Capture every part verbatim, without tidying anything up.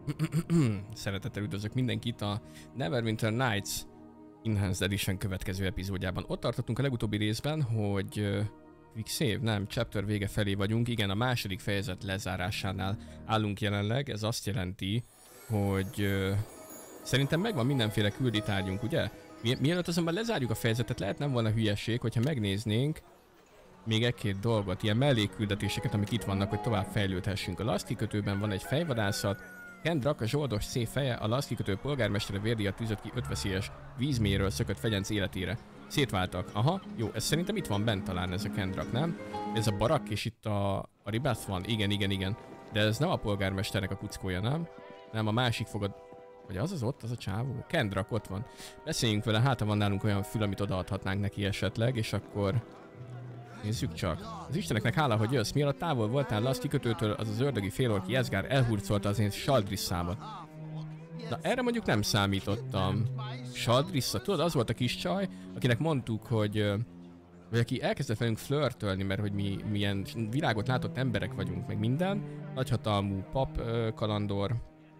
Szeretettel üdvözlök mindenkit a Neverwinter Nights Enhanced Edition következő epizódjában. Ott tartottunk a legutóbbi részben, hogy uh, Quick Save, nem, chapter vége felé vagyunk. Igen, a második fejezet lezárásánál állunk jelenleg. Ez azt jelenti, hogy uh, szerintem megvan mindenféle külditárgyunk, ugye? Mi mielőtt azonban lezárjuk a fejezetet, lehet nem volna hülyeség, hogyha megnéznénk még egy-két dolgot, ilyen mellékküldetéseket, amik itt vannak, hogy tovább fejlődhessünk. A Last kikötőben van egy fejvadászat, Kendrak, a zsoldos szép feje, a Last kikötő polgármestere vérdíjat tűzött ki öt veszélyes vízmélyről szökött fegyenc életére. Szétváltak. Aha, jó, ez szerintem itt van bent talán ez a Kendrak, nem? Ez a barak és itt a, a Ribath van? Igen, igen, igen. De ez nem a polgármesternek a kuckója, nem? Nem, a másik fogad... Vagy az az ott, az a csávó? Kendrak ott van. Beszéljünk vele, hát ha van nálunk olyan fül, amit odaadhatnánk neki esetleg, és akkor... Nézzük csak. Az isteneknek hála, hogy jössz. Mielőtt távol voltál Last kikötőtől, az az ördögi félork Jesgár elhurcolta az én Saldrisszámat. Na erre mondjuk nem számítottam. Saldrissa, tudod, az volt a kis csaj, akinek mondtuk, hogy... Vagy aki elkezdett velünk flörtölni, mert hogy mi milyen világot látott emberek vagyunk, meg minden. Nagyhatalmú pap kalandor.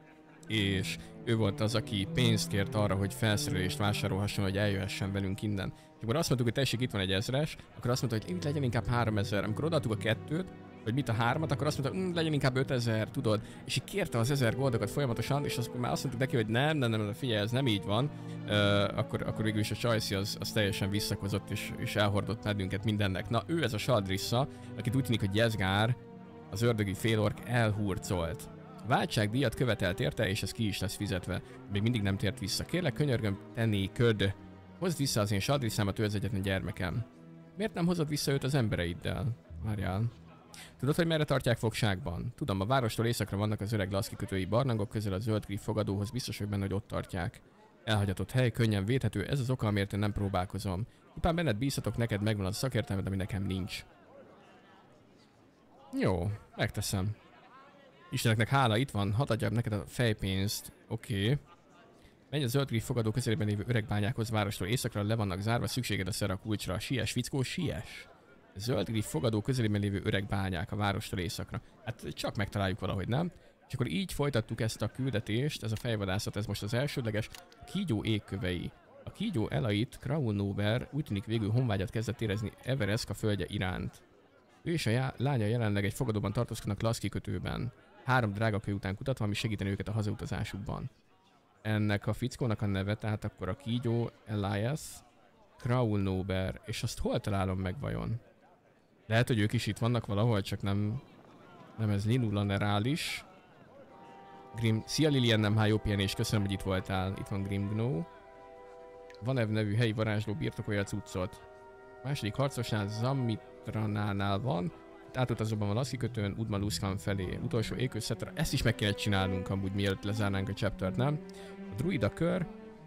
És ő volt az, aki pénzt kért arra, hogy felszerelést vásárolhasson, hogy eljöhessen velünk innen. És akkor azt mondtuk, hogy tessék, itt van egy ezres, akkor azt mondta, hogy itt legyen inkább háromezer. Amikor odaadtuk a kettőt, vagy mit a hármat, akkor azt mondta, hogy legyen inkább ötezer, tudod? És így kérte az ezer goldokat folyamatosan, és akkor már azt mondtuk neki, hogy nem, nem, nem, figyelj, ez nem így van. Uh, akkor, akkor végül is a Csajci az, az teljesen visszakozott, és, és elhordott medünket mindennek. Na, ő ez a Saldrissa, akit úgy tűnik, hogy Jesgár, az ördögi félork elhurcolt. Váltságdíjat követelt érte, és ez ki is lesz fizetve. Még mindig nem tért vissza. Kérlek, könyörgöm, tenni köd. Hozd vissza az én Saldrisszámat, ő az egyetlen gyermekem. Miért nem hozod vissza őt az embereiddel? Várjál. Tudod, hogy merre tartják fogságban? Tudom, a várostól északra vannak az öreg Last kikötői barlangok, közel a zöld griff fogadóhoz, biztos, hogy benne, hogy ott tartják. Elhagyatott hely, könnyen védhető, ez az oka, amiért én nem próbálkozom. Ipán benned bízhatok, neked megvan az a szakértelmed, ami nekem nincs. Jó, megteszem. Isteneknek hála, itt van, hadd adjam neked a fejpénzt. Oké. Okay. Menj a zöld griff fogadó közelében lévő öreg bányákhoz, várostól északra le vannak zárva, szükséged a szer a kulcsra. Siess, fickó, siess! Zöld griff fogadó közelében lévő öreg bányák a várostól északra. Hát csak megtaláljuk valahogy, nem? És akkor így folytattuk ezt a küldetést, ez a fejvadászat, ez most az elsődleges. A kígyó égkövei. A kígyó Elait, Kraulnober úgy tűnik végül honvágyat kezdett érezni Everesk a földje iránt. Ő és a já lánya jelenleg egy fogadóban tartózkodnak Last kikötőben. Három drága kő után kutatva, ami segíteni őket a hazautazásukban. Ennek a fickónak a neve, tehát akkor a kígyó Elias, Kraulnober, és azt hol találom meg vajon? Lehet, hogy ők is itt vannak valahol, csak nem... Nem ez Linulanerális. Grim... Szia Lilian, nem hájó pihenés, köszönöm, hogy itt voltál. Itt van Grimgno. Vanev nevű helyi varázsló birtokolja a cuccot. A második harcosnál Zamitranánál van. Átutazóban van Last kikötőn, Udmaluskan felé. Utolsó égőszetre. Ezt is meg kellett csinálnunk amúgy, mielőtt lezárnánk a chaptert, nem? A druida kör.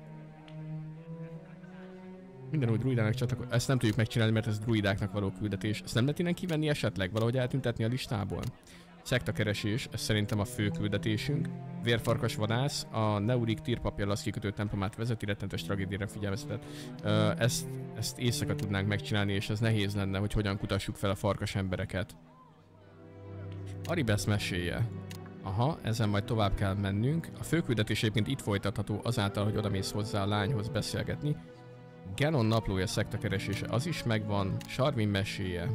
Minden új druidának csatlakozik. Ezt nem tudjuk megcsinálni, mert ez druidáknak való küldetés. Ezt nem lehet innen kivenni esetleg? Valahogy eltüntetni a listából? Szektakeresés, ez szerintem a fő küldetésünk. Vérfarkas vadász, a Neurik tírpapja Last kikötő templomát vezeti, rettenetes tragédiára figyelmeztetett. Ezt, ezt éjszaka tudnánk megcsinálni, és ez nehéz lenne, hogy hogyan kutassuk fel a farkas embereket. Aribesz meséje. Aha, ezen majd tovább kell mennünk. A főküldetés egyébként itt folytatható azáltal, hogy odamész hozzá a lányhoz beszélgetni. Genon naplója szektakeresése, az is megvan. Sarvin meséje.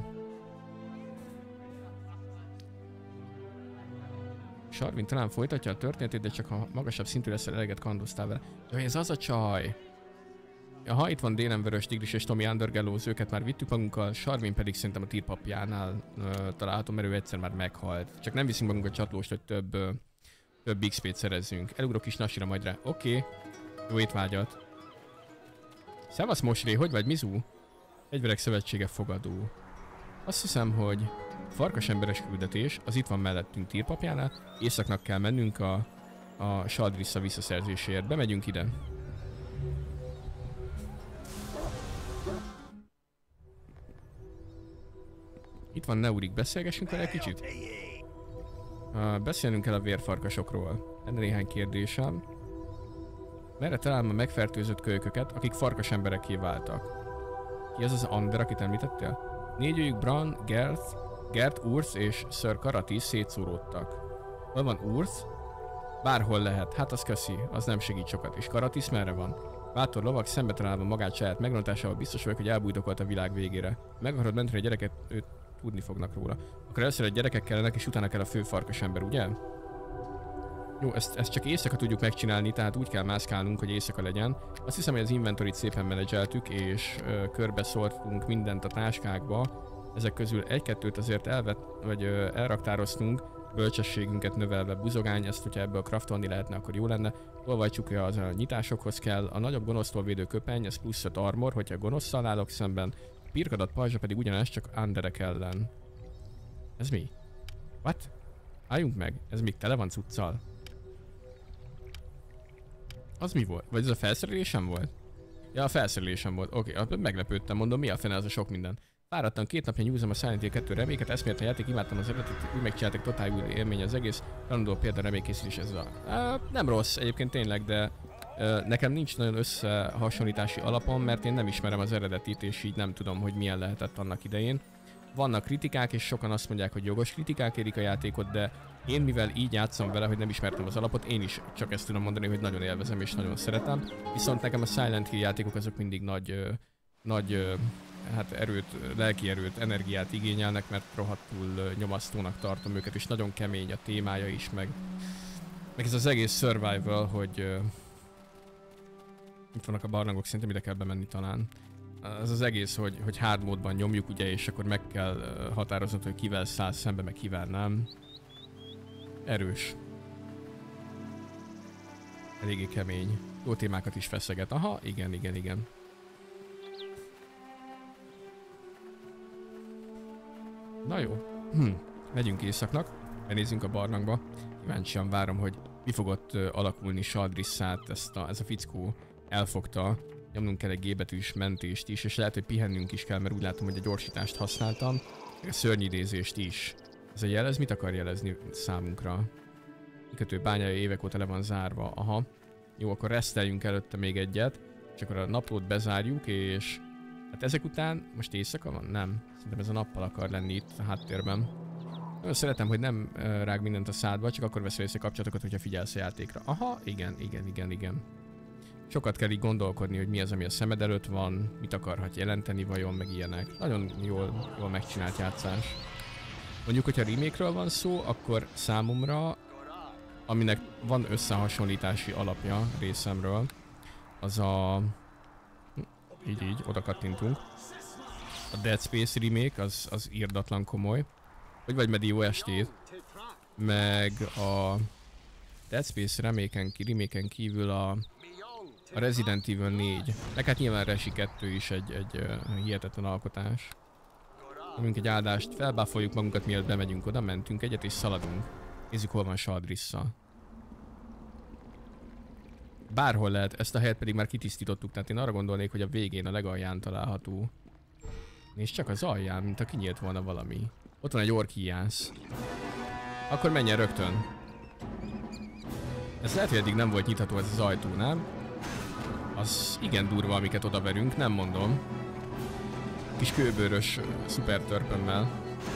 Sarvin talán folytatja a történetét, de csak ha magasabb szintű leszel, eleget kandoztál vele. Jaj, ez az a csaj! Aha, itt van Délen Vörös Tigris és Tommy Undergallows, őket már vittük magunkkal, Sarvin pedig szerintem a tírpapjánál uh, található, mert ő egyszer már meghalt. Csak nem viszünk magunkat csatlóst, hogy több, uh, több iksz pét szerezzünk. Elugrok is Nasira majd rá. Oké. Okay. Jó étvágyat. Szevasz Mosré, hogy vagy Mizu? Egyverek szövetsége fogadó. Azt hiszem, hogy farkas emberes küldetés, az itt van mellettünk tírpapjánál, északnak kell mennünk a, a Saldrissa visszaszerzéséért. Bemegyünk ide. Itt van Neurik, beszélgessünk vele egy kicsit? Uh, beszélnünk kell a vérfarkasokról. Lenne néhány kérdésem. Merre találom a megfertőzött kölyköket, akik farkas emberekké váltak? Ki az az Ander, akit említettél? Négyőjük Bran, Gerth, Gert, Urth és Sir Karatis szétszóródtak. Hol van Urth? Bárhol lehet, hát az köszi, az nem segít sokat. És Karatis merre van? Bátor lovag szembe találva magát saját megrontásával biztos vagyok, hogy elbújdokolt a világ végére. Meg akarod menteni a gyereket, őt tudni fognak róla. Akkor először a gyerekek kellenek, és utána kell a fő farkas ember, ugye? Jó, ezt, ezt csak éjszaka tudjuk megcsinálni, tehát úgy kell mászkálnunk, hogy éjszaka legyen. Azt hiszem, hogy az inventorit szépen menedzseltük, és ö, körbe szórtunk mindent a táskákba. Ezek közül egy-kettőt azért elvet, vagy ö, elraktároztunk, bölcsességünket növelve. Buzogány, ezt hogyha ebből craftolni lehetne, akkor jó lenne. Tolvajcsukja az a nyitásokhoz kell. A nagyobb gonosztól védő köpeny, ez plusz öt armor, hogyha gonoszszal állok szemben. A pirkadat pajzsa pedig ugyanez, csak underek ellen. Ez mi? What? Álljunk meg, ez még tele van cuccal. Az mi volt? Vagy ez a felszerelésem volt? Ja, a felszerelésem volt. Oké, okay, meglepődtem, mondom, mi a fene az a sok minden. Fáradtan két napja nyúzom a Silent Hill kettő reméket, eszmélet a játék, imádtam az eredetet, úgy megcsináltak totál új élmény az egész. Tanuló példa remékkészítés ez a... Uh, nem rossz egyébként tényleg, de uh, nekem nincs nagyon összehasonlítási alapom, mert én nem ismerem az eredetit, és így nem tudom, hogy milyen lehetett annak idején. Vannak kritikák, és sokan azt mondják, hogy jogos kritikák érik a játékot, de én mivel így játszom vele, hogy nem ismertem az alapot, én is csak ezt tudom mondani, hogy nagyon élvezem és nagyon szeretem. Viszont nekem a Silent Hill játékok azok mindig nagy, ö, nagy ö, hát erőt, lelki erőt, energiát igényelnek, mert rohadtul ö, nyomasztónak tartom őket, és nagyon kemény a témája is, meg, meg ez az egész survival, hogy ö, itt vannak a barlangok, szerintem ide kell bemenni talán. Az az egész, hogy, hogy hard módban nyomjuk, ugye, és akkor meg kell uh, határoznod, hogy kivel szállsz szembe, meg kivel nem. Erős. Eléggé kemény. Jó témákat is feszeget. Aha, igen, igen, igen. Na jó. Hm. Megyünk északnak. Benézzünk a barlangba. Kíváncsian várom, hogy mi fog ott uh, alakulni Saldrisszát. Ezt a, ez a fickó elfogta. Nyomnunk kell egy G-betűs mentést is, és lehet, hogy pihennünk is kell, mert úgy látom, hogy a gyorsítást használtam. A szörnyidézést is. Ez a jel, ez mit akar jelezni számunkra? Kikötő bányája évek óta le van zárva. Aha. Jó, akkor reszteljünk előtte még egyet, és akkor a naplót bezárjuk, és... Hát ezek után... Most éjszaka van? Nem. Szerintem ez a nappal akar lenni itt a háttérben. Nagyon szeretem, hogy nem rág mindent a szádba, csak akkor veszel észre kapcsolatokat, hogyha figyelsz a játékra. Aha, igen, igen, igen, igen. Sokat kell így gondolkodni, hogy mi az, ami a szemed előtt van, mit akarhat jelenteni vajon, meg ilyenek. Nagyon jól, jól megcsinált játszás. Mondjuk, hogyha remake-ről van szó, akkor számomra, aminek van összehasonlítási alapja részemről, az a... Így, így, oda kattintunk. A Dead Space remake, az, az irdatlan komoly. Vagy vagy Medio estét. Meg a Dead Space remake-en, remake-en kívül a... A Resident Evil négy. Meg hát nyilván Resi kettő is egy, egy uh, hihetetlen alkotás. Nyomjunk egy áldást, felbáfoljuk magunkat, mielőtt bemegyünk oda, mentünk egyet és szaladunk. Nézzük, hol van Saldrissa. Bárhol lehet, ezt a helyet pedig már kitisztítottuk, tehát én arra gondolnék, hogy a végén, a legalján található. És csak az alján, mint ha kinyílt volna valami. Ott van egy orkiász. Akkor menjen rögtön. Ez lehet, hogy eddig nem volt nyitható ez az ajtó, nem? Az igen durva, amiket odaverünk, nem mondom. Kis kőbőrös szuper törpömmel.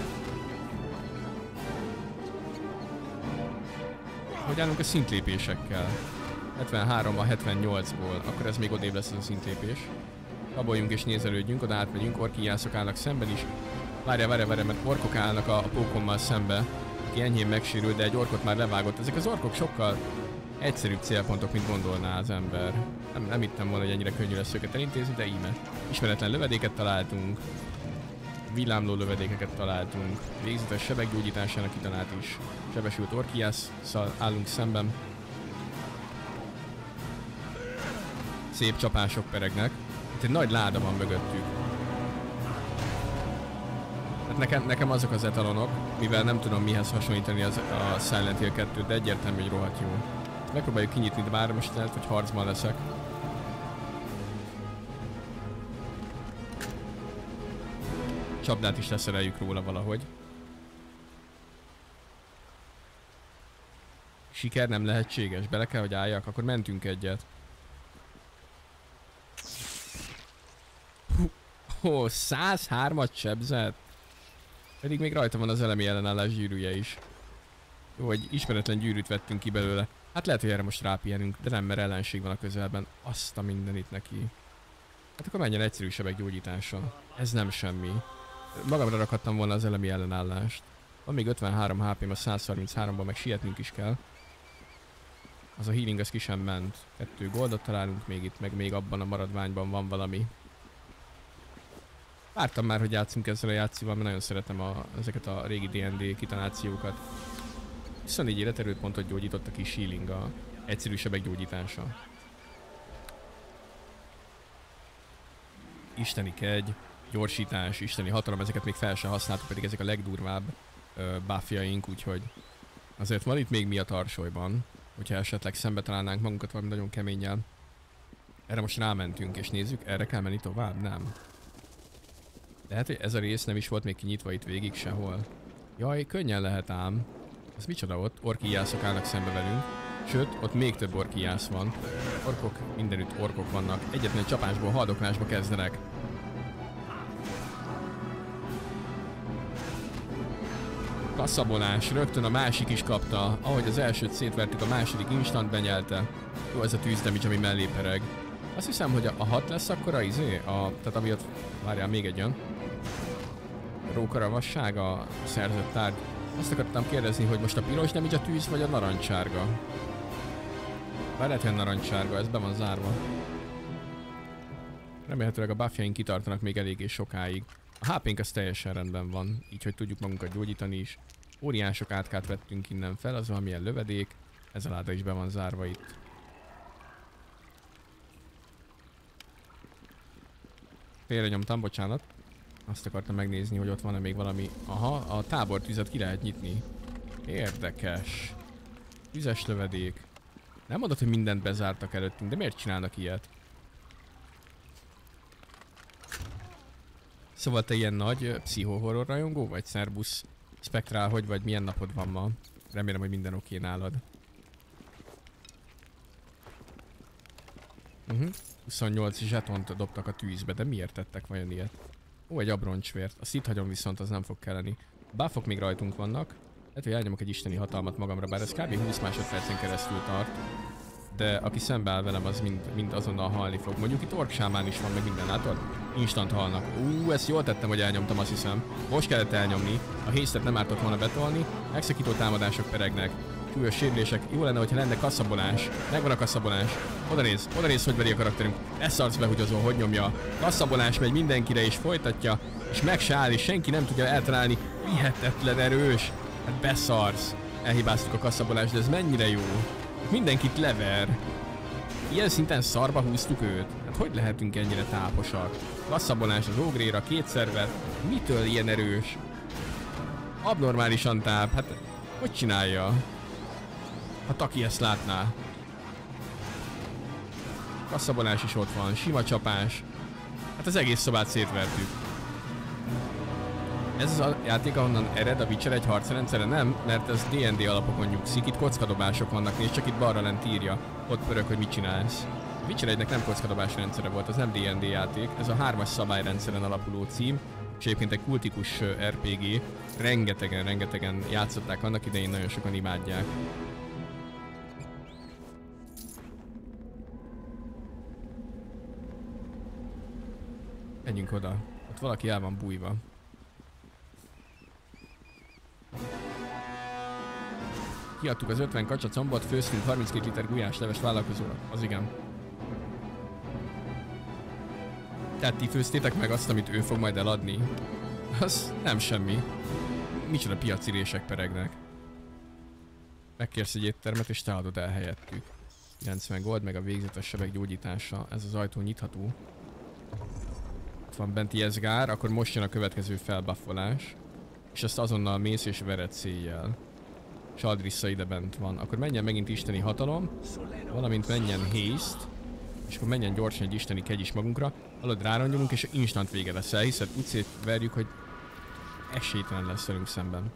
Hogy állunk a szintlépésekkel? hetvenhárom a hetvennyolcból, akkor ez még odébb lesz ez a szintlépés. Raboljunk és nézelődjünk, oda átmegyünk, orkiászok állnak szemben is. Várjál, várjál, várjál, mert orkok állnak a, a pókommal szembe. Aki enyhén megsérült, de egy orkot már levágott. Ezek az orkok sokkal egyszerűbb célpontok, mint gondolná az ember. Nem, nem hittem volna, hogy ennyire könnyű lesz őket elintézni, de íme. Ismeretlen lövedéket találtunk. Villámló lövedékeket találtunk. Végzetes sebekgyógyításának kitalált is. Sebesült orkiásszal állunk szemben. Szép csapások peregnek. Itt egy nagy láda van mögöttük. Hát nekem, nekem azok az etalonok, mivel nem tudom mihez hasonlítani az, a Silent Hill kettőt, de egyértelmű, hogy rohadt jó. Megpróbáljuk kinyitni, de bár most lehet, hogy harcban leszek. Csapdát is leszereljük róla valahogy. Siker nem lehetséges, bele kell, hogy álljak, akkor mentünk egyet. Ó, száz hármat sebzett. Pedig még rajta van az elemi ellenállás gyűrűje is. Jó, hogy ismeretlen gyűrűt vettünk ki belőle. Hát lehet, hogy erre most rápihenünk, de nem, mert ellenség van a közelben. Azt a mindenit neki. Hát akkor menjen egyszerűsebb egy gyógyítása. Ez nem semmi. Magamra rakhattam volna az elemi ellenállást. Van még ötvenhárom há pém, a száz harmincháromban meg sietnünk is kell. Az a healing az ki sem ment. Kettő goldot találunk még itt, meg még abban a maradványban van valami. Vártam már, hogy játszunk ezzel a játszival, mert nagyon szeretem a, ezeket a régi dé en dé kitanációkat. huszonnégy életerőpontot gyógyított a kis healing, a egyszerűsebbek gyógyítása. Isteni kegy, gyorsítás, isteni hatalom, ezeket még fel sem használtuk, pedig ezek a legdurvább uh, buffjaink, úgyhogy azért van itt még mi a tarsolyban, hogyha esetleg szembe találnánk magunkat valami nagyon keménnyel. Erre most rámentünk, és nézzük, erre kell menni tovább? Nem. Lehet, hogy ez a rész nem is volt még kinyitva itt végig sehol. Jaj, könnyen lehet ám. Ez micsoda ott? Orkiászok állnak szembe velünk. Sőt, ott még több orkiász van. Orkok, mindenütt orkok vannak. Egyetlen csapásból haldoklásba kezdenek. Kaszabolás, rögtön a másik is kapta. Ahogy az elsőt szétvertük, a második instant benyelte. Jó, ez a tűzdamage, ami mellé pereg. Azt hiszem, hogy a hat lesz akkor a izé, a, tehát ami ott, várjál, még egy jön. Rókaravasság, a szerzett tárgy. Azt akartam kérdezni, hogy most a piros damage a tűz, vagy a narancssárga? Bár lehet, hogy a narancssárga, ez be van zárva. Remélhetőleg a buffjaink kitartanak még eléggé sokáig. A há pénk az teljesen rendben van, így hogy tudjuk magunkat gyógyítani is. Óriások átkát vettünk innen fel, az valamilyen lövedék. Ez a láda is be van zárva itt. Félre nyomtam, bocsánat. Azt akartam megnézni, hogy ott van-e még valami. Aha, a tábortüzet ki lehet nyitni. Érdekes. Tüzes lövedék. Nem mondod, hogy mindent bezártak előttünk, de miért csinálnak ilyet? Szóval te ilyen nagy pszichohorror rajongó vagy? Szerbusz, Spektrál, hogy vagy? Milyen napod van ma? Remélem, hogy minden oké nálad. Uh-huh. huszonnyolc zsetont dobtak a tűzbe, de miért tettek vajon ilyet? Ó, egy abroncsvért. A szithagyom viszont az nem fog kelleni. Buffok még rajtunk vannak. Lehet, hogy elnyomok egy isteni hatalmat magamra, bár ez kb. húsz másodpercen keresztül tart. De aki szembeáll velem, az mind, mind azonnal halni fog. Mondjuk itt orksámán is van, meg minden, látod? Instant halnak. Ú, ezt jól tettem, hogy elnyomtam, azt hiszem. Most kellett elnyomni. A hésztet nem ártott volna betolni. Megszakító támadások peregnek. Súlyos sérülések. Jó lenne, hogyha lenne kaszabolás. Megvan a kaszabolás. Oda néz, oda néz, hogy veri a karakterünk. Leszarsz behugyozó, hogy nyomja. Kaszabolás megy mindenkire és folytatja. És meg se áll, és senki nem tudja eltalálni. Hihetetlen erős. Hát beszarsz. Elhibáztuk a kaszabolást, de ez mennyire jó. Mindenkit lever. Ilyen szinten szarba húztuk őt. Hát hogy lehetünk ennyire táposak? Kaszabolás az ógréra, kétszer vett. Mitől ilyen erős? Abnormálisan táp. Hát hogy csinálja? Ha Taki ezt látná. Kaszabolás is ott van, sima csapás. Hát az egész szobát szétvertük. Ez az a játék, ahonnan ered a Witcher egy harcrendszere? Nem, mert ez dé en dé alapokon nyugszik. Itt kockadobások vannak, nézd, csak itt balra lent írja. Ott pörög, hogy mit csinálsz. A Witcher egynek nem kockadobás rendszere volt, az nem dé en dé játék. Ez a hármas szabályrendszeren alapuló cím. És egyébként egy kultikus er pé gé. Rengetegen, rengetegen játszották annak idején, nagyon sokan imádják. Menjünk oda. Ott valaki el van bújva. Kiadtuk az ötven kacsa combot, főztünk harminckét liter gulyáslevest vállalkozóra. Az igen. Tehát ti főztétek meg azt, amit ő fog majd eladni? Az nem semmi. Micsoda piacirések peregnek. Megkérsz egy éttermet és te adod el helyettük. kilencven gold, meg a végzetes sebek gyógyítása. Ez az ajtó nyitható. Ott van bent Jezgár, akkor most jön a következő felbuffolás. És ezt azonnal mész és vered széjjel. Saldrissa ide bent van. Akkor menjen megint isteni hatalom, valamint menjen haste, és akkor menjen gyorsan egy isteni kegy is magunkra. Alatt ráranyolunk és instant vége lesz el, hiszen úgy szétverjük, hogy esélytelen lesz velünk szemben.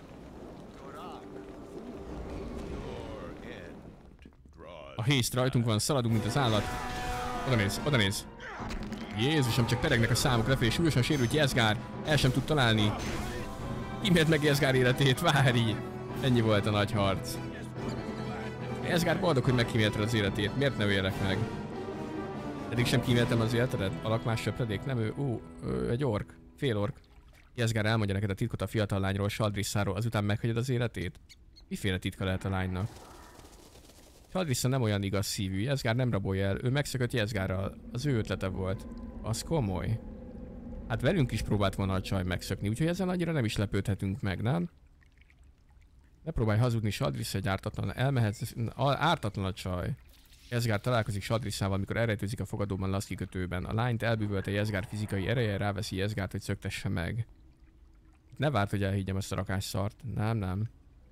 A haste rajtunk van, szaladunk, mint az állat. Oda néz, oda néz. Jézusom, csak peregnek a számok lefelé, súlyosan sérült Jezgár, el sem tud találni. Kimélt meg Jezgár életét, várj! Ennyi volt a nagy harc. Jesgár boldog, hogy megkímélted az életét. Miért ne öljelek meg? Eddig sem kíméltem az életedet? Alakmás söpredék? Nem ő. Ú, ő egy ork. Fél ork. Jesgár elmondja neked a titkot a fiatal lányról, Saldrisszáról, azután meghagyod az életét? Miféle titka lehet a lánynak? Saldrissa nem olyan igaz szívű, Jesgár nem rabolja el, ő megszökött Jesgárral, az ő ötlete volt. Az komoly. Hát velünk is próbált volna a csaj megszökni, úgyhogy ezen annyira nem is lepődhetünk meg, nem? Ne próbálj hazudni, Saldrissa egy ártatlan, elmehetsz, ártatlan a csaj. Jesgár találkozik Saldrissával, amikor elrejtőzik a fogadóban Laszk kikötőben. A lányt elbűvölte Jesgár fizikai ereje, ráveszi Jesgárt, hogy szöktesse meg. Ne várt, hogy elhiggyem ezt a rakásszart. Nem, nem.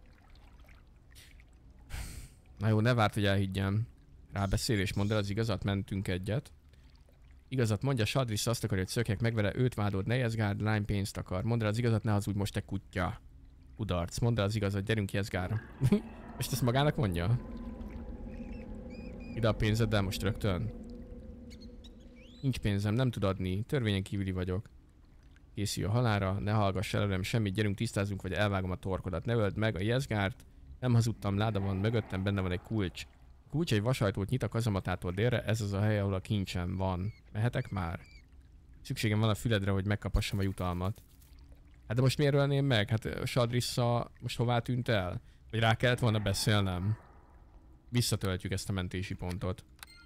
Na jó, ne várt, hogy elhiggyem. Rábeszél és mondd el az igazat, mentünk egyet. Igazat mondja, Saldrissa azt akarja, hogy szökjek meg vele, őt vádod, ne Jesgárd, lány pénzt akar. Mondd el az igazat, ne hazudj most, te kutya. Kudarc, mondd el az igazat, gyerünk Jesgárra. Most ezt magának mondja? Ide a pénzeddel most rögtön? Nincs pénzem, nem tud adni, törvényen kívüli vagyok. Készülj a halálra, ne hallgass el velem semmit, gyerünk tisztázunk, vagy elvágom a torkodat. Ne öld meg a Jesgárt, nem hazudtam, láda van mögöttem, benne van egy kulcs. A kulcs egy vasajtót nyit a kazamatától délre, ez az a hely, ahol a kincsem van. Mehetek már? Szükségem van a füledre, hogy megkapassam a jutalmat. Hát de most miért ölném meg? Hát Saldrissa most hová tűnt el? Vagy rá kellett volna beszélnem? Visszatöltjük ezt a mentési pontot.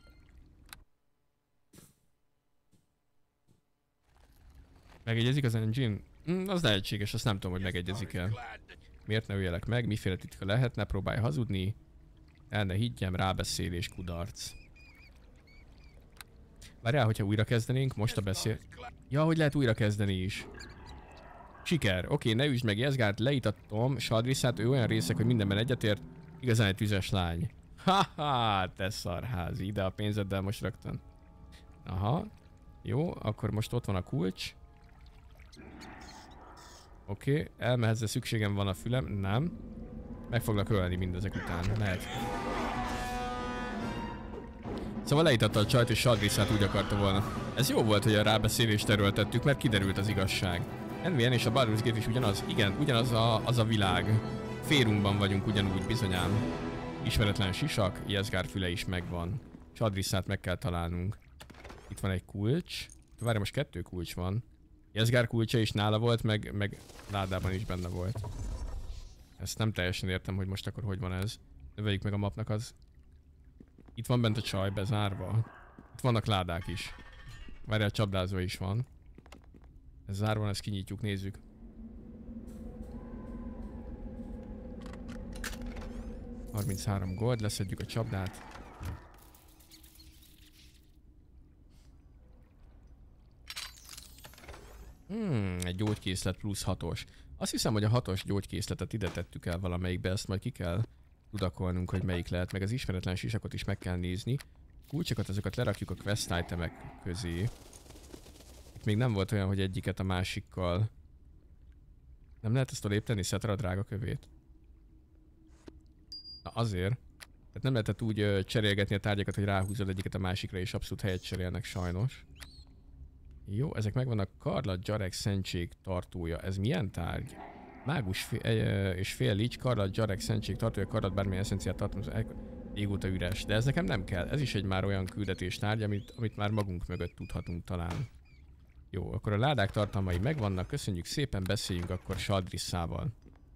Megegyezik az engine? Mm, az lehetséges, azt nem tudom, hogy megegyezik el. Miért ne öljelek meg? Miféle titka lehet? Ne próbálj hazudni. El ne higgyem, rábeszélés, kudarc. Várjál, hogyha újra kezdenénk, most a beszél... Ja, hogy lehet újra kezdeni is. Siker. Oké, ne üsd meg Jesgárt, leítattom Saldrissát, ő olyan részek, hogy mindenben egyetért. Igazán egy tüzes lány. Haha, te szarházi, ide a pénzeddel most rögtön. Aha. Jó, akkor most ott van a kulcs. Oké, okay. Elmehetsz, de szükségem van a fülem. Nem. Meg foglak ölni mindezek után. Mehet. Szóval leítatta a csajt és Saldrissát úgy akarta volna. Ez jó volt, hogy a rábeszélést erőltettük, mert kiderült az igazság. en vé en és a Baldur's Gate is ugyanaz? Igen, ugyanaz a, az a világ. Férunkban vagyunk ugyanúgy, bizonyám. Ismeretlen sisak, Jesgár füle is megvan. Saldrissát meg kell találnunk. Itt van egy kulcs. Várj, most kettő kulcs van. Jesgár kulcsa is nála volt, meg, meg ládában is benne volt. Ezt nem teljesen értem, hogy most akkor hogy van ez. Növeljük meg a mapnak az. Itt van bent a csaj bezárva. Itt vannak ládák is. Várjál, csapdázó is van. Ez zárva van, ezt kinyitjuk, nézzük. harminchárom gold, leszedjük a csapdát. Hmm, egy gyógykészlet plusz hatos. Azt hiszem, hogy a hatos gyógykészletet ide tettük el valamelyikbe, ezt majd ki kell tudakolnunk, hogy melyik lehet, meg az ismeretlen sisakot is meg kell nézni. Kulcsokat, azokat lerakjuk a quest itemek közé. Itt még nem volt olyan, hogy egyiket a másikkal. Nem lehet ezt odébb tenni, Szetra a drága kövét? Na azért. Tehát nem lehetett úgy ö, cserélgetni a tárgyakat, hogy ráhúzod egyiket a másikra, és abszolút helyet cserélnek sajnos. Jó, ezek megvannak. Karlat, Jarek, Szentség tartója. Ez milyen tárgy? Mágus fél, e, és fél lics, Karlat, Jarek, Szentség tartója, Karlat bármilyen eszenciát tartalmaz, régóta üres. De ez nekem nem kell. Ez is egy már olyan küldetés tárgy, amit, amit már magunk mögött tudhatunk talán. Jó, akkor a ládák tartalmai megvannak. Köszönjük szépen, beszéljünk akkor Saldrissával.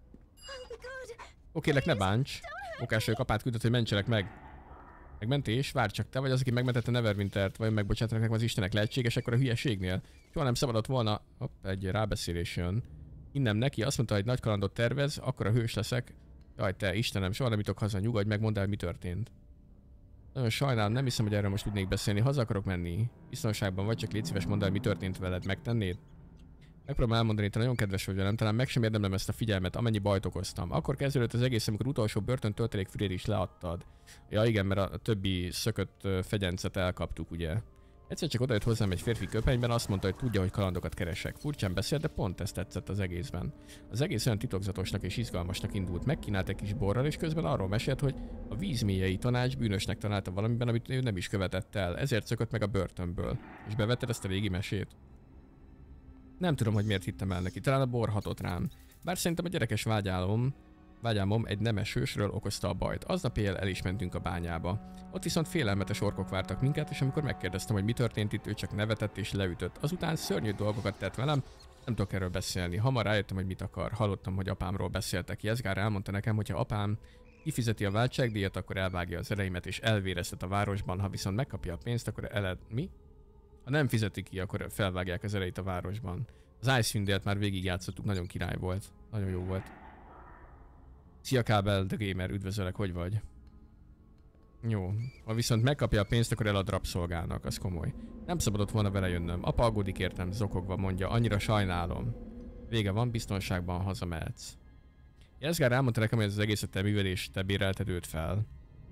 Oké, ne bánts. Okás, apát küldött, hogy mentsenek meg. Megmentés? Várj csak, te vagy az, aki megmentette Neverwintert, vajon megbocsátanak nekem az istenek, lehetséges ekkor a hülyeségnél? Soha nem szabadott volna... Hopp, egy rábeszélés jön. Innen neki azt mondta, hogy nagy kalandot tervez, akkor a hős leszek. Jaj te, Istenem, soha nem jutok haza, nyugodj meg, mondd el, mi történt. Nagyon sajnálom, nem hiszem, hogy erről most tudnék beszélni, haza akarok menni. Biztonságban vagy, csak légy szíves, mondd el, mi történt veled, megtennéd? Megpróbálom elmondani, te nagyon kedves vagy velem, talán meg sem érdemlem ezt a figyelmet, amennyi bajt okoztam. Akkor kezdődött az egész, amikor utolsó börtön töltelék fülét is leadtad. Ja igen, mert a többi szökött fegyencet elkaptuk, ugye. Egyszer csak odajött hozzám egy férfi köpenyben, azt mondta, hogy tudja, hogy kalandokat keresek. Furcsán beszélt, de pont ezt tetszett az egészben. Az egész olyan titokzatosnak és izgalmasnak indult. Megkínált egy kis borral, és közben arról mesélt, hogy a vízmélyei tanács bűnösnek találta valamiben, amit ő nem is követett el. Ezért szökött meg a börtönből. És bevetted ezt a régi mesét? Nem tudom, hogy miért hittem el neki. Talán a bor hatott rám. Bár szerintem a gyerekes vágyálom Vágyámom egy nemes hősről okozta a bajt. Aznap éjjel el is mentünk a bányába. Ott viszont félelmetes orkok vártak minket, és amikor megkérdeztem, hogy mi történt itt, ő csak nevetett és leütött. Azután szörnyű dolgokat tett velem, nem tudok erről beszélni. Hamar rájöttem, hogy mit akar. Hallottam, hogy apámról beszéltek. Jezgár elmondta nekem, hogy ha apám kifizeti a váltságdíjat, akkor elvágja az ereimet és elvéreztet a városban, ha viszont megkapja a pénzt, akkor eled... Mi? Ha nem fizeti ki, akkor felvágják az ereit a városban. Az Icewind Dale-t már végigjátszottuk, nagyon király volt. Nagyon jó volt. Szia Kábel, The Gamer, üdvözöllek, hogy vagy? Jó, ha viszont megkapja a pénzt, akkor elad rabszolgának, az komoly. Nem szabadott volna vele jönnöm. Apa aggódik értem, zokogva mondja, annyira sajnálom. Vége van, biztonságban hazamehetsz. Jezgár elmondta nekem, hogy ez az egészet te művelés, te bérelted őt fel.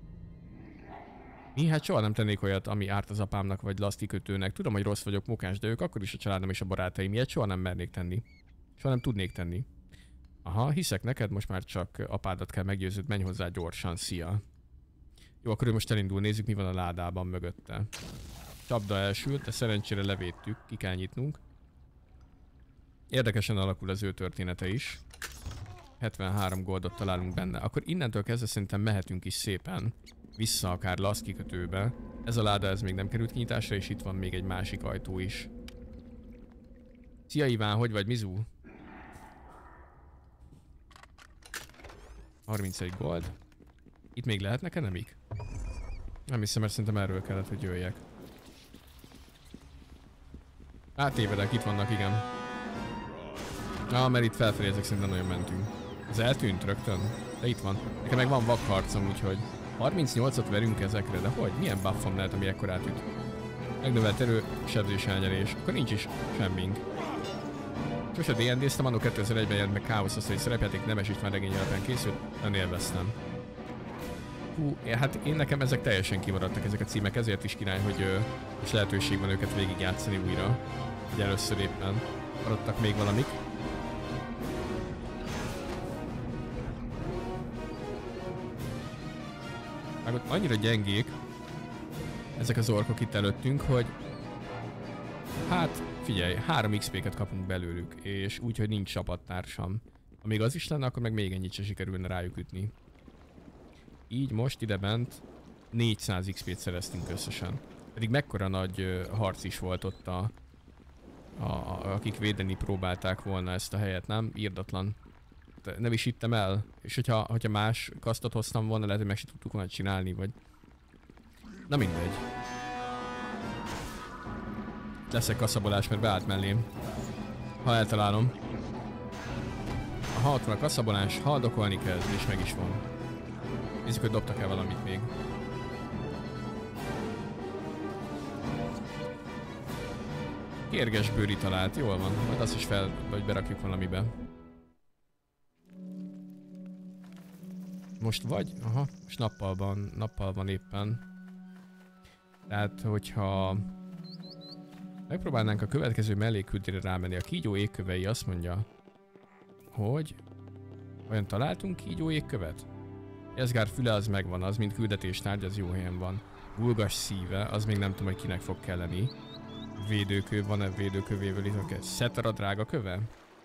Mi? Hát soha nem tennék olyat, ami árt az apámnak vagy lasztikötőnek. Tudom, hogy rossz vagyok, mokás, de ők akkor is a családom és a barátaim. Ilyet soha nem mernék tenni. Soha nem tudnék tenni. Aha, hiszek neked, most már csak apádat kell meggyőződ, menj hozzá gyorsan, szia. Jó, akkor ő most elindul, nézzük mi van a ládában mögötte. Csapda elsült, de szerencsére levédtük, ki kell nyitnunk. Érdekesen alakul az ő története is. hetvenhárom goldot találunk benne. Akkor innentől kezdve szerintem mehetünk is szépen vissza akár Laszt kikötőbe. Ez a láda ez még nem került kinyitásra, és itt van még egy másik ajtó is. Szia Iván, hogy vagy, Mizu? harmincegy gold. Itt még lehetnek enemik? Nem hiszem, mert szerintem erről kellett, hogy jöjjek. Átévedek, itt vannak, igen. Ah, mert itt felfelé ezek szerintem nagyon mentünk. Ez eltűnt rögtön? De itt van. Nekem meg van vakharcom, úgyhogy harmincnyolcat verünk ezekre, de hogy? Milyen buffom lehet, ami ekkor átüt? Megnövelt erő, sebzés elnyerés. Akkor nincs is semmink. Sose dé en dé-ztem, anno kétezer-egyben jelent meg Chaos Asztali szerepjáték, Nemes István regény alapján készült, nagyon élveztem. Hú, hát én nekem ezek teljesen kimaradtak ezek a címek, ezért is király, hogy ö, és lehetőség van őket végigjátszani újra. Hogy először éppen maradtak még valamik. Meg ott annyira gyengék ezek az orkok itt előttünk, hogy hát figyelj, három iksz pé-ket kapunk belőlük, és úgy, hogy nincs csapattársam. Ha még az is lenne, akkor meg még ennyit se sikerülne rájuk ütni. Így most idebent négyszáz iksz pé-t szereztünk összesen. Pedig mekkora nagy uh, harc is volt ott, a, a, a, akik védeni próbálták volna ezt a helyet, nem? Írdatlan. De nem is hittem el. És hogyha, hogyha más kasztot hoztam volna, lehet, hogy meg se tudtuk volna csinálni, vagy... Na mindegy. Leszek kaszabolás, mert beállt mellém. Ha eltalálom. Ha ott van a kaszabolás, haldokolni kezd, és meg is van. Nézzük, hogy dobtak-e valamit még. Kérges bőri talált, jól van. Majd azt is fel, vagy berakjuk valamibe. Most vagy? Aha, most nappal van, nappal van éppen. Tehát, hogyha megpróbálnánk a következő mellékküldére rámenni, a kígyó égkövei azt mondja, hogy olyan találtunk kígyó égkövet? Jezgár füle az megvan, az mint küldetéstárgy, az jó helyen van. Vulgas szíve, az még nem tudom, hogy kinek fog kelleni. Védőkő, van-e védőkövével itt? Szetara drága köve?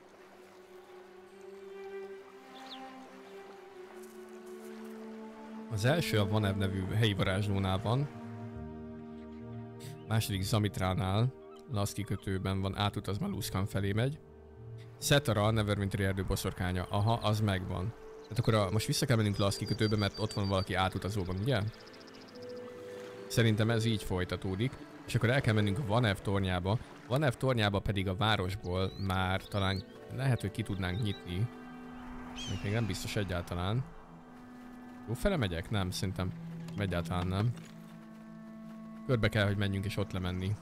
Az első a Vanev nevű helyi varázslónál van. Második Zamitránál, Laszt kikötőben van, átutaz Maluskan felé megy. Szetara, a Neverwinteri erdő boszorkánya, aha, az megvan. Hát akkor a, most vissza kell mennünk Laszt kikötőbe, mert ott van valaki átutazóban, ugye? Szerintem ez így folytatódik. És akkor el kell mennünk a Vanev tornyába. Vanev tornyába pedig a városból már talán lehet, hogy ki tudnánk nyitni. Még nem biztos egyáltalán. Jó fele megyek? Nem, szerintem egyáltalán nem. Körbe kell, hogy menjünk és ott lemenni.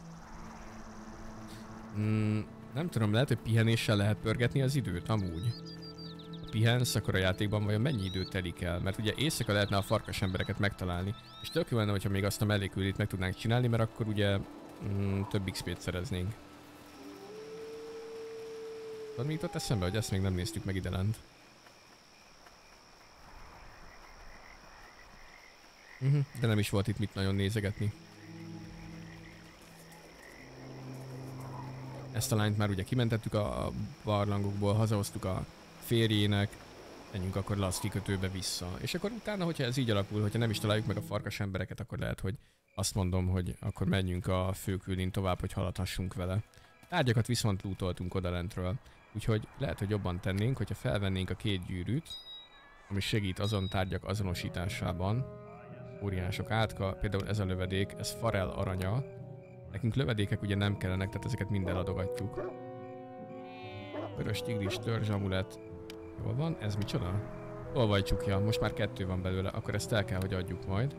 Mm, nem tudom, lehet, hogy pihenéssel lehet pörgetni az időt, amúgy. Ha pihensz, akkor a játékban vajon mennyi idő telik el? Mert ugye éjszaka lehetne a farkas embereket megtalálni. És tök jó lenne, hogyha még azt a melléküldét meg tudnánk csinálni, mert akkor ugye mm, több iksz pé-t szereznénk. Tudod, mi jutott eszembe, hogy ezt még nem néztük meg idelent? Uh-huh, de nem is volt itt mit nagyon nézegetni. Ezt a lányt már ugye kimentettük a barlangokból, hazahoztuk a férjének. menjünk akkor Laszt kikötőbe vissza. És akkor utána, hogyha ez így alakul, hogyha nem is találjuk meg a farkas embereket, akkor lehet, hogy azt mondom, hogy akkor menjünk a főküldin tovább, hogy haladhassunk vele. Tárgyakat viszont lootoltunk odalentről, úgyhogy lehet, hogy jobban tennénk, hogyha felvennénk a két gyűrűt, ami segít azon tárgyak azonosításában. Óriások átka, például ez a lövedék, ez farel aranya. Nekünk lövedékek ugye nem kellenek, tehát ezeket mind eladogatjuk. Vörös tigris, törzs, amulet. Jól van, ez micsoda? Olvajcsukja, most már kettő van belőle, akkor ezt el kell, hogy adjuk majd.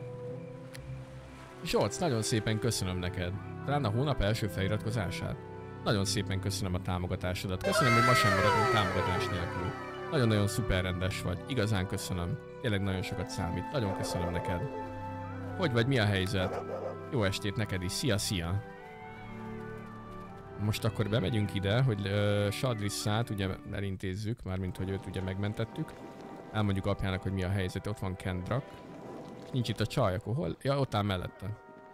Zsolc, nagyon szépen köszönöm neked. Talán a hónap első feliratkozását. Nagyon szépen köszönöm a támogatásodat. Köszönöm, hogy ma sem maradunk támogatás nélkül. Nagyon-nagyon szuper rendes vagy. Igazán köszönöm. Tényleg nagyon sokat számít. Nagyon köszönöm neked. Hogy vagy, mi a helyzet? Jó estét neked is. Szia, szia! Most akkor bemegyünk ide, hogy uh, Sadrisszát ugye elintézzük, mármint hogy őt ugye megmentettük. Elmondjuk apjának, hogy mi a helyzet. Ott van Kendrak. Nincs itt a csaj, akkor hol? Ja, ott áll mellette.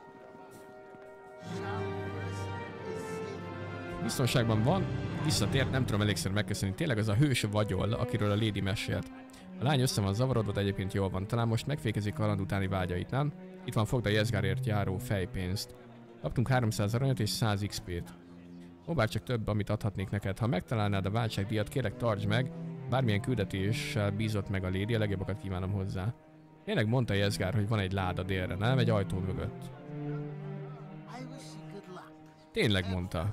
Biztonságban van, visszatért, nem tudom elégszer megköszönni. Tényleg az a hős vagyol, akiről a Lady mesélt. A lány össze van zavarodva, de egyébként jól van. Talán most megfékezik kaland utáni vágyait, nem? Itt van, fogd a Jesgárért járó fejpénzt. Kaptunk háromszáz aranyat és száz iksz pét. Ó, bár csak több, amit adhatnék neked. Ha megtalálnád a váltságdíjat, kérlek tartsd meg. Bármilyen küldetéssel bízott meg a Lady, a legjobbakat kívánom hozzá. Tényleg mondta Jesgár, hogy van egy láda délre, nem? Egy ajtó mögött. Tényleg mondta.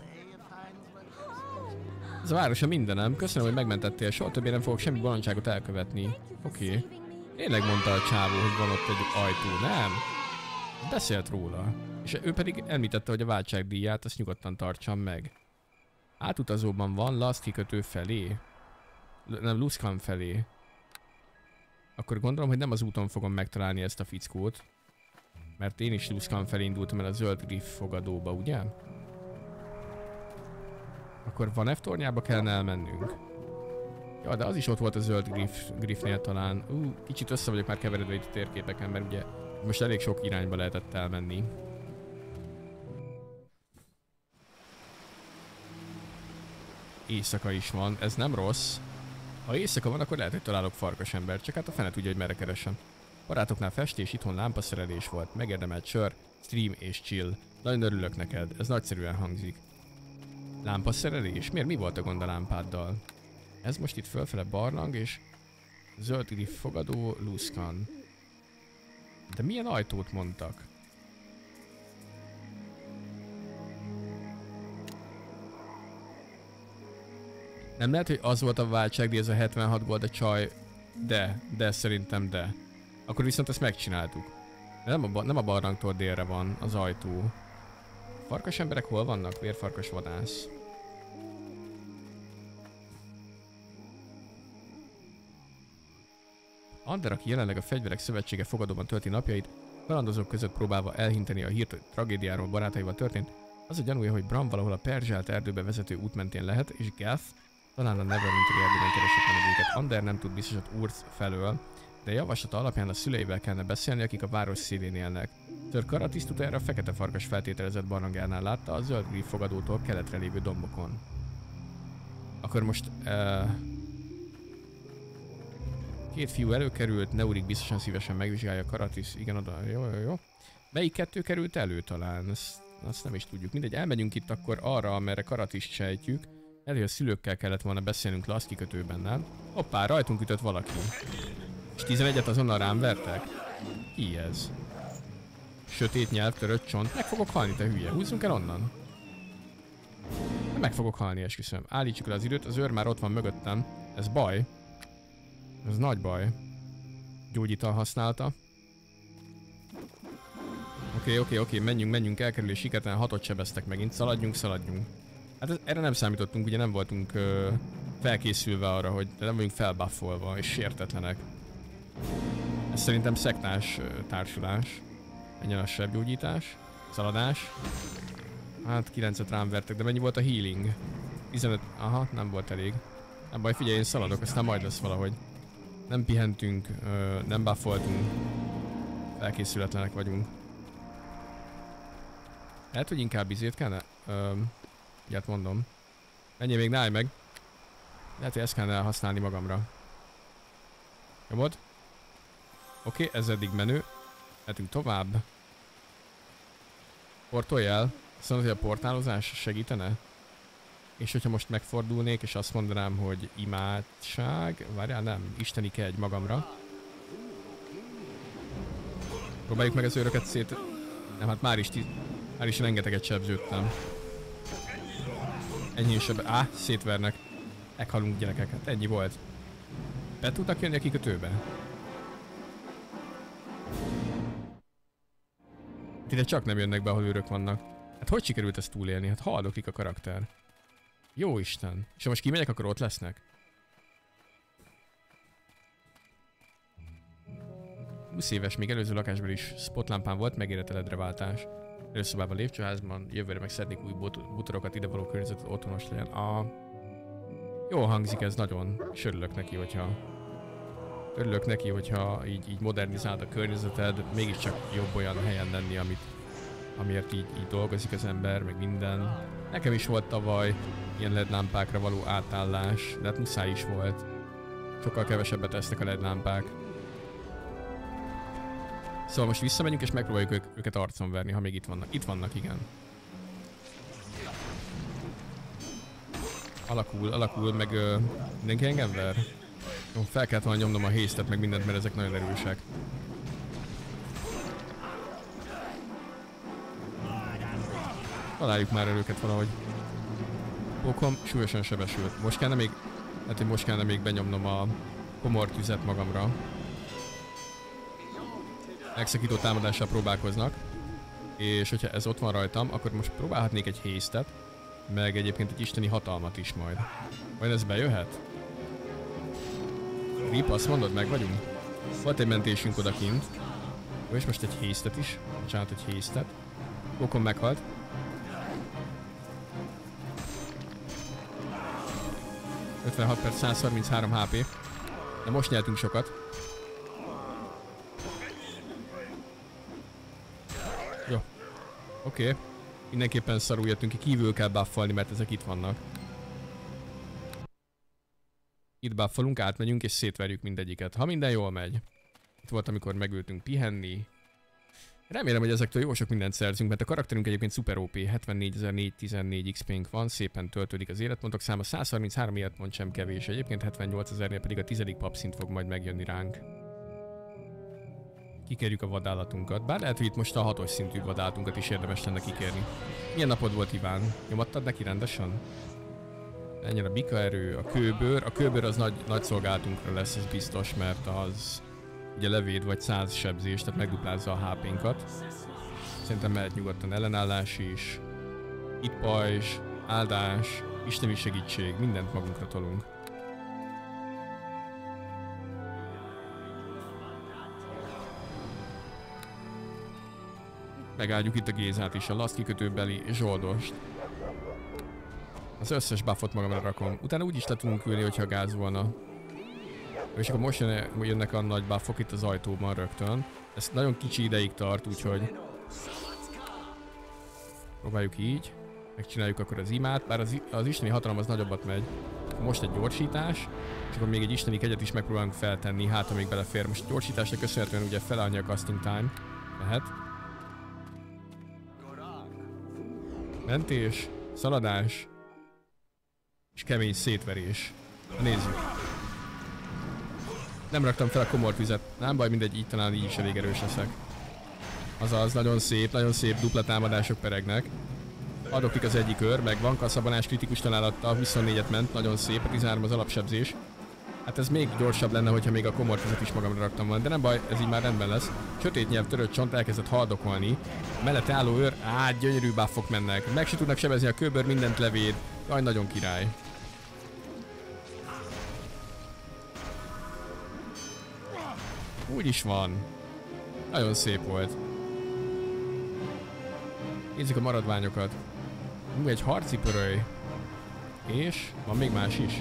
Ez a város a mindenem. Köszönöm, hogy megmentettél. Soha többé nem fogok semmi bolondságot elkövetni. Oké. Okay. Tényleg mondta a csávó, hogy van ott egy ajtó, nem? Beszélt róla. És ő pedig említette, hogy a váltságdíját azt nyugodtan tartsam meg. Átutazóban van Laszt kikötő felé. L nem, Luskan felé. Akkor gondolom, hogy nem az úton fogom megtalálni ezt a fickót. Mert én is Luskan felé indultam el a zöld griff fogadóba, ugye? Akkor Van F tornyába kellene elmennünk. Ja, de az is ott volt a zöld griff, griffnél talán. Ú, uh, kicsit össze vagyok már keveredve itt a térképeken, mert ugye most elég sok irányba lehetett elmenni. Éjszaka is van, ez nem rossz. Ha éjszaka van, akkor lehet, hogy találok farkasember, csak hát a fene tudja, hogy merre keresem. Barátoknál festés, itthon lámpaszerelés volt, megérdemelt sör, stream és chill. Nagyon örülök neked, ez nagyszerűen hangzik. Lámpaszerelés? Miért? Mi volt a gond a lámpáddal? Ez most itt fölfele barlang és zöld griff fogadó, Luskan. De milyen ajtót mondtak? Nem lehet, hogy az volt a váltságdíj, ez a hetvenhat gold a csaj, de, de szerintem de. Akkor viszont ezt megcsináltuk. De nem a, nem a barlangtól délre van az ajtó. Farkas emberek hol vannak? Vérfarkas vadász. Ander, aki jelenleg a Fegyverek Szövetsége fogadóban tölti napjait, kalandozók között próbálva elhinteni a hírt, hogy tragédiáról barátaival történt, az a gyanúja, hogy Bram valahol a perzsált erdőbe vezető út mentén lehet, és Gath talán a Neverwinter erdőben keresett menedéket. Ander nem tud biztosat Urth felől, de javaslata alapján a szüleivel kellene beszélni, akik a város szélén élnek. Sir Karatiszt utána a fekete farkas feltételezett barlangjánál látta a zöld griff fogadótól keletre lévő dombokon. Akkor most... Uh... Két fiú előkerült, Neurik biztosan szívesen megvizsgálja Karatis, igen, oda, jó, jó, jó. Melyik kettő került elő talán? Ezt, azt nem is tudjuk. Mindegy, elmegyünk itt akkor arra, amerre Karatist sejtjük. Elég a szülőkkel kellett volna beszélnünk Laszt kikötőben, nem? Hoppá, rajtunk ütött valaki. És tizenegyet azonnal rám vertek? Ki ez? Sötét nyelv, törött csont. Meg fogok halni, te hülye. Húzzunk el onnan. Meg fogok halni, esküszöm. Állítsuk le az időt, az őr már ott van mögöttem. Ez baj. Ez nagy baj. Gyógyital használta. Oké, oké, oké, menjünk, menjünk, elkerülés sikertelen, hatot sebeztek megint. Szaladjunk, szaladjunk. Hát ez, erre nem számítottunk, ugye nem voltunk ö, felkészülve arra, hogy nem vagyunk felbuffolva és sértetlenek. Ez szerintem szektás ö, társulás. Menjen a sebgyógyítás. Szaladás. Hát kilencet rám vertek, de mennyi volt a healing? tizenöt, aha, nem volt elég. Nem baj, figyelj, én szaladok, aztán majd lesz valahogy. Nem pihentünk, ö, nem buffoltunk. Felkészületlenek vagyunk. Lehet, hogy inkább izét kellene? Ö, ilyet mondom. Menjél még, ne állj meg. Lehet, hogy ezt kellene elhasználni magamra. Nyomod. Oké, okay, ez eddig menő. Mehetünk tovább. Portolj el. Szóval, hogy a portálozás segítene? És hogyha most megfordulnék, és azt mondanám, hogy imádság... Várjál, nem. Isteni kegy magamra. Próbáljuk meg az őröket szét... Nem, hát már is, tiz... már is rengeteget sebződtem. Ennyi sebe... Á, szétvernek. Meghalunk gyerekek, hát ennyi volt. Be tudnak jönni a kikötőbe? Ide csak nem jönnek be, ahol őrök vannak. Hát hogy sikerült ezt túlélni? Hát haldoklik a karakter. Jó Isten. És ha most kimegyek, akkor ott lesznek? húsz éves, még előző lakásban is spotlámpán volt megéreteledre váltás. Előszobában, lépcsőházban, jövőre meg szednék új butorokat, ide való környezetet otthonos legyen. A... Jó hangzik ez nagyon, és örülök neki, hogyha... Örülök neki, hogyha így, így modernizáld a környezeted, mégiscsak jobb olyan helyen lenni, amit, amiért így, így dolgozik az ember, meg minden. Nekem is volt tavaly ilyen el é dé lámpákra való átállás, de hát muszáj is volt. Sokkal kevesebbet tesznek a el é dé lámpák. Szóval most visszamegyünk és megpróbáljuk ők, őket arcon verni, ha még itt vannak. Itt vannak, igen. Alakul, alakul, meg ö, mindenki engem ver? Jó, fel kellett volna nyomnom a haste-et, meg mindent, mert ezek nagyon erősek. Találjuk már el őket valahogy. Pókom súlyosan sebesült. Most kellene még... Hát én most kellene még benyomnom a komortüzet magamra. Megszakító támadással próbálkoznak. És hogyha ez ott van rajtam, akkor most próbálhatnék egy haste-et. Meg egyébként egy isteni hatalmat is majd. Majd ez bejöhet? Rip, azt mondod, meg vagyunk? Volt egy mentésünk odakint. Jó, és most egy haste-et is. Bocsánat, egy haste-et. Pókom meghalt. ötvenhat perc, száz harminchárom há pé. De most nyeltünk sokat. Jó. Oké. Okay. Mindenképpen szarul jöttünk ki, kívül kell buffolni, mert ezek itt vannak. Itt buffolunk, átmegyünk és szétverjük mindegyiket. Ha minden jól megy. Itt volt, amikor megültünk pihenni. Remélem, hogy ezektől jó sok mindent szerzünk, mert a karakterünk egyébként szuper ó pé. hetvennégyezer-négyszáztizennégy iksz pé-nk van, szépen töltődik az életpontok száma. száz harminchárom életpont sem kevés. Egyébként hetvennyolcezernél pedig a tizedik papszint fog majd megjönni ránk. Kikérjük a vadállatunkat, bár lehet, hogy itt most a hatos szintű vadállatunkat is érdemes lenne kikérni. Milyen napod volt, Iván? Nyomattad neki rendesen? Ennyire a bikaerő, a kőbőr. A kőbőr az nagy, nagy szolgálatunkra lesz, ez biztos, mert az ugye levéd vagy száz sebzés, tehát megduplázza a há pénkat. Szerintem mehet nyugodtan ellenállás is. Itt pajzs, áldás, isteni segítség, mindent magunkra tolunk. Megáldjuk itt a Gézát is, a laszt kikötőbeli zsoldost. Az összes buffot magamra rakom. Utána úgy is le tudunk ülni, hogyha gáz volna. És akkor most jönnek a nagy buffok itt az ajtóban rögtön. Ez nagyon kicsi ideig tart, úgyhogy... Próbáljuk így. Megcsináljuk akkor az imát, bár az, az isteni hatalom az nagyobbat megy. Most egy gyorsítás, és akkor még egy isteni kegyet is megpróbálunk feltenni, hát ha még belefér. Most a gyorsításnak köszönhetően ugye fele annyi a casting time. Mehet. Mentés, szaladás, és kemény szétverés. Nézzük. Nem raktam fel a komort vizet. Nem baj, mindegy, így talán így is elég erős leszek. Azaz, nagyon szép, nagyon szép dupla támadások peregnek. Adoklik az egyik őr, meg van kasszabanás kritikus találattal, huszonnégyet ment, nagyon szép, a tizenhárom az alapsebzés. Hát ez még gyorsabb lenne, hogyha még a komort vizet is magamra raktam volna, de nem baj, ez így már rendben lesz. Sötét nyelv, törött csont elkezdett haldokolni. Mellette álló őr, á, gyönyörű buffok mennek. Meg se tudnak sebezni a kőbőr, mindent levéd. Jaj, nagyon király. Úgy is van. Nagyon szép volt. Nézzük a maradványokat. Ú, egy harci pöröly. És van még más is.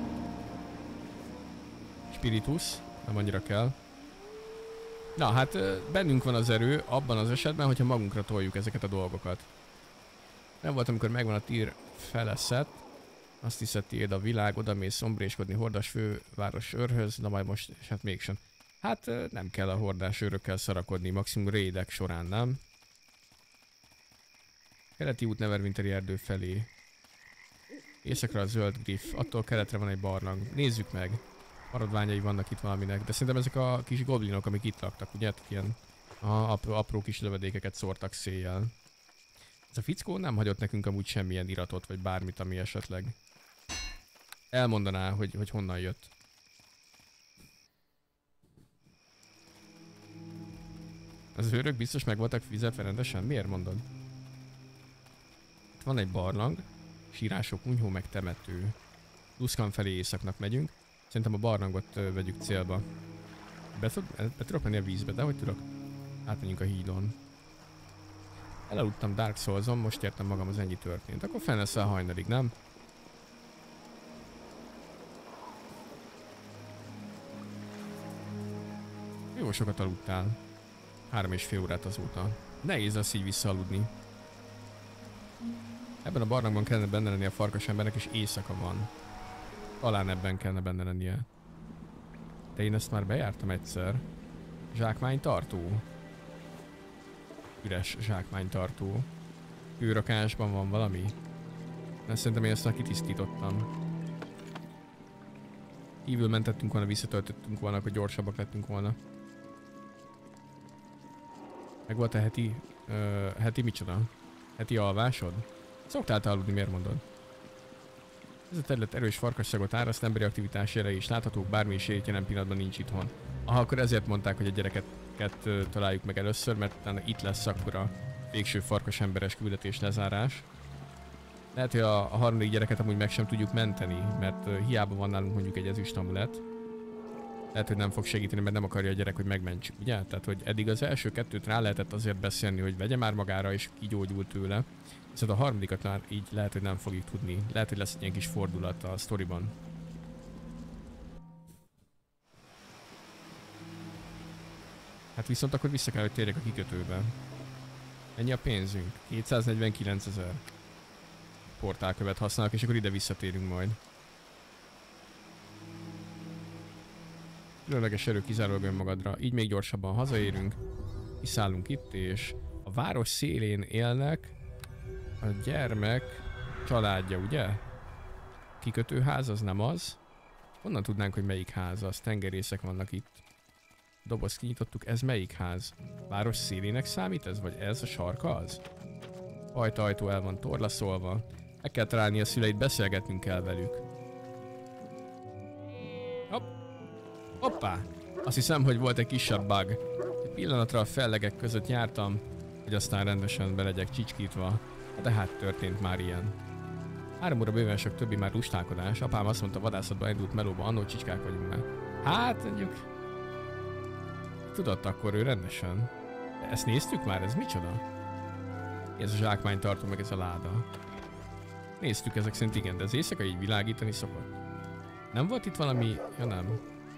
Spiritus. Nem annyira kell. Na hát bennünk van az erő abban az esetben, hogyha magunkra toljuk ezeket a dolgokat. Nem volt, amikor megvan a tier feleszett. Azt hiszed, tiéd a világ, oda mész szombréskodni hordas főváros őrhöz, na majd most, és hát mégsem. Hát nem kell a hordás őrökkel szarakodni, maximum raidek során, nem? Keleti út Neverwinteri erdő felé. Északra a zöld griff, attól keletre van egy barlang. Nézzük meg. Maradványai vannak itt valaminek, de szerintem ezek a kis goblinok, amik itt laktak, ugye? Ilyen apró, apró kis lövedékeket szórtak széjjel. Ez a fickó nem hagyott nekünk amúgy semmilyen iratot, vagy bármit, ami esetleg elmondaná, hogy, hogy honnan jött. Az őrök biztos meg voltak fizetve rendesen? Miért mondod? Itt van egy barlang, sírások, kunyhó, meg temető. Luszkan felé északnak megyünk. Szerintem a barlangot uh, vegyük célba. Be, tud, be tudok menni a vízbe, de hogy tudok? Átmenjünk a hídon. Elaludtam Dark Souls-on, most értem magam, az ennyi történt. Akkor fenn lesz a hajnalig, nem? Jó sokat aludtál. Három és fél órát azóta. Nehéz az így visszaaludni. Ebben a barlangban kellene benne lennie a farkas embernek, és éjszaka van. Talán ebben kellene benne lennie. De én ezt már bejártam egyszer. Zsákmánytartó. Üres zsákmánytartó. Kőrakásban van valami? Mert szerintem én ezt már kitisztítottam. Kívül mentettünk volna, visszatöltöttünk volna, akkor gyorsabbak lettünk volna. Meg volt a heti... Uh, heti micsoda? Heti alvásod? Szoktál te aludni, miért mondod? Ez a terület erős farkasszagot áraszt, emberi aktivitás jelei is láthatók, bármi is érít, jelen pillanatban nincs itthon. Aha, akkor ezért mondták, hogy a gyereket uh, találjuk meg először, mert utána itt lesz akkor a végső farkas emberes küldetés lezárás. Lehet, hogy a, a harmadik gyereket amúgy meg sem tudjuk menteni, mert uh, hiába van nálunk mondjuk egy ezüst amulet. Lehet, hogy nem fog segíteni, mert nem akarja a gyerek, hogy megmentsük, ugye? Tehát, hogy eddig az első kettőt rá lehetett azért beszélni, hogy vegye már magára, és kigyógyult tőle. Viszont a harmadikat már így lehet, hogy nem fogjuk tudni. Lehet, hogy lesz egy ilyen kis fordulat a sztoriban. Hát viszont akkor vissza kell, hogy térjek a kikötőbe. Ennyi a pénzünk. kétszáznegyvenkilencezer. Portálkövet használok, és akkor ide visszatérünk majd. Különleges erő kizárólag önmagadra, így még gyorsabban hazaérünk. Kiszállunk itt, és a város szélén élnek a gyermek családja, ugye? Kikötőház az nem az. Honnan tudnánk, hogy melyik ház az? Tengerészek vannak itt. Dobozt kinyitottuk, ez melyik ház? Város szélének számít ez? Vagy ez a sarka az? Ajta ajtó el van torlaszolva. Meg kell találni a szüleit, beszélgetnünk kell velük. Hopp! Hoppá! Azt hiszem, hogy volt egy kisebb bug. Egy pillanatra a fellegek között jártam, hogy aztán rendesen be legyek csicskítva. De hát történt már ilyen. Három óra bőven sok, többi már lustálkodás. Apám azt mondta, vadászatba indult melóba, annó csicskák vagyunk már. Hát, mondjuk... Tudott akkor ő rendesen. De ezt néztük már, ez micsoda? Ez a zsákmánytartó, meg ez a láda. Néztük, ezek szerint igen, de az éjszaka így világítani szokott. Nem volt itt valami... Ja nem.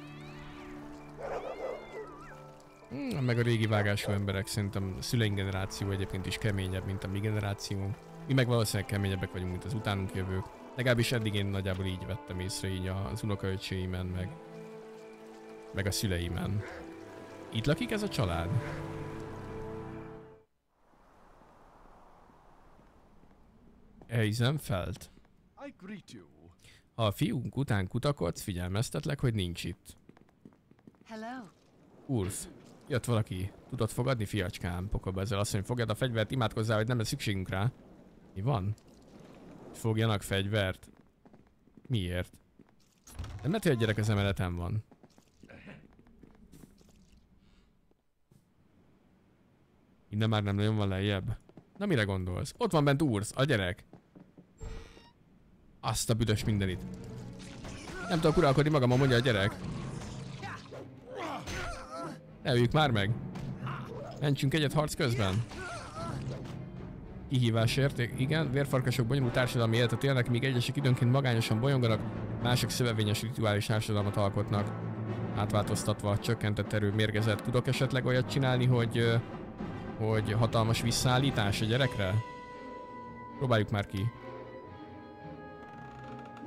Hmm, meg a régi vágású emberek, szerintem a szüleink generáció egyébként is keményebb, mint a mi generáció. Mi meg valószínűleg keményebbek vagyunk, mint az utánunk jövők. Legalábbis eddig én nagyjából így vettem észre, így az unokaöcséimen, meg, meg a szüleimen. Itt lakik ez a család? Eisenfeld. Ha a fiunk után kutakodsz, figyelmeztetlek, hogy nincs itt. Hello. Ulf, jött valaki. Tudod fogadni, fiacskám? Pokolba ezzel azt mondja, fogjad a fegyvert, imádkozzál, hogy nem lesz szükségünk rá. Mi van? Fogjanak fegyvert? Miért? Nem lehet, hogy a gyerek az emeleten van. Innen már nem nagyon van lejjebb. Na mire gondolsz? Ott van bent Urs, a gyerek. Azt a büdös mindenit. Nem tudok uralkodni magamon, mondja a gyerek. Ne öljük már meg. Mentsünk egyet harc közben. Kihívás érték. Igen, vérfarkasok bonyolult társadalmi életet élnek, míg egyesek időnként magányosan bolyonganak, mások szövevényes rituális társadalmat alkotnak. Átváltoztatva, csökkentett erő, mérgezett. Tudok esetleg olyat csinálni, hogy... hogy hatalmas visszaállítás a gyerekre? Próbáljuk már ki.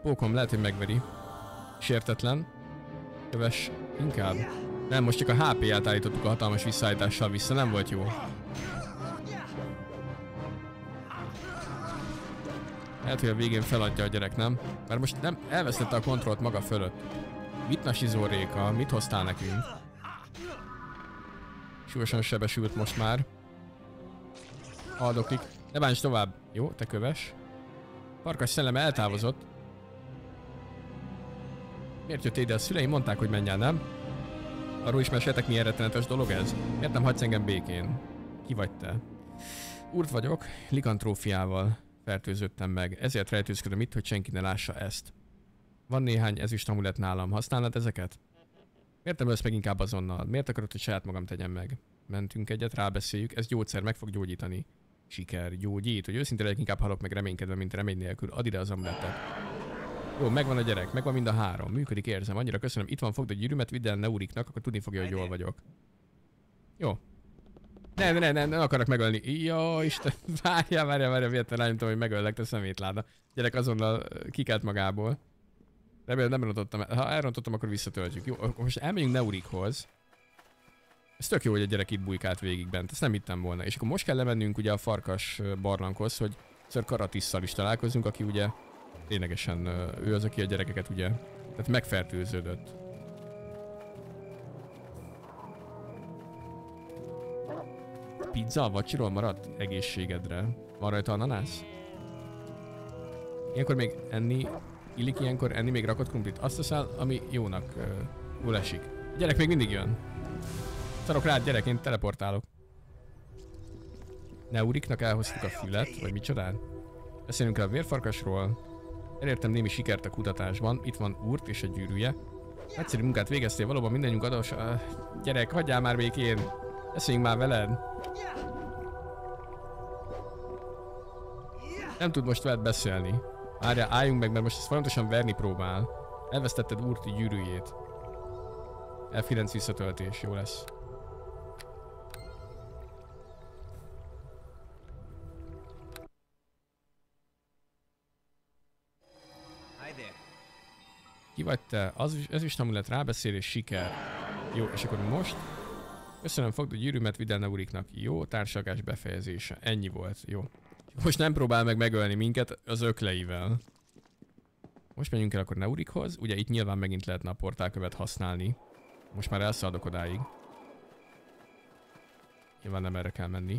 Pókom lehet, hogy megveri. Sértetlen. Köves inkább. Nem, most csak a há pé-ját állítottuk a hatalmas visszaállítással vissza, nem volt jó. Lehet, hogy a végén feladja a gyerek, nem? Mert most nem elvesztette a kontrollt maga fölött. Mit nasizol, Réka? Mit hoztál nekünk? Súlyosan sebesült most már. Haldoklik. Ne bánts tovább. Jó, te köves. Farkas szellem eltávozott. Miért jött ide? A szüleim mondták, hogy menj el, nem? Arról is meséltek, milyen rettenetes dolog ez? Miért nem hagysz engem békén? Ki vagy te? Úrt vagyok, likantrófiával fertőzöttem meg. Ezért rejtőzködöm itt, hogy senki ne lássa ezt. Van néhány ezüst amulet nálam. Használnád ezeket? Miért nem ölsz meg inkább azonnal? Miért akarod, hogy saját magam tegyem meg? Mentünk egyet, rábeszéljük, ez gyógyszer, meg fog gyógyítani. Siker, gyógyít, hogy őszintén legyek, inkább halok meg reménykedve, mint remény nélkül. Add ide az amuletet. Jó, megvan a gyerek, megvan mind a három. Működik, érzem. Annyira köszönöm. Itt van, fogd a gyűrűmet, vidd el Neuriknak, akkor tudni fogja, hogy jól vagyok. Jó. Ne, ne, ne, nem akarok megölni. Jó, Isten, várjál, várjál, várjál, véletlen rányomtam, hogy megöllek, te szemétláda. Gyerek azonnal kikelt magából. Remélem nem rontottam el. Ha elrontottam, akkor visszatöltjük. Jó, akkor most elmegyünk Neurikhoz. Ez tök jó, hogy a gyerek itt bujkált végig bent, ezt nem hittem volna. És akkor most kell lemennünk ugye a farkas barlanghoz, hogy Sir Karatisszal is találkozunk, aki ugye ténylegesen ő az, aki a gyerekeket ugye, tehát megfertőződött. Pizza a vacsiról maradt egészségedre. Van rajta ananász? Ilyenkor még enni, illik ilyenkor enni még rakott krumplit. Azt teszel, ami jónak uh, jól esik. A gyerek még mindig jön. Szarok rád, gyerek, én teleportálok. Neuriknak elhoztuk a fület, vagy micsodán? Beszélünk el a vérfarkasról. Elértem némi sikert a kutatásban. Itt van Úrt és a gyűrűje. Egyszerű munkát végeztél, valóban mindenünk adós. Uh, gyerek, hagyjál már békén. Beszéljünk már veled. Nem tud most veled beszélni. Várjál, álljunk meg, mert most ezt folyamatosan verni próbál. Elvesztetted Úrti gyűrűjét. F kilenc visszatöltés, jó lesz. Ki vagy te? Az, ez is nem lett rábeszélés, siker. Jó, és akkor most? Köszönöm, fogd a gyűrűmet, vidd el Neuriknak. Jó, társalgás befejezése. Ennyi volt, jó. Most nem próbál meg megölni minket az ökleivel. Most menjünk el akkor Neurikhoz. Ugye itt nyilván megint lehetne a portálkövet használni. Most már elszaladok odáig. Nyilván nem erre kell menni.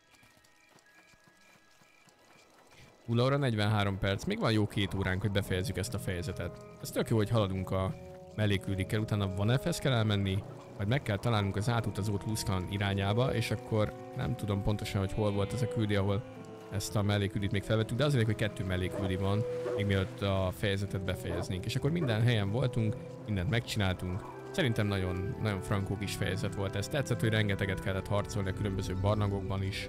nulla óra negyvenhárom perc. Még van jó két óránk, hogy befejezzük ezt a fejezetet. Ez tök jó, hogy haladunk a melléküldikkel. Utána van F-hez kell elmenni, majd meg kell találnunk az átutazót Luskan irányába, és akkor nem tudom pontosan, hogy hol volt ez a küldi, ahol ezt a melléküldit még felvettük, de azért, hogy kettő melléküldi van, még mielőtt a fejezetet befejeznénk. És akkor minden helyen voltunk, mindent megcsináltunk. Szerintem nagyon, nagyon frankó kis fejezet volt ez. Tetszett, hogy rengeteget kellett harcolni a különböző barlangokban is.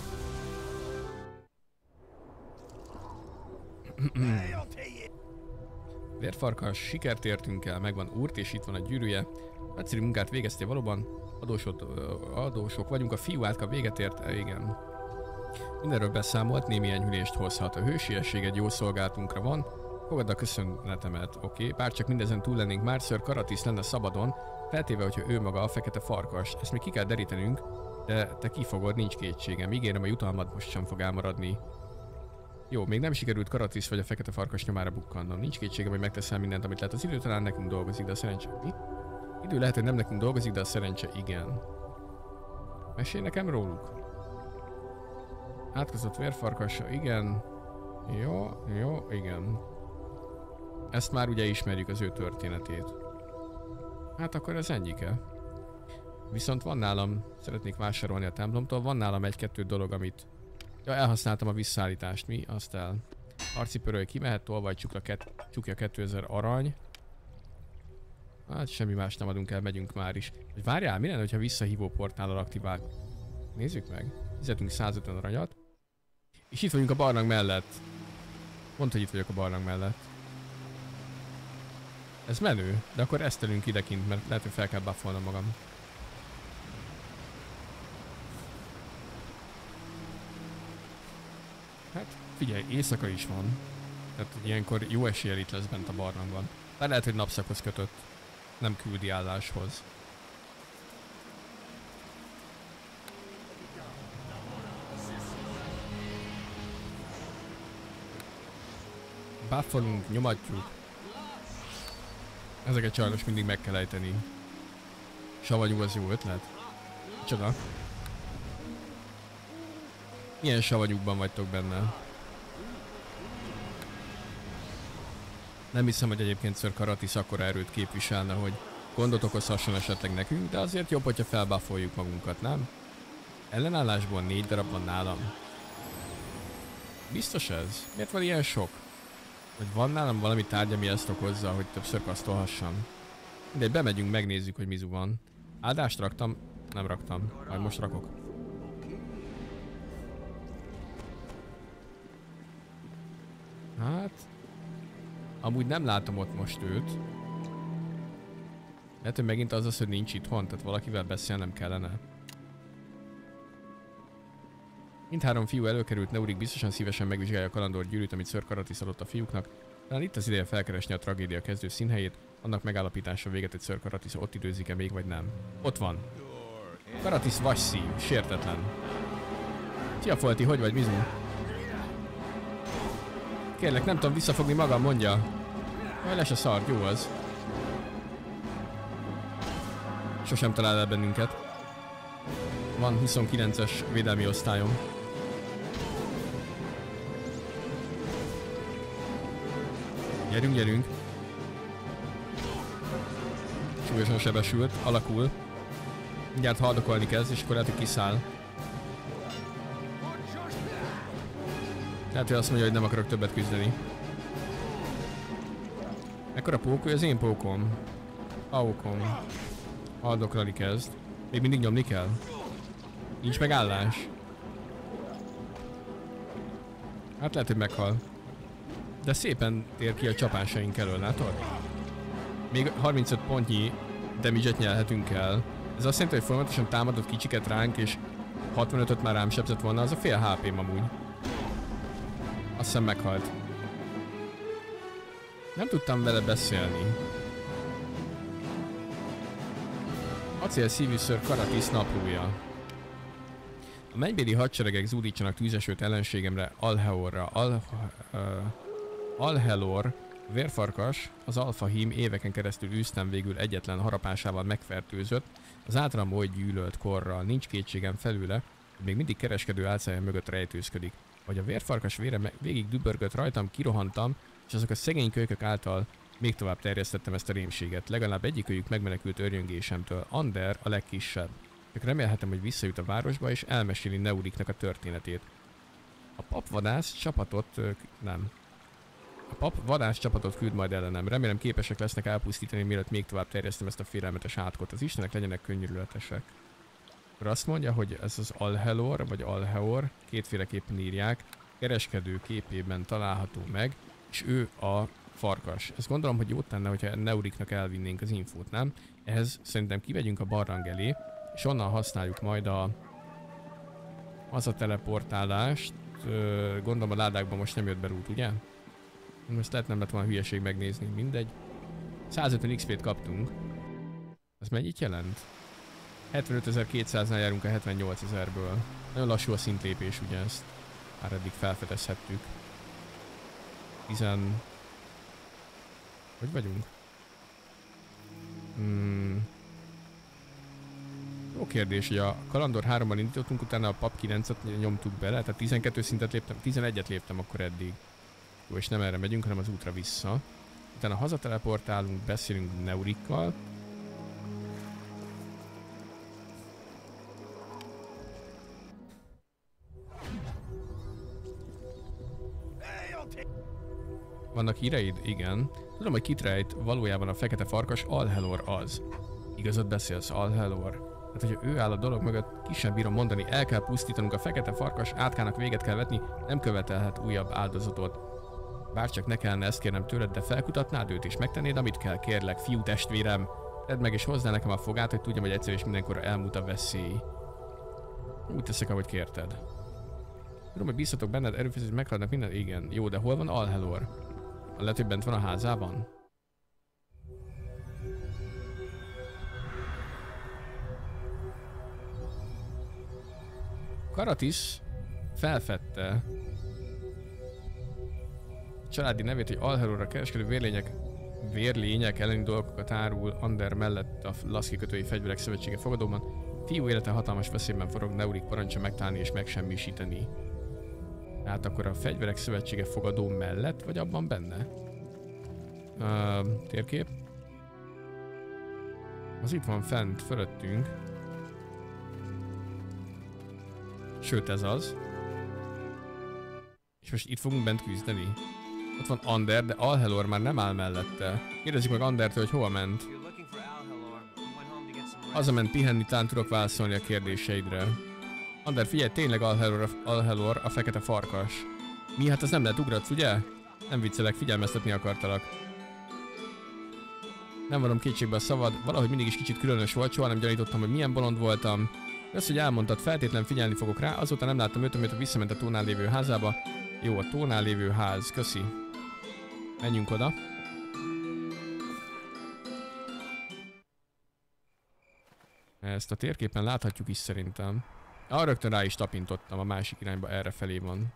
Vérfarkas, sikert értünk el, megvan Úrt, és itt van a gyűrűje. Egyszerű munkát végeztél valóban. Adósok, adósok vagyunk, a fiú átka véget ért, igen. Mindenről beszámolt, némi enyhülést hozhat. A hősiességed jó szolgálatunkra van. Fogadd a köszönetemet, oké. Okay. Bárcsak mindezen túl lennénk, már Sir Karatis lenne szabadon, feltéve, hogyha ő maga a fekete farkas. Ezt még ki kell derítenünk, de te kifogod, nincs kétségem. Ígérem, a jutalmad most sem fog elmaradni. Jó, még nem sikerült Karatis vagy a fekete farkas nyomára bukkannom. Nincs kétségem, hogy megteszel mindent, amit lehet. Az idő talán nekünk dolgozik, de a szerencse... Mi? Idő lehet, hogy nem nekünk dolgozik, de a szerencse igen. Mesélj nekem róluk. Átkozott vérfarkasa, igen. Jó, jó, igen. Ezt már ugye ismerjük, az ő történetét. Hát akkor ez ennyike. Viszont van nálam, szeretnék vásárolni a templomtól, van nálam egy-kettő dolog, amit... Ja, elhasználtam a visszaállítást, mi? Azt el. Arcipöröly kimehet, tolvaj csukla ket... csukja kétezer arany. Hát semmi más nem adunk el, megyünk már is. Várjál, mi lenne, hogyha visszahívó portállal aktivál? Nézzük meg. Fizetünk százötven aranyat. És itt vagyunk a barlang mellett. Mondd, hogy itt vagyok a barlang mellett. Ez menő, de akkor esztelünk idekint, mert lehet, hogy fel kell buffolnom magam. Hát figyelj, éjszaka is van. Tehát ilyenkor jó eséllyel itt lesz bent a barlangban. De lehet, hogy napszakhoz kötött. Nem küldi álláshoz. Buffolunk, nyomatjuk. Ezeket sajnos mindig meg kell ejteni. Savanyú az jó ötlet. Csoda. Milyen savanyúkban vagytok benne? Nem hiszem, hogy egyébként Sir Karatis akkora erőt képviselne, hogy gondot okozhasson esetleg nekünk, de azért jobb, hogyha felbuffoljuk magunkat, nem? Ellenállásból négy darab van nálam. Biztos ez? Miért van ilyen sok? Vagy van nálam valami tárgy, ami ezt okozza, hogy többször kasztolhassam? De bemegyünk, megnézzük, hogy mizu van. Áldást raktam? Nem raktam. Majd most rakok. Hát... Amúgy nem látom ott most őt. Lehet, hogy megint az az, hogy nincs itthon, tehát valakivel beszélnem kellene. Mindhárom fiú előkerült, Neurik biztosan szívesen megvizsgálja a kalandor gyűrűt, amit Sir Karatis adott a fiúknak. Talán itt az ideje felkeresni a tragédia kezdő színhelyét, annak megállapítása véget, hogy Sir Karatis ott időzik-e még, vagy nem. Ott van. Karatis vasszív, sértetlen. Szia Folti, hogy vagy, Mizu? Kérlek, nem tudom visszafogni magam, mondja. Majd les a szart, jó az. Sosem talál el bennünket. Van huszonkilences védelmi osztályom. Gyerünk, gyerünk. Súlyosan sebesült, alakul. Mindjárt haldokolni kezd, és akkor lehet, hogy kiszáll. Lehet, hogy azt mondja, hogy nem akarok többet küzdeni. Ekkora pók, hogy az én pókom. Aukom. Haldokolni kezd. Még mindig nyomni kell. Nincs megállás. Hát lehet, hogy meghal. De szépen tér ki a csapásaink elől, látod? Még harmincöt pontnyi damage-et nyelhetünk el. Ez azt jelenti, hogy folyamatosan támadott kicsiket ránk, és hatvanötöt már rám sebzett volna, az a fél há pém amúgy. Azt hiszem meghalt. Nem tudtam vele beszélni. Acél szívű Sir Karatis naplója. A mennybéli hadseregek zúdítsanak tűzesőt ellenségemre, Alheorra. Al, uh, Alhelor, vérfarkas, az alfahím éveken keresztül űztem, végül egyetlen harapásával megfertőzött, az általam oly gyűlölt korral, nincs kétségem felőle, hogy még mindig kereskedő álcája mögött rejtőzködik. Hogy a vérfarkas vére végig dübörgött rajtam, kirohantam, és azok a szegény kölykök által még tovább terjesztettem ezt a rémséget. Legalább egyikőjük megmenekült örjöngésemtől, Ander a legkisebb. Csak remélhetem, hogy visszajut a városba és elmeséli Neuriknak a történetét. A pap vadász csapatot... nem. A pap vadász csapatot küld majd ellenem. Remélem képesek lesznek elpusztítani, mielőtt még tovább terjesztem ezt a félelmetes átkot. Az istenek legyenek könnyűületesek. Akkor azt mondja, hogy ez az Alhelor, vagy Alheor, kétféleképpen írják, kereskedő képében található meg, és ő a farkas. Ezt gondolom, hogy jót tenne, hogyha Neuriknak elvinnénk az infót, nem? Ehhez szerintem kivegyünk a barlang elé, és onnan használjuk majd a az a teleportálást. Gondolom a ládákban most nem jött be rút, ugye? Most lehet nem lett volna hülyeség megnézni, mindegy. százötven iksz pét kaptunk. Ez mennyit jelent? hetvenötezer-kétszáznál járunk a hetvennyolcezerből. Nagyon lassú a szintlépés, ugye ezt már eddig felfedezhettük. Tizen... Hogy vagyunk? Hmm. Jó kérdés, hogy a Kalandor háromban indítottunk, utána a pap kilencet nyomtuk bele, tehát tizenkettő szintet léptem, tizenegyet léptem akkor eddig. Jó, és nem erre megyünk, hanem az útra vissza. Utána hazateleportálunk, beszélünk Neurikkal. Vannak híreid? Igen. Tudom, hogy kit rejt, valójában a fekete farkas Alhelor az. Igazad beszélsz, Alhelor? Hát, hogyha ő áll a dolog mögött, ki sem bírom mondani, el kell pusztítanunk a fekete farkas, átkának véget kell vetni, nem követelhet újabb áldozatot. Bárcsak ne kellene ezt kérnem tőled, de felkutatnád őt és megtennéd, amit kell, kérlek, fiú testvérem. Tedd meg és hozzá nekem a fogát, hogy tudjam, hogy egyszer és mindenkor elmúlt a veszély. Úgy teszek, ahogy kérted. Tudom, hogy bízhatok benned, erőfeszítés meghaladnak minden? Igen. Jó, de hol van Alhelor? Lehet, hogy bent van a házában? Karatis felfedte családi nevét, hogy Alhelorra kereskedő vérlények, vérlények elleni dolgokat árul Ander mellett a Laszki kötői fegyverek szövetsége fogadóban. Fiú élete hatalmas veszélyben forog, Neurik parancsa megtalálni és megsemmisíteni. Tehát akkor a fegyverek szövetsége fogadó mellett, vagy abban benne? Uh, térkép. Az itt van fent, fölöttünk. Sőt, ez az. És most itt fogunk bent küzdeni. Ott van Ander, de Alhelor már nem áll mellette. Kérdezzük meg Andertől, hogy hova ment. Hazament pihenni, talán tudok válaszolni a kérdéseidre. Ander, figyelj, tényleg Alhelor, Alhelor a fekete farkas. Mi? Hát az nem lehet, ugratsz, ugye? Nem viccelek, figyelmeztetni akartalak. Nem vonom kétségbe a szavad, valahogy mindig is kicsit különös volt, soha nem gyanítottam, hogy milyen bolond voltam. Össz, hogy elmondtad, feltétlen figyelni fogok rá, azóta nem láttam őt, amit visszament a tónál lévő házába. Jó, a tónál lévő ház, köszi. Menjünk oda. Ezt a térképen láthatjuk is szerintem. Ah, rögtön rá is tapintottam, a másik irányba erre felé van.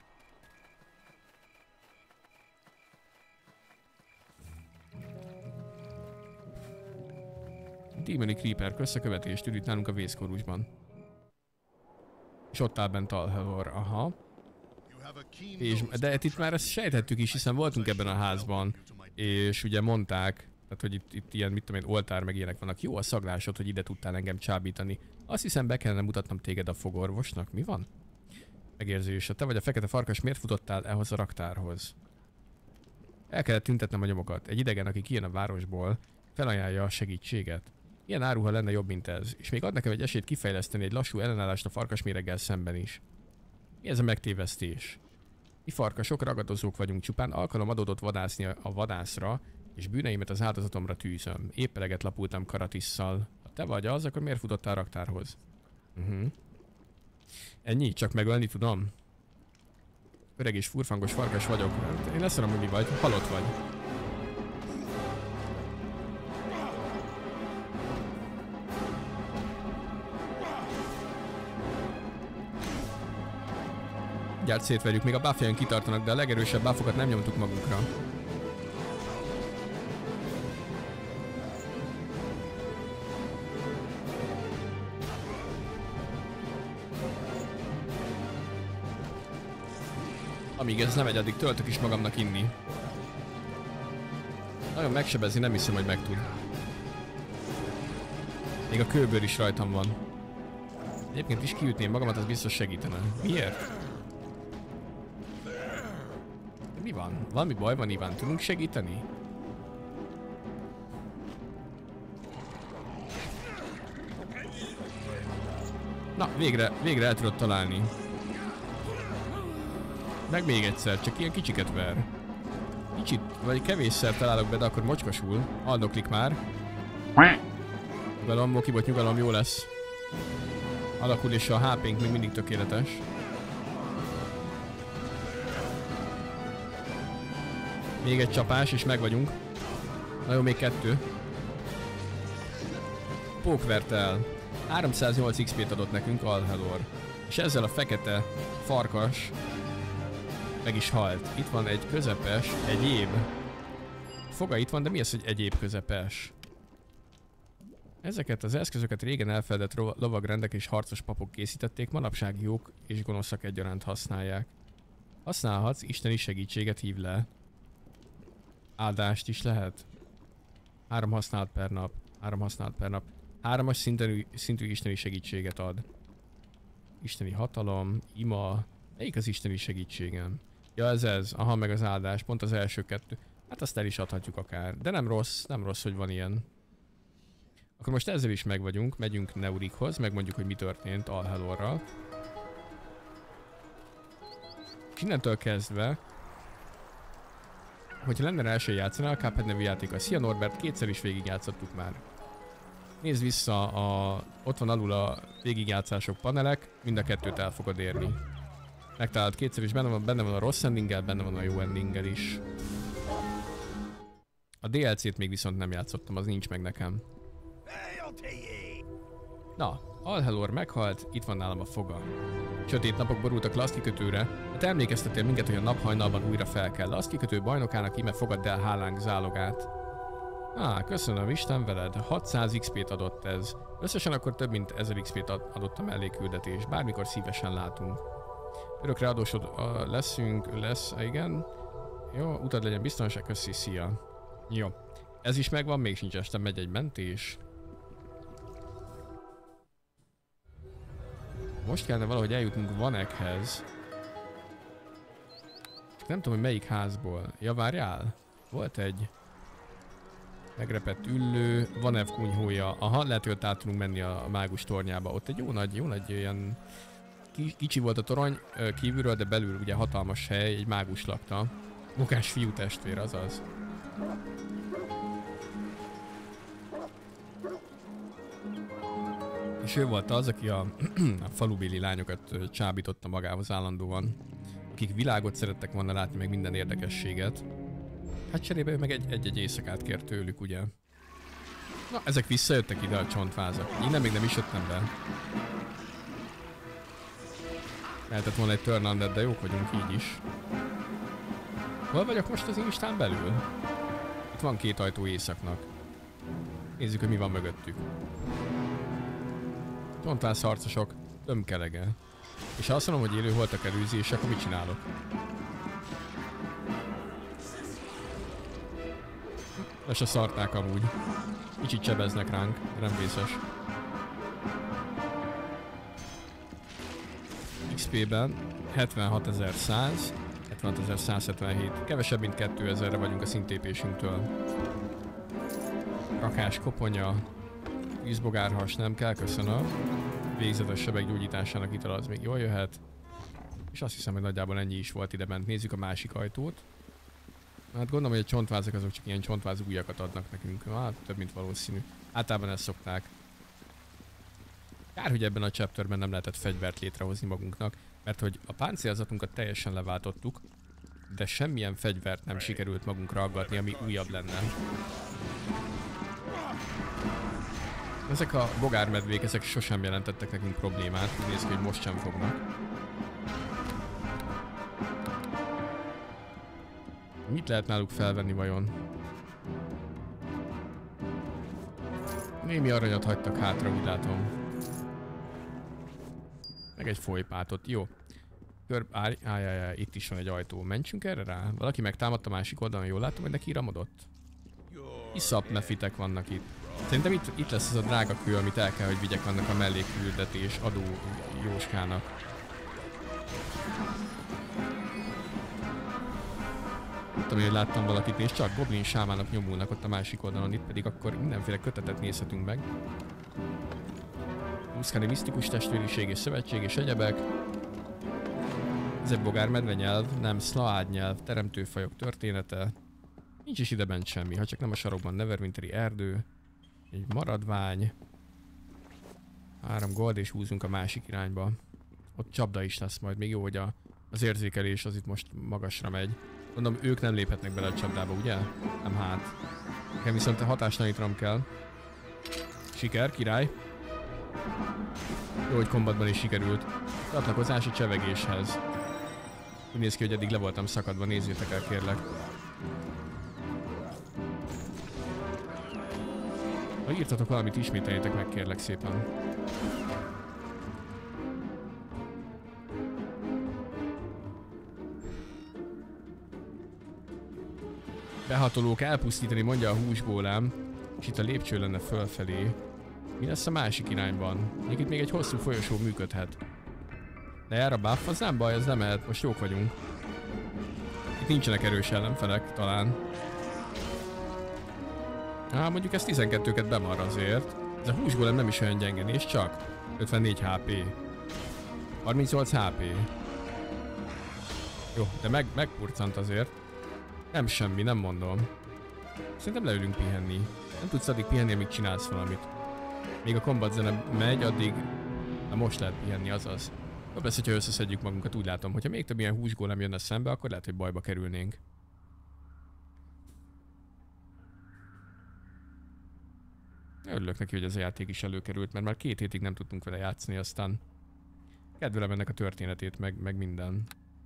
Demonic Reaper összekövetést ül itt nálunk a vészkorúsban. És ott áll bent Alhelor, aha. És, de itt már ezt sejthettük is, hiszen voltunk ebben a házban. És ugye mondták, tehát hogy itt, itt ilyen, mit tudom én, oltár meg ilyenek vannak. Jó a szaglásod, hogy ide tudtál engem csábítani. Azt hiszem, be kellene mutatnom téged a fogorvosnak. Mi van? Megérzés. Te vagy a fekete farkas, miért futottál ehhoz a raktárhoz? El kellett tüntetnem a nyomokat. Egy idegen, aki kijön a városból, felajánlja a segítséget. Ilyen áruha lenne jobb, mint ez. És még ad nekem egy esélyt kifejleszteni egy lassú ellenállást a farkasméreggel szemben is. Mi ez a megtévesztés? Mi farkasok ragadozók vagyunk, csupán alkalom adódott vadászni a vadászra, és bűneimet az áldozatomra tűzöm. Épp eleget lapultam Karatisszal. Ha te vagy az, akkor miért futottál a raktárhoz? Uh-huh. Ennyi? Csak megölni tudom? Öreg és furfangos farkas vagyok. Én leszarom, hogy mi vagy. Halott vagy. Gyárt szétverjük, még a buffjaink kitartanak, de a legerősebb buffokat nem nyomtuk magunkra. Amíg ez nem megy, addig töltök is magamnak inni. Nagyon megsebezni nem hiszem, hogy megtud. Még a kőbőr is rajtam van. Egyébként is kiütném magamat, az biztos segítene. Miért? Mi van? Valami baj van, Iván? Tudunk segíteni? Na, végre, végre el tudod találni. Meg még egyszer, csak ilyen kicsiket ver. Kicsit, vagy kevésszer találok be, de akkor mocskosul. Aldoklik már. Nyugalom, Mokibot, nyugalom, jó lesz. Alakul, és a há pénk még mindig tökéletes. Még egy csapás, és meg vagyunk. Na jó, még kettő. Pók vert el. háromszáznyolc iksz pét adott nekünk Alhelor. És ezzel a fekete farkas meg is halt. Itt van egy közepes, egyéb. Foga itt van, de mi az, hogy egyéb közepes? Ezeket az eszközöket régen elfeledett lovagrendek és harcos papok készítették, manapság jók és gonoszak egyaránt használják. Használhatsz, isteni segítséget hív le. Áldást is lehet. Három használat per nap. Három használat per nap. Hármas szintű, szintű isteni segítséget ad. Isteni hatalom, ima. Melyik az isteni segítségem? Ja, ez ez. Aha, meg az áldás. Pont az első kettő. Hát azt el is adhatjuk akár. De nem rossz, nem rossz, hogy van ilyen. Akkor most ezzel is meg vagyunk. Megyünk Neurikhoz, megmondjuk, hogy mi történt Alhelorral. És innentől kezdve, hogyha lenne első játszani, a Cuphead nevű játéka. Szia Norbert, kétszer is végigjátszottuk már. Nézd vissza, a, ott van alul a végigjátszások panelek, mind a kettőt el fogod érni. Megtalált kétszer is, benne van, benne van a rossz endinggel, benne van a jó endinggel is. A dé el cét még viszont nem játszottam, az nincs meg nekem. Na, Alhelor meghalt, itt van nálam a foga. Sötét napok borultak le azt kikötőre, de te emlékeztetél minket, hogy a naphajnalban újra fel kell. Azt kikötő bajnokának íme fogadd el hálánk zálogát. Á, köszönöm, Isten veled, hatszáz iksz pét adott ez. Összesen akkor több mint ezer iksz pét adott a mellékküldetés, bármikor szívesen látunk. Örökre adósod uh, leszünk, lesz, igen. Jó, utad legyen biztonság, köszi, szia. Jó, ez is megvan, még sincs este, megy egy mentés. Most kellene valahogy eljutnunk Vanekhez. Csak nem tudom, hogy melyik házból. Ja, várjál? Volt egy megrepett üllő, Vanev kunyhója. Aha, lehet, hogy ott át tudunk menni a mágus tornyába. Ott egy jó nagy, jó nagy ilyen... Kicsi volt a torony kívülről, de belül ugye hatalmas hely, egy mágus lakta. Mokás fiú testvér, azaz. És ő volt az, aki a, a falubéli lányokat csábította magához állandóan. Akik világot szerettek volna látni, meg minden érdekességet. Hát cserébe ő meg egy-egy éjszakát kért tőlük, ugye? Na, ezek visszajöttek ide a csontvázak. Innen még nem is jöttem be. Lehetett volna egy turn undead, de jók vagyunk így is. Hol vagyok most az Instán belül? Itt van két ajtó éjszaknak. Nézzük, hogy mi van mögöttük. Csontváz harcosok, tömkelege. És ha azt mondom, hogy élő holtak előzés, akkor mit csinálok? Le se szarták amúgy. Kicsit csebeznek ránk, nem vészes. iksz pében hetvenhatezer-száz, hetvenhatezer-százhetvenhét. Kevesebb, mint kétezerre vagyunk a szintépésünktől. Rakás koponya. Vízbogárhas nem kell, köszönöm. Végzetes sebek gyógyításának ital az még jól jöhet. És azt hiszem, hogy nagyjából ennyi is volt ide bent. Nézzük a másik ajtót. Hát gondolom, hogy a csontvázak azok csak ilyen csontváz ujjakat adnak nekünk. Hát több mint valószínű. Általában ezt szokták. Kár, hogy ebben a chapterben nem lehetett fegyvert létrehozni magunknak, mert hogy a páncélzatunkat teljesen leváltottuk, de semmilyen fegyvert nem sikerült magunkra aggatni, ami újabb lenne. Ezek a bogármedvék, ezek sosem jelentettek nekünk problémát, nézd ki, hogy most sem fognak. Mit lehet náluk felvenni vajon? Némi aranyat hagytak hátra, úgy látom. Meg egy folypátot, jó. Kör... Állj, állj, állj, állj, itt is van egy ajtó. Mentsünk erre rá? Valaki megtámadta a másik oldalon, jól látom, hogy neki iramodott? Iszap nefitek vannak itt. Szerintem itt, itt lesz az a drága kő, amit el kell, hogy vigyek annak a mellékküldetés adó jóskának. Nem tudom, hogy láttam valakit, és csak goblin sámának nyomulnak ott a másik oldalon, itt pedig akkor mindenféle kötetet nézhetünk meg. Muszkáni misztikus testvériség és szövetség és egyebek. Ez egy bogármedve nyelv, nem szlaád nyelv, teremtőfajok története. Nincs is ide bent semmi, ha csak nem a sarokban Neverwinteri erdő. Egy maradvány. Három gold és húzunk a másik irányba. Ott csapda is lesz majd, még jó, hogy a, az érzékelés az itt most magasra megy. Mondom, ők nem léphetnek bele a csapdába, ugye? Nem hát. Nekem viszont a hatástalanítanom kell. Siker, király. Jó, hogy kombatban is sikerült. Csatlakozás a csevegéshez. Úgy néz ki, hogy eddig le voltam szakadva, nézzétek el, kérlek. Ha írtatok valamit, ismételjétek meg, kérlek szépen. Behatolók elpusztítani, mondja a húsgólám, és itt a lépcső lenne fölfelé. Mi lesz a másik irányban? Még itt még egy hosszú folyosó működhet. De jár a buff, az nem baj, ez nem mehet, most jók vagyunk. Itt nincsenek erős ellenfelek, talán. Á, mondjuk ez tizenkettőket bemar azért. Ez a húsgólem nem is olyan gyenge, és csak ötvennégy há pé. harmincnyolc há pé. Jó, de meg, megpurcant azért. Nem semmi, nem mondom. Szerintem leülünk pihenni. Nem tudsz addig pihenni, amíg csinálsz valamit. Még a combat zene megy, addig... Na most lehet pihenni, azaz. Persze, hogyha összeszedjük magunkat, úgy látom, hogyha még több ilyen húsgólem jönne szembe, akkor lehet, hogy bajba kerülnénk. Örülök neki, hogy ez a játék is előkerült, mert már két hétig nem tudtunk vele játszani, aztán kedvelem ennek a történetét, meg, meg minden.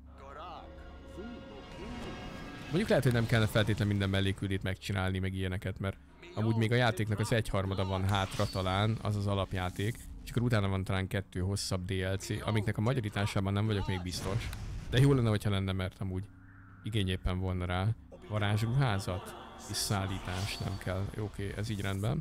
Mondjuk lehet, hogy nem kellene feltétlenül minden melléküldét megcsinálni, meg ilyeneket, mert amúgy még a játéknak az egyharmada van hátra talán, az az alapjáték, és akkor utána van talán kettő hosszabb dé el cé, amiknek a magyarításában nem vagyok még biztos. De jó lenne, hogyha lenne, mert amúgy igény éppen volna rá. Varázsruházat? Visszaállítás nem kell. Jó, oké, ez így rendben.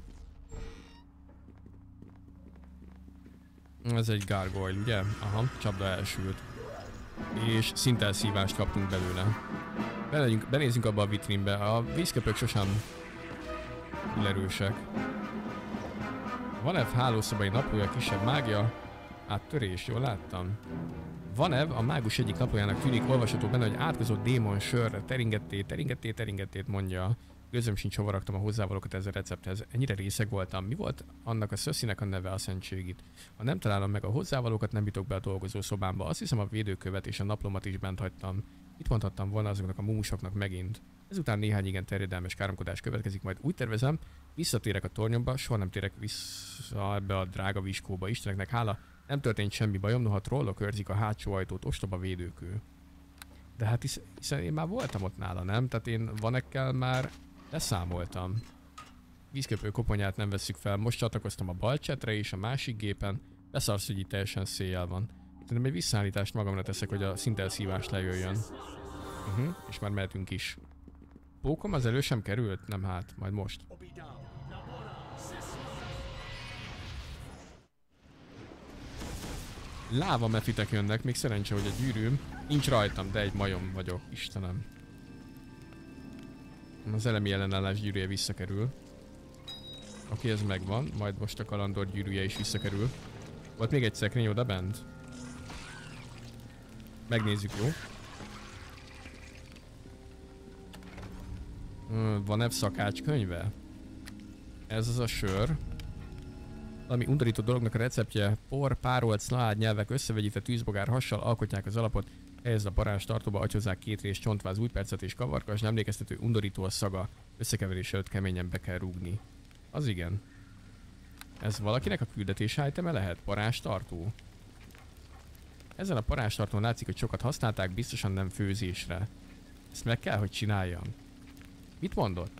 Ez egy gargoyle, ugye? Aha, csapda elsült. És szintelszívást kaptunk belőle. Belegyünk, benézzünk abba a vitrínbe. A vízköpők sosem erősek. Van-e hálószobai naplója, kisebb mágia? Áttörés, jól láttam. Van-e a mágus egyik naplójának tűnik olvasható benne, hogy átkozott démon sörre, teringetté, teringetté, teringettét mondja. Gözöm sincs, hova raktam a hozzávalókat ez a recepthez. Ennyire részeg voltam. Mi volt annak a szösszinek a neve, a szentségit? Ha nem találom meg a hozzávalókat, nem jutok be a dolgozó szobámba. Azt hiszem, a védőkövet és a naplomat is bent hagytam. Itt mondhattam volna azoknak a mumusoknak megint. Ezután néhány igen terjedelmes káromkodás következik, majd úgy tervezem, visszatérek a tornyomba, soha nem térek vissza ebbe a drága viskóba. Isteneknek hála, nem történt semmi bajom, noha trollok őrzik a hátsó ajtót, ostoba védőkő. De hát hisz, hiszen én már voltam ott nála, nem? Tehát én Vanekkel már leszámoltam. Vízköpő koponyát nem vesszük fel, most csatlakoztam a balcsetre és a másik gépen. Beszarsz, hogy itt teljesen széjjel van. Szerintem egy visszaállítást magamra teszek, hogy a szintelszívás lejöjjön. Uh-huh, és már mehetünk is. Pókom az elő sem került? Nem hát, majd most. Láva mefitek jönnek, még szerencse, hogy a gyűrűm nincs rajtam, de egy majom vagyok, Istenem. Az elemi ellenállás gyűrűje visszakerül. Oké, ez megvan, majd most a kalandor gyűrűje is visszakerül. Volt még egy szekrény oda bent? Megnézzük, jó? Van-e szakács könyve? Ez az a sör. Valami undorító dolognak a receptje. Por, párolt, szlád nyelvek összevegyítve tűzbogár hassal alkotják az alapot. Helyezd a parázs tartóba, acsozzák két részt csontváz, újpercet és kavarkas, emlékeztető undorító a szaga. Összekeverés előtt keményen be kell rúgni. Az igen. Ez valakinek a küldetés iteme lehet? Parázs tartó. Ezen a parázs tartón látszik, hogy sokat használták, biztosan nem főzésre. Ezt meg kell, hogy csináljam. Mit mondott?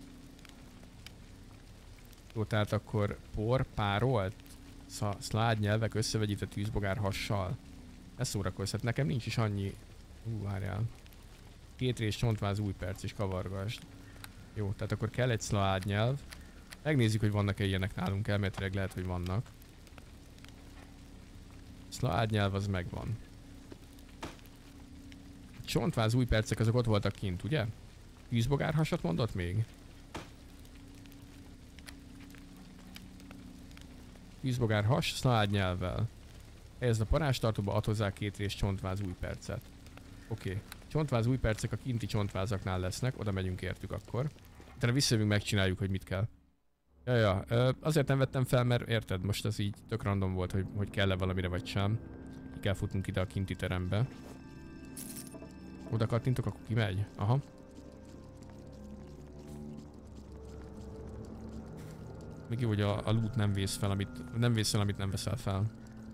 Jó, tehát akkor por, párolt, szlád nyelvek összevegyítve tűzbogár hassal. Ez szórakozhat. Nekem nincs is annyi... Hú, várjál. Két rész csontváz, új perc és kavargasd. Jó, tehát akkor kell egy szlád nyelv. Megnézzük, hogy vannak-e ilyenek nálunk, elméletileg lehet, hogy vannak. Szlád nyelv az megvan. Csontváz, új percek azok ott voltak kint, ugye? Tűzbogár hasat mondott még? Tűzbogár has, szlád nyelvvel. Helyezd a parázstartóba, ad hozzá két rész csontváz új percet. Oké. Okay. Csontváz új percek a kinti csontvázaknál lesznek, oda megyünk értük akkor. Utána visszajövünk, megcsináljuk, hogy mit kell. Ja, ja. Azért nem vettem fel, mert érted, most ez így tök random volt, hogy, hogy kell-e valamire vagy sem. Ki kell futnunk ide a kinti terembe. Oda kattintok, akkor kimegy. Aha. Még jó, hogy a, a loot nem vész fel, amit nem vész fel, amit nem veszel fel.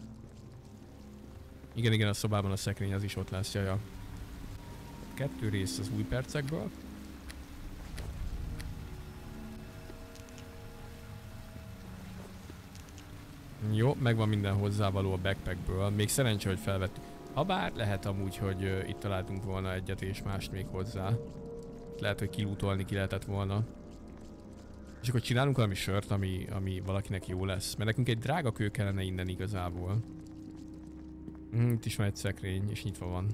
Igen, igen, a szobában a szekrény az is ott lesz, jaja. Kettő rész az új percekből. Jó, megvan minden hozzávaló a backpackből. Még szerencsé, hogy felvettük. Habár lehet amúgy, hogy uh, itt találtunk volna egyet és mást még hozzá. Lehet, hogy kilútolni ki lehetett volna. És akkor csinálunk valami sört, ami, ami valakinek jó lesz. Mert nekünk egy drága kő kellene innen igazából. Mm, itt is van egy szekrény, és nyitva van.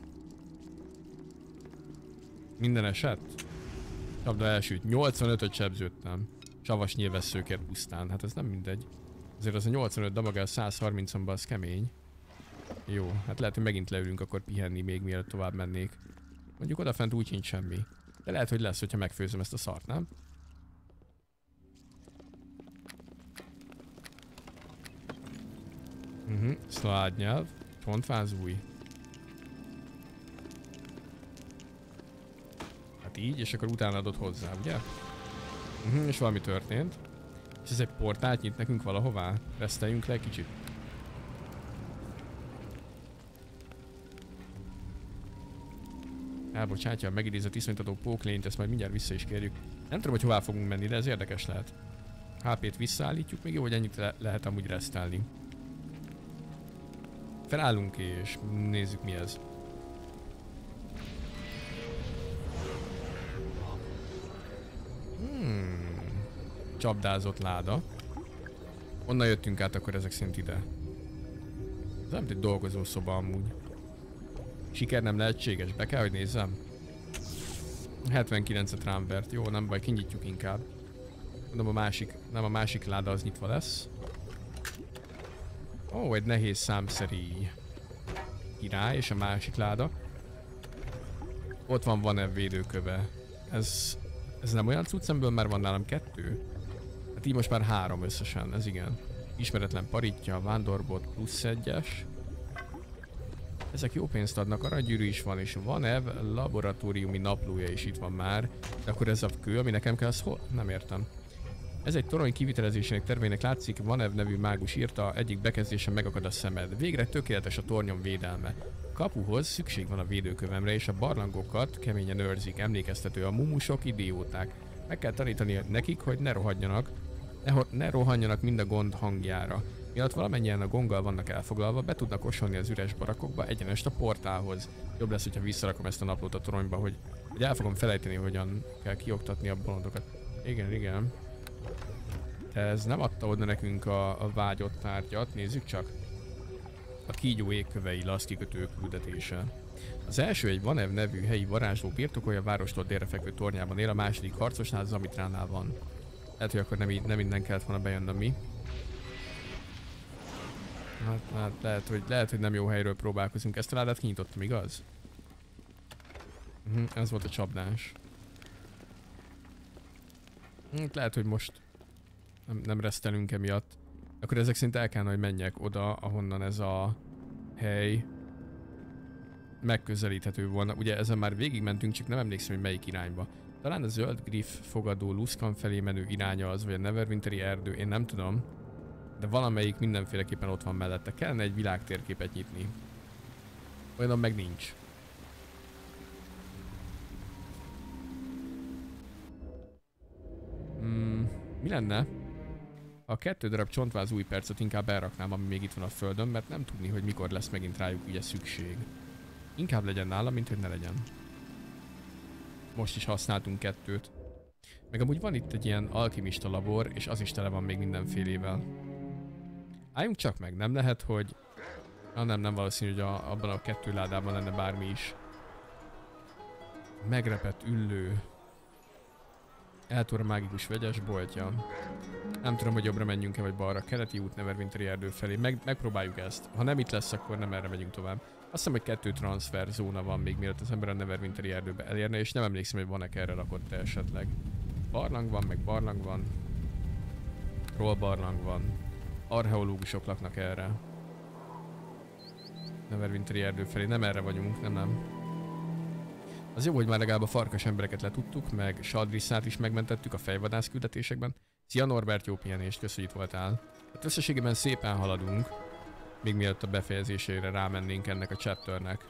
Minden eset? Csapda elsült. nyolcvanötöt sebződtem. Savas nyilvesszőkért pusztán. Hát ez nem mindegy. Azért az a nyolcvanöt damagál száz harmincomba, az kemény. Jó, hát lehet, hogy megint leülünk akkor pihenni még mielőtt tovább mennék. Mondjuk odafent úgy nincs semmi. De lehet, hogy lesz, hogyha megfőzöm ezt a szart, nem? Mhm, szlád nyelv. Csontváz új. így, és akkor utána adott hozzá, ugye? Uh-huh, és valami történt. És ez egy portált nyit nekünk valahová? Reszteljünk le egy kicsit. Elbocsátja a megidézett iszonytató póklényt, ezt majd mindjárt vissza is kérjük. Nem tudom, hogy hová fogunk menni, de ez érdekes lehet. há pét visszaállítjuk, még jó, hogy ennyit le lehet amúgy resztálni. Felállunk és nézzük, mi ez. Hmm. Csapdázott láda. Onnan jöttünk át akkor ezek szerint ide. Ez nem egy dolgozó szoba amúgy. Siker nem lehetséges, be kell, hogy nézzem. hetvenkilencet rám vert, jó, nem baj, kinyitjuk inkább. Nem a másik, nem a másik láda az nyitva lesz. Ó, egy nehéz számszeri király, és a másik láda. Ott van van-e védőköve. Ez, ez nem olyan cucc, amiből már van nálam kettő? Hát így most már három összesen, ez igen. Ismeretlen paritja, vándorbot, plusz egyes. Ezek jó pénzt adnak, aranygyűrű is van, és van-e laboratóriumi naplója is itt van már. De akkor ez a kő, ami nekem kell, az hol? Nem értem. Ez egy torony kivitelezésének tervének látszik, Vanev nevű mágus írta, egyik bekezdésen megakad a szemed. Végre tökéletes a tornyom védelme. Kapuhoz szükség van a védőkövemre, és a barlangokat keményen őrzik, emlékeztető a mumusok, idióták. Meg kell tanítani nekik, hogy ne rohadjanak, ne, ne rohanjanak mind a gond hangjára. Miatt valamennyien a gonggal vannak elfoglalva, be tudnak osolni az üres barakokba egyenest a portálhoz. Jobb lesz, hogyha visszarakom ezt a naplót a toronyba, hogy, hogy el fogom felejteni, hogyan kell kioktatni a bolondokat. Igen, igen. Ez nem adta oda nekünk a, a vágyott tárgyat, nézzük csak. A kígyó égkövei laszkikötő küldetése. Az első egy Vanev nevű helyi varázsló birtokolja, várostól délre fekvő tornyában él, a második harcosnál, Zamitránál van. Lehet, hogy akkor nem, nem innen kellett volna bejönnöm mi. Hát, hát lehet, hogy, lehet, hogy nem jó helyről próbálkozunk. Ezt a ládát kinyitottam, igaz? Uh-huh, ez volt a csapdás. Hát lehet, hogy most nem, nem resztelünk emiatt. Akkor ezek szerint el kellene, hogy menjek oda, ahonnan ez a hely megközelíthető volna. Ugye ezen már végigmentünk, csak nem emlékszem, hogy melyik irányba. Talán a zöld griff fogadó Luskan felé menő iránya az, vagy a Neverwinteri erdő, én nem tudom. De valamelyik mindenféleképpen ott van mellette. Kellene egy világtérképet nyitni. Olyan meg nincs. Hmm, mi lenne? A kettő darab csontváz új percet inkább elraknám, ami még itt van a földön, mert nem tudni, hogy mikor lesz megint rájuk ugye szükség. Inkább legyen nálam, mint hogy ne legyen. Most is használtunk kettőt. Meg amúgy van itt egy ilyen alkimista labor, és az is tele van még mindenfélével. Álljunk csak meg, nem lehet, hogy... Ah, nem, nem valószínű, hogy a, abban a kettő ládában lenne bármi is. Megrepett üllő. Eltúr a mágikus vegyes boltja. Nem tudom, hogy jobbra menjünk-e, vagy balra. Keleti út, Neverwinteri erdő felé. Meg, megpróbáljuk ezt. Ha nem itt lesz, akkor nem erre megyünk tovább. Azt hiszem, hogy kettő transfer zóna van még, mielőtt az ember a Neverwinteri erdőbe elérne, és nem emlékszem, hogy van-e erre lakott esetleg. Barlang van, meg barlang van. Troll barlang van. Archeológusok laknak erre. Neverwinteri erdő felé. Nem erre vagyunk, nem, nem. Az jó, hogy már legalább a farkas embereket letudtuk, meg Saldriszát is megmentettük a fejvadász küldetésekben. Szia Norbert, jó pihenést, köszönjük, hogy itt voltál. Hát összességében szépen haladunk, még mielőtt a befejezésére rámennénk ennek a chapternek.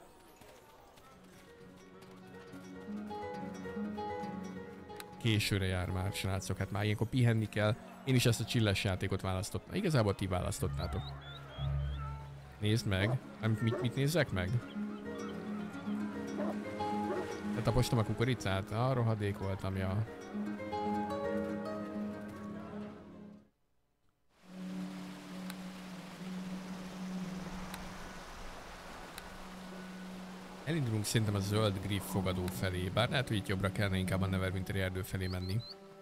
Későre jár már, srácok, hát már ilyenkor pihenni kell. Én is ezt a chilles játékot választottam. Igazából ti választottátok. Nézd meg. Mit, mit nézzek meg? Te tapostam a kukoricát? Ah, rohadék voltam, ja. Elindulunk szerintem a zöld griff fogadó felé, bár lehet, hogy itt jobbra kellene inkább a Neverwinteri erdő felé menni.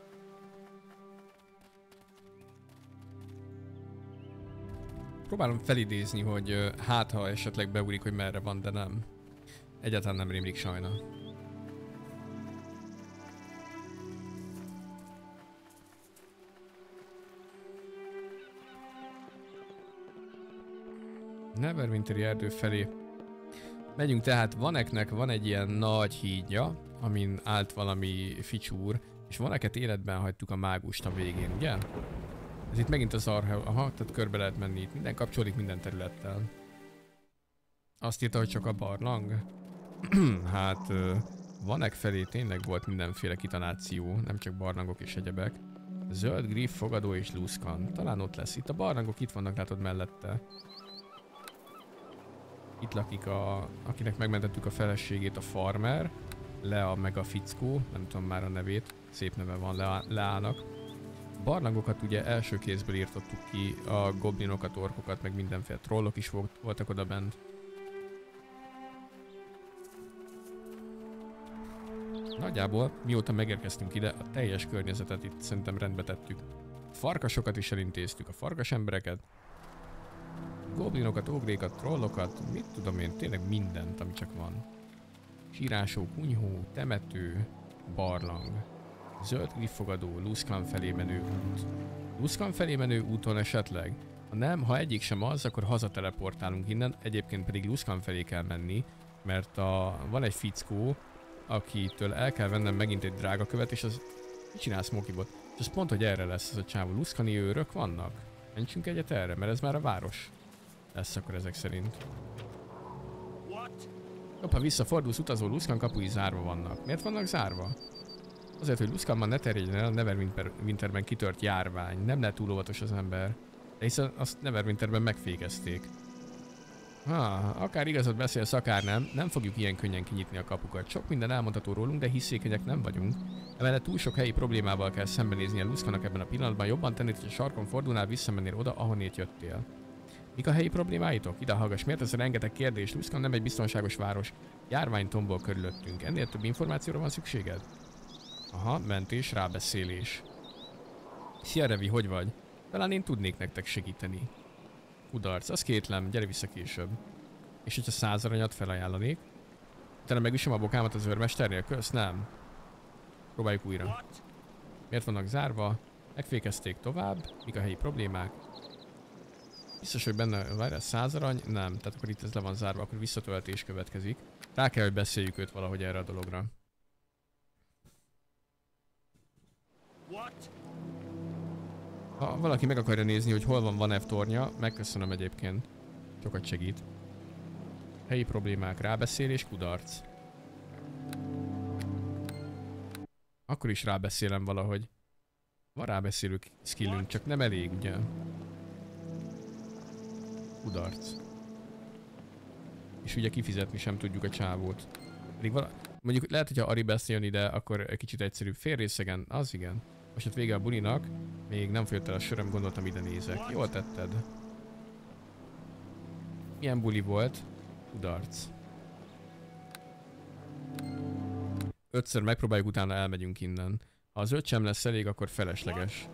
Próbálom felidézni, hogy hát ha esetleg beugrik, hogy merre van, de nem. Egyáltalán nem rémlik sajna. Neverwinteri erdő felé. Megyünk tehát, Vaneknek van egy ilyen nagy hídja, amin állt valami ficsúr, és valeket életben hagytuk a mágust a végén, ugye? Ez itt megint az arha, aha, tehát körbe lehet menni itt, minden kapcsolódik minden területtel. Azt írta, hogy csak a barlang? Hát, Vanek felé tényleg volt mindenféle kitanáció, nem csak barlangok és egyebek. Zöld, Griff, Fogadó és Luskan. Talán ott lesz. Itt a barlangok itt vannak, látod mellette. Itt lakik a, akinek megmentettük a feleségét, a farmer. Lea meg a fickó, nem tudom már a nevét, szép neve van Lea, Leának. Barlangokat ugye első kézből írtottuk ki, a goblinokat, orkokat, meg mindenféle trollok is volt, voltak oda bent. Nagyjából, mióta megérkeztünk ide, a teljes környezetet itt szerintem rendbe tettük. Farkasokat is elintéztük, a farkas embereket, goblinokat, ogrékat, trollokat, mit tudom én, tényleg mindent, ami csak van. Sírásó, kunyhó, temető, barlang, zöld grifffogadó, Luskan felé menő út. Luskan felé menő úton esetleg? Ha nem, ha egyik sem az, akkor hazateleportálunk innen, egyébként pedig Luskan felé kell menni, mert a, van egy fickó, akitől el kell vennem megint egy drága követ, és az... Mit csinál Smokybot? És az pont, hogy erre lesz ez a csávó. Luskani őrök vannak? Mentsünk egyet erre, mert ez már a város lesz akkor ezek szerint. Jobb, ha visszafordulsz, utazó Luskan kapui zárva vannak. Miért vannak zárva? Azért, hogy Luskanban ne terjedjen el a Neverwinterben kitört járvány. Nem lehet túl óvatos az ember. De hiszen azt Neverwinterben megfékezték. Ha, akár igazat beszélsz, akár nem, nem fogjuk ilyen könnyen kinyitni a kapukat. Sok minden elmondható rólunk, de hiszékenyek nem vagyunk. Emellett túl sok helyi problémával kell szembenézni a Luskanak ebben a pillanatban. Jobban tennéd, hogy a sarkon fordulnál, visszamennél oda, ahonnét jöttél. Mik a helyi problémáitok? Ide hallgass, miért ez a rengeteg kérdés? Luskan nem egy biztonságos város. Járvány tombol körülöttünk. Ennél több információra van szükséged? Aha, mentés, rábeszélés. Szia Revi, hogy vagy? Talán én tudnék nektek segíteni. Kudarc, az kétlem, gyere vissza később. És hogyha száz aranyat felajánlanék? Utána megüssem a bokámat az őrmesternél, kösz? Nem. Próbáljuk újra. Miért vannak zárva? Megfékezték tovább? Mik a helyi problémák? Biztos, hogy benne várj, száz arany? Nem, tehát akkor itt ez le van zárva, akkor visszatöltés következik. Rá kell, hogy beszéljük őt valahogy erre a dologra. Ha valaki meg akarja nézni, hogy hol van Vanev tornya, megköszönöm egyébként. Sokat segít. Helyi problémák, rábeszélés, kudarc. Akkor is rábeszélem valahogy. Van rábeszélő skillünk, csak nem elég, ugye? Kudarc. És ugye kifizetni sem tudjuk a csávót. Pedig vala... Mondjuk lehet, hogyha Ari beszélni ide, akkor egy kicsit egyszerűbb. Fél részegen, az igen. Most hát vége a bulinak. Még nem folyott el a söröm, gondoltam ide nézek. Jól tetted. Milyen buli volt? Kudarc. Ötször megpróbáljuk, utána elmegyünk innen. Ha az öt sem lesz elég, akkor felesleges.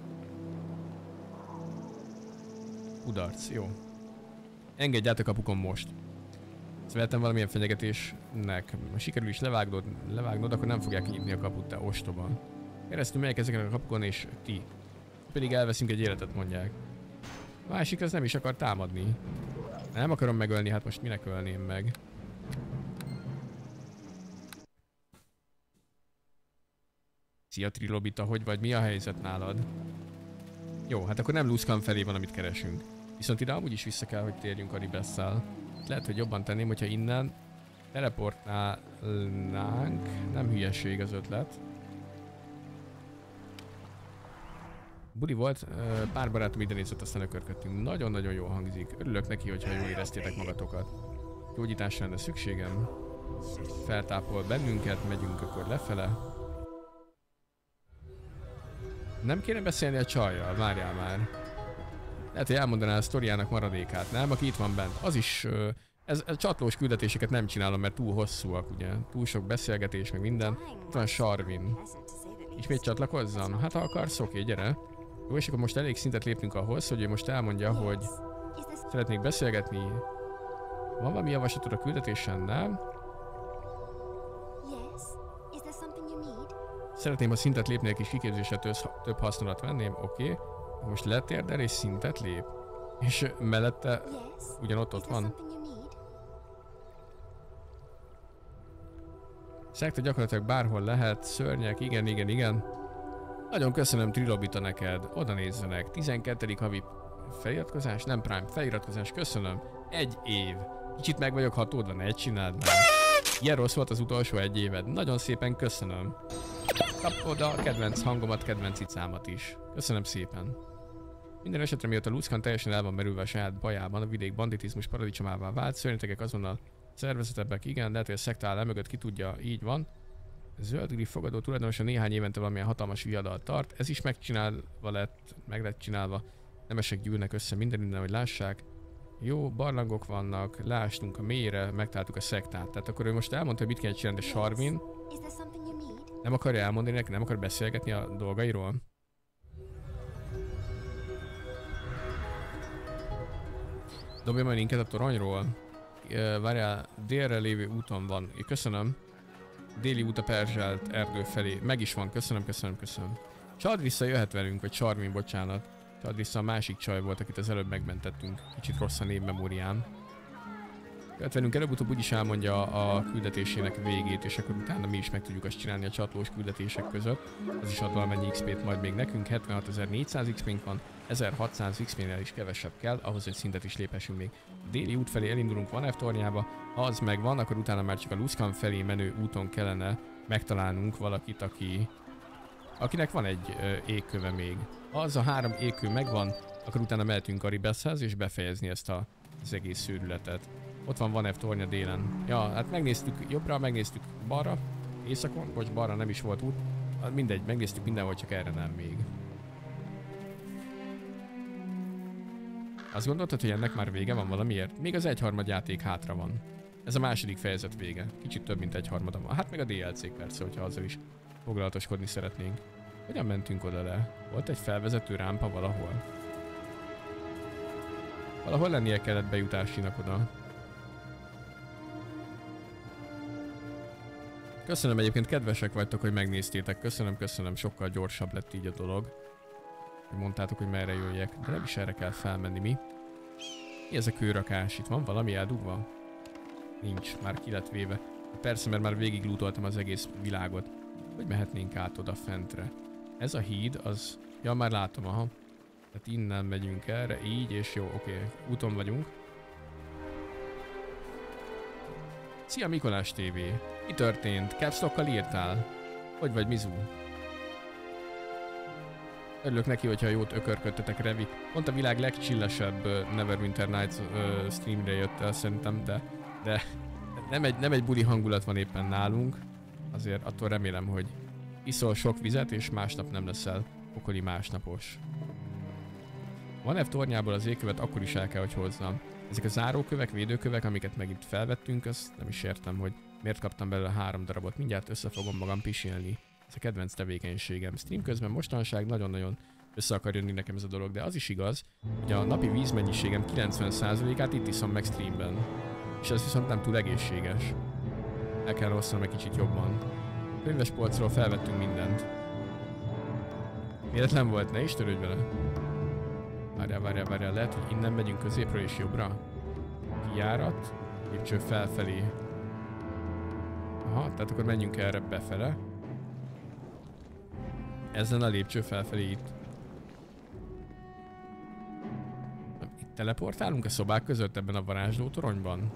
Kudarc, jó. Engedj át a kapukon most. Születtem valamilyen fenyegetésnek. Ha sikerül is levágnod, levágnod, akkor nem fogják kinyitni a kaput, te ostoba. Keresztül megyek ezeken a kapukon, és ti. Pedig elveszünk egy életet, mondják. A másik az nem is akar támadni. Nem akarom megölni, hát most minek ölném meg? Szia Trilobita, hogy vagy? Mi a helyzet nálad? Jó, hát akkor nem Luskan felé van, amit keresünk. Viszont ide amúgy is vissza kell, hogy térjünk Aribesszel. Lehet, hogy jobban tenném, hogyha innen teleportnálnánk. Nem hülyeség az ötlet. Buli volt, pár barátom ide nézett, aztán ökörködtünk. Nagyon-nagyon jól hangzik. Örülök neki, hogyha jól éreztétek magatokat. Gyógyításra lenne szükségem. Feltápol bennünket, megyünk akkor lefele. Nem kéne beszélni a csajjal, várjál már. Lehet, hogy elmondaná a sztoriának maradékát, nem? Aki itt van bent. Az is... Ez, ez csatlós küldetéseket nem csinálom, mert túl hosszúak, ugye? Túl sok beszélgetés, meg minden. Itt van Sarvin. Ismét csatlakozzam? Hát ha akarsz, oké, gyere. Jó, és akkor most elég szintet léptünk ahhoz, hogy ő most elmondja, hogy szeretnék beszélgetni. Van valami javaslatod a küldetésen, nem? Szeretném, ha szintet lépnék és kiképzésre több hasznolat venném, oké. Okay. Most letérdel és szintet lép. És mellette ugyanott ott van. Szekta gyakorlatilag bárhol lehet, szörnyek, igen, igen, igen. Nagyon köszönöm Trilobita neked, oda nézzenek, tizenkettedik havi feliratkozás, nem Prime, feliratkozás, köszönöm. Egy év. Kicsit meg vagyok hatódva, ne csináld már. Ilyen rossz volt az utolsó egy éved, nagyon szépen köszönöm. Kapod a kedvenc hangomat, kedvenc cicámat is. Köszönöm szépen. Minden esetre miatt a Luszkan teljesen el van merülve a saját bajában, a vidék banditizmus paradicsomává vált, szörnyetegek azonnal szervezetebbek, igen, lehet, hogy a szekta áll mögött, ki tudja, így van. Zöld griff fogadó tulajdonosan néhány évente valamilyen hatalmas viadalt tart, ez is megcsinálva lett, meg lett csinálva. Nemesek gyűlnek össze minden innen, hogy lássák. Jó, barlangok vannak, lástunk a mélyre, megtaláltuk a szektát. Tehát akkor ő most elmondta, hogy mit kell csinálni, de Sarvin nem akarja elmondani neki, nem akar beszélgetni a dolgairól. Dobja majd linket a toronyról. Várjál, délre lévő úton van. Köszönöm. Déli út a perzselt erdő felé. Meg is van, köszönöm, köszönöm, köszönöm. Csardrissa jöhet velünk, vagy Sarvin, bocsánat. Csardrissa a másik csaj volt, akit az előbb megmentettünk. Kicsit rossz a névmemóriám. Jöhet velünk, előbb-utóbb úgyis elmondja a küldetésének végét, és akkor utána mi is meg tudjuk azt csinálni a csatlós küldetések között. Az is ad valamennyi iksz pét majd még nekünk. hetvenhatezer-négyszáz iksz pénk van, ezerhatszáz iksz pénél is kevesebb kell, ahhoz, hogy szintet is léphessünk még. Déli út felé elindulunk Van F tornyába, ha az megvan, akkor utána már csak a Luszkan felé menő úton kellene megtalálnunk valakit, aki, akinek van egy ö, égköve még. Ha az a három égkő megvan, akkor utána mehetünk Aribeshez és befejezni ezt a, az egész szőrületet. Ott van Van F tornya délen. Ja, hát megnéztük jobbra, megnéztük balra, északon, vagy balra nem is volt út. Mindegy, megnéztük mindenhol, csak erre nem még. Azt gondoltad, hogy ennek már vége van valamiért? Még az egyharmad játék hátra van. Ez a második fejezet vége. Kicsit több, mint egyharmada van. Hát meg a dé el cé-k persze, hogyha azzal is foglalatoskodni szeretnénk. Hogyan mentünk oda le? Volt egy felvezető rámpa valahol? Valahol lennie kellett bejutásinak oda. Köszönöm, egyébként kedvesek vagytok, hogy megnéztétek. Köszönöm, köszönöm, sokkal gyorsabb lett így a dolog. Mondtátok, hogy merre jöjjek, de nem is erre kell felmenni, mi? Mi ez a kőrakás? Itt van valami eldugva? Nincs, már ki lett véve. Persze, mert már végig lootoltam az egész világot. Hogy mehetnénk át oda fentre? Ez a híd, az... Ja, már látom, aha. Tehát innen megyünk erre, így, és jó, oké, okay. Úton vagyunk. Szia Mikolás té vé! Mi történt? Capstockkal írtál? Hogy vagy, Mizu? Örülök neki, hogyha jót ökörködtetek, Revi. Pont a világ legcsillesebb uh, Neverwinter Nights uh, streamre jött el szerintem, de, de nem, egy, nem egy buli hangulat van éppen nálunk. Azért attól remélem, hogy iszol sok vizet, és másnap nem leszel pokoli másnapos. Van F tornyából az égkövet akkor is el kell, hogy hozzam. Ezek a zárókövek, védőkövek, amiket meg itt felvettünk, azt nem is értem, hogy miért kaptam belőle három darabot. Mindjárt össze fogom magam pisilni. Ez a kedvenc tevékenységem. Stream közben mostanság nagyon-nagyon össze akar jönni nekem ez a dolog, de az is igaz, hogy a napi vízmennyiségem kilencven százalékát itt iszom meg streamben. És ez viszont nem túl egészséges. El kell rosszolnom egy kicsit jobban. A könyves polcról felvettünk mindent. Véletlen volt, ne is törődj vele. Várjál, várjál, várjál, lehet, hogy innen megyünk középről és jobbra. Kijárat, lépcső felfelé. Aha, tehát akkor menjünk erre befele. Ezen a lépcső felfelé itt. Itt teleportálunk a szobák között ebben a varázsló toronyban.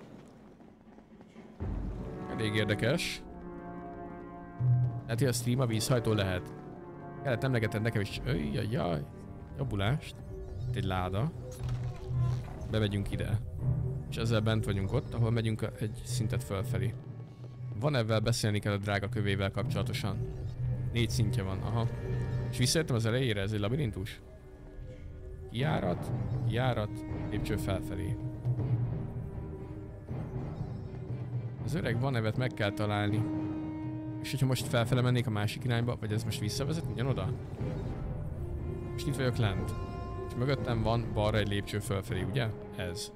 Elég érdekes. Hát, hogy a stream a vízhajtó lehet. Kellett emlegeted nekem is. Öjjajjaj. Jobbulást. Itt egy láda. Bemegyünk ide. És ezzel bent vagyunk ott, ahol megyünk egy szintet fölfelé. Van ebben beszélni kell a drága kövével kapcsolatosan. Négy szintje van, aha. És visszajöttem az elejére, ez egy labirintus. Kijárat, kijárat, lépcső felfelé. Az öreg van nevet meg kell találni. És hogyha most felfele mennék a másik irányba, vagy ez most visszavezet ugyanoda? Most itt vagyok lent. És mögöttem van balra egy lépcső fölfelé, ugye? Ez.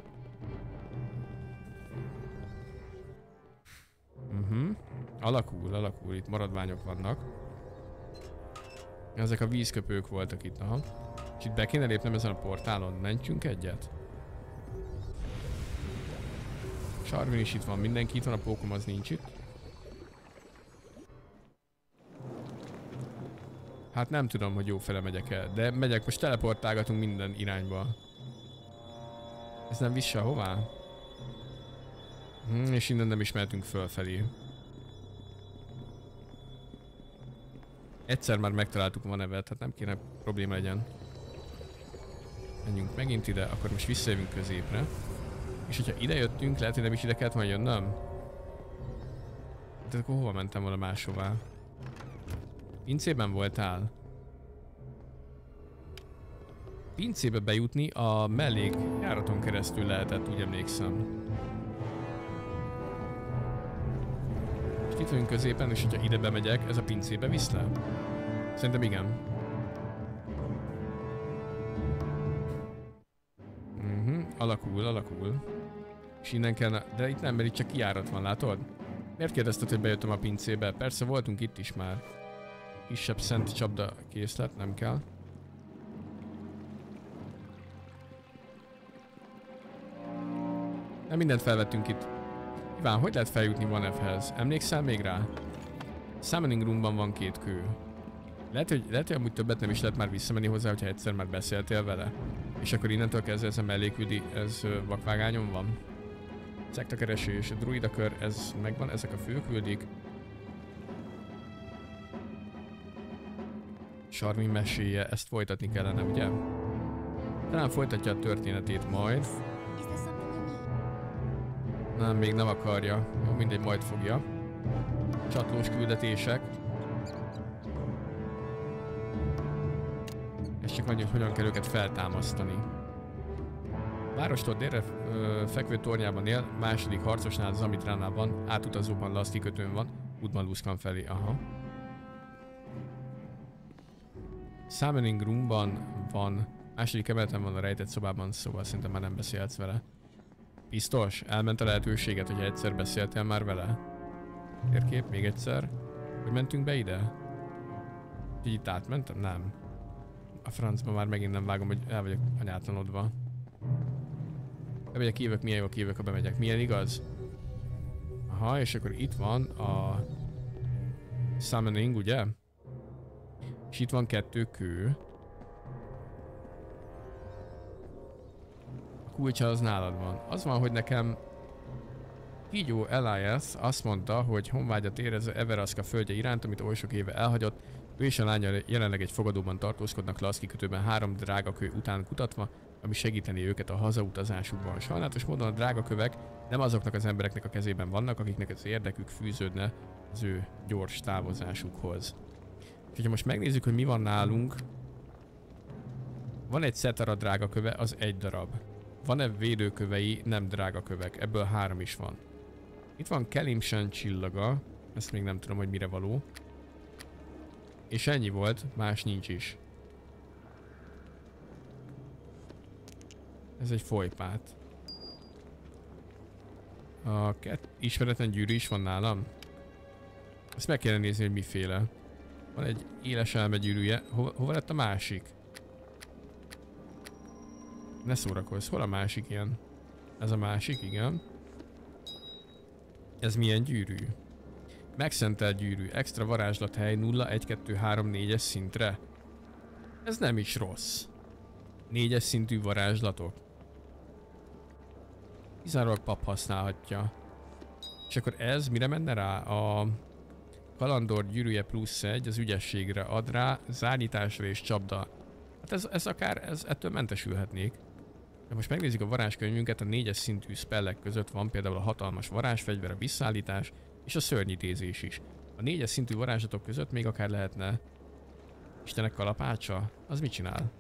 Mhm. Uh-huh. Alakul, alakul, itt maradványok vannak. Ezek a vízköpők voltak itt, aha. És itt be kéne lépnem ezen a portálon, mentjünk egyet? Sarvin is itt van, mindenki itt van, a pókom az nincs itt. Hát nem tudom, hogy jó fele megyek-e, de megyek, most teleportálgatunk minden irányba. Ez nem visz sehová? Hm, és innen nem is mehetünk fölfelé. Egyszer már megtaláltuk a nevet, hát nem kéne probléma legyen. Menjünk megint ide, akkor most visszajövünk középre. És hogyha ide jöttünk, lehet, hogy nem is ide kellett volna jönnöm? De akkor hova mentem volna máshová? Pincében voltál? Pincébe bejutni a mellékjáraton keresztül lehetett, úgy emlékszem. És itt vagyunk középen, és hogyha ide bemegyek, ez a pincébe visz le? Szerintem igen. Mhm, alakul, alakul. És innen kellene, de itt nem, mert itt csak kijárat van, látod? Miért kérdezted, hogy bejöttem a pincébe? Persze voltunk itt is már. Kisebb szent csapda készlet, nem kell. Nem mindent felvettünk itt. Iván, hogy lehet feljutni One F-hez? Emlékszel még rá? Summoning Roomban van két kő. Lehet, hogy, lehet, hogy amúgy többet nem is lehet már visszamenni hozzá, hogyha egyszer már beszéltél vele. És akkor innentől kezdve ez a melléküdi, ez vakvágányon van. Szektakeresés, druidakör, ez megvan, ezek a főküldik. Charmin meséje, ezt folytatni kellene, ugye? Talán folytatja a történetét majd. Nem, még nem akarja. Jó, mindegy, majd fogja. Csatlós küldetések. És csak annyi, hogy hogyan kell őket feltámasztani. Várostól délre ö, fekvő tornyában él, második harcosnál, Zamitránál van, átutazóban Laszti kötőn van, útban Luszkan felé, aha. Summoning Roomban van, második emeleten van a rejtett szobában, szóval szerintem már nem beszélhetsz vele. Biztos? Elment a lehetőséget, hogy egyszer beszéltél már vele? Térkép, még egyszer. Hogy mentünk be ide? Így itt átmentem? Nem. A francba már megint nem vágom, hogy el vagyok anyátlanodva. Bemegyek, kívök, milyen jól kívök, ha bemegyek. Milyen igaz? Aha, és akkor itt van a Summoning, ugye? És itt van kettő kő. A kulcsa az nálad van. Az van, hogy nekem Kígyó Elias azt mondta, hogy honvágyat érez Everaszka földje iránt, amit oly sok éve elhagyott. Ő és a lánya jelenleg egy fogadóban tartózkodnak Laszki kötőben három drágakő után kutatva, ami segíteni őket a hazautazásukban. Sajnálatos módon a drágakövek nem azoknak az embereknek a kezében vannak, akiknek az érdekük fűződne az ő gyors távozásukhoz. És hogyha most megnézzük, hogy mi van nálunk, van egy Cetara drágaköve, az egy darab. Van-e védőkövei, nem drágakövek, ebből három is van. Itt van Kelimshan csillaga, ezt még nem tudom, hogy mire való. És ennyi volt, más nincs is. Ez egy folypát. A kett ismeretlen gyűrű is van nálam. Ezt meg kellene nézni, hogy miféle. Van egy éles elme gyűrűje. Hova, hova lett a másik? Ne szórakozz, hol a másik ilyen? Ez a másik, igen. Ez milyen gyűrű? Megszentelt gyűrű, extra varázslathely nulla egy kettő három négyes szintre. Ez nem is rossz. négyes szintű varázslatok. Kizárólag pap használhatja. És akkor ez mire menne rá? A kalandor gyűrűje plusz egy, az ügyességre ad rá, zárnyításra és csapda. Hát ez, ez akár, ez, ettől mentesülhetnék. De most megnézzük a varázskönyvünket, a négyes szintű spellek között van például a hatalmas varázsfegyver, a visszaállítás és a szörnyítézés is. A négyes szintű varázslatok között még akár lehetne Istenek kalapácsa? Az mit csinál?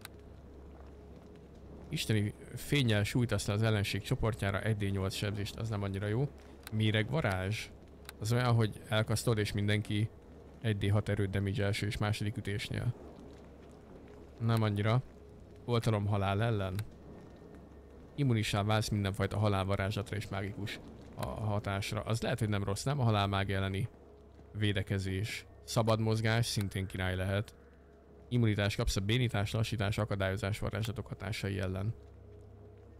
Isteni fénnyel sújtasz le az ellenség csoportjára egy dé nyolc sebzést, az nem annyira jó. Méreg varázs? Az olyan, hogy elkasztod és mindenki egy dé hat erőt damage első és második ütésnél. Nem annyira. Oltalom halál ellen. Immunissá válsz mindenfajta halálvarázslatra és mágikus a hatásra. Az lehet, hogy nem rossz, nem? A halálmág elleni védekezés. Szabad mozgás, szintén király lehet. Immunitás kapsz a bénítás, lassítás, akadályozás varázslatok hatásai ellen.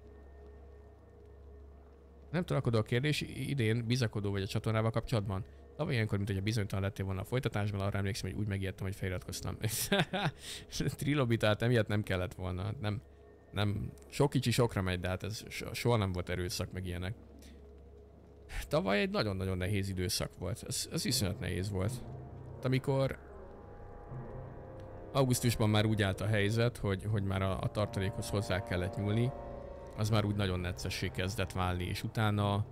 Nem tolakodó a kérdés, idén bizakodó vagy a csatornával kapcsolatban? Tavaly ilyenkor, mint hogy a bizonytalan lettél volna a folytatásban, arra emlékszem, hogy úgy megijedtem, hogy feliratkoztam. Trilobitát emiatt nem kellett volna. Nem, nem, sok kicsi sokra megy, de hát ez soha nem volt erőszak, meg ilyenek. Tavaly egy nagyon-nagyon nehéz időszak volt. Ez, ez iszonyat nehéz volt. Amikor augusztusban már úgy állt a helyzet, hogy, hogy már a, a tartalékhoz hozzá kellett nyúlni, az már úgy nagyon neccessé kezdett válni, és utána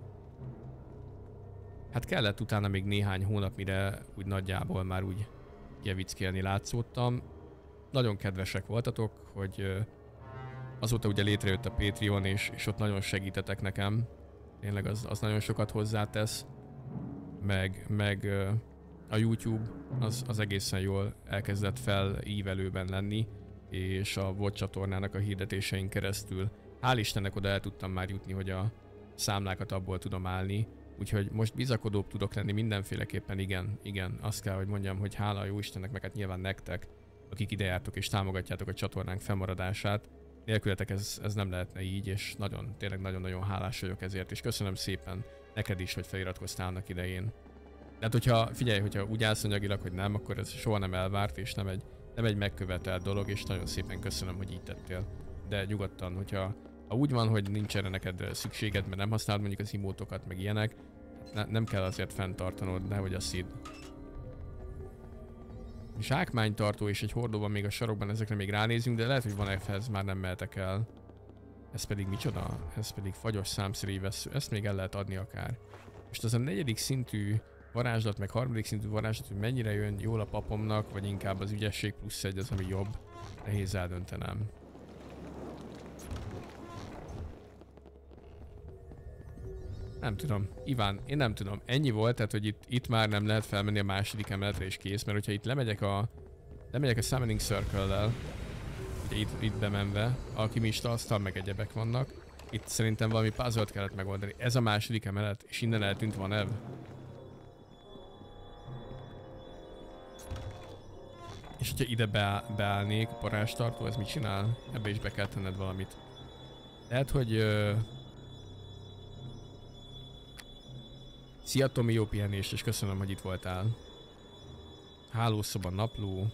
hát kellett utána még néhány hónap, mire úgy nagyjából már úgy jevickélni látszódtam. Nagyon kedvesek voltatok, hogy azóta ugye létrejött a Patreon, és, és ott nagyon segítetek nekem. Tényleg az, az nagyon sokat hozzátesz. Meg, meg a YouTube az, az egészen jól elkezdett felívelőben lenni, és a VOD csatornának a hirdetésein keresztül hál' Istennek oda el tudtam már jutni, hogy a számlákat abból tudom állni. Úgyhogy most bizakodóbb tudok lenni mindenféleképpen, igen, igen. Azt kell, hogy mondjam, hogy hála a jó Istennek, meg hát nyilván nektek, akik ide jártok és támogatjátok a csatornánk fennmaradását. Nélkületek ez, ez nem lehetne így, és nagyon, tényleg nagyon-nagyon hálás vagyok ezért, és köszönöm szépen neked is, hogy feliratkoztál annak idején. De hát hogyha, figyelj, hogyha úgy állsz anyagilag, hogy nem, akkor ez soha nem elvárt, és nem egy, nem egy megkövetelt dolog, és nagyon szépen köszönöm, hogy így tettél. De nyugodtan, hogyha ha úgy van, hogy nincs erre neked szükséged, mert nem használod mondjuk az imótokat, meg ilyenek, ne, nem kell azért fenntartanod, nehogy azt hidd. Zsákmánytartó és egy hordóban még a sarokban, ezekre még ránézünk, de lehet, hogy van F-hez, már nem mehetek el. Ez pedig micsoda? Ez pedig fagyos számszerű vesző. Ezt még el lehet adni akár. Most az a negyedik szintű varázslat, meg harmadik szintű varázslat, hogy mennyire jön jól a papomnak, vagy inkább az ügyesség plusz egy az, ami jobb. Nehéz eldöntenem. Nem tudom. Iván, én nem tudom. Ennyi volt, tehát hogy itt, itt már nem lehet felmenni a második emeletre és kész, mert hogyha itt lemegyek a lemegyek a Summoning Circle-lel, ugye itt, itt bemenve, alkimista asztal meg egyebek vannak, itt szerintem valami puzzle-t kellett megoldani. Ez a második emelet, és innen eltűnt van Ev. És hogyha ide beáll, beállnék, parázstartó, ez mit csinál? Ebbe is be kell tenned valamit. Lehet, hogy... Uh... Szia Tomi, jó pihenést, és köszönöm, hogy itt voltál. Hálószoba, napló.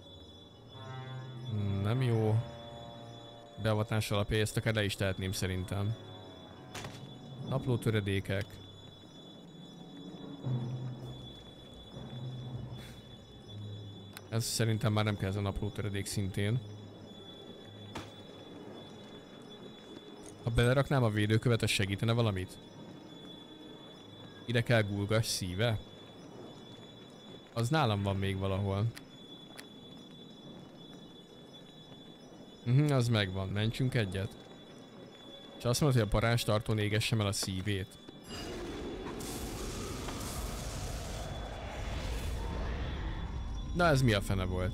Nem jó. Beavatás alapja, ezt akár le is tehetném szerintem. Napló töredékek. Ez szerintem már nem kell, ez a napló töredék szintén. Ha beleraknám a védőkövet, az segítene valamit? Ide kell gulgas szíve? Az nálam van még valahol. Mhm, az megvan. Mentsünk egyet. És azt mondod, hogy a parázstartón égessem el a szívét. Na ez mi a fene volt?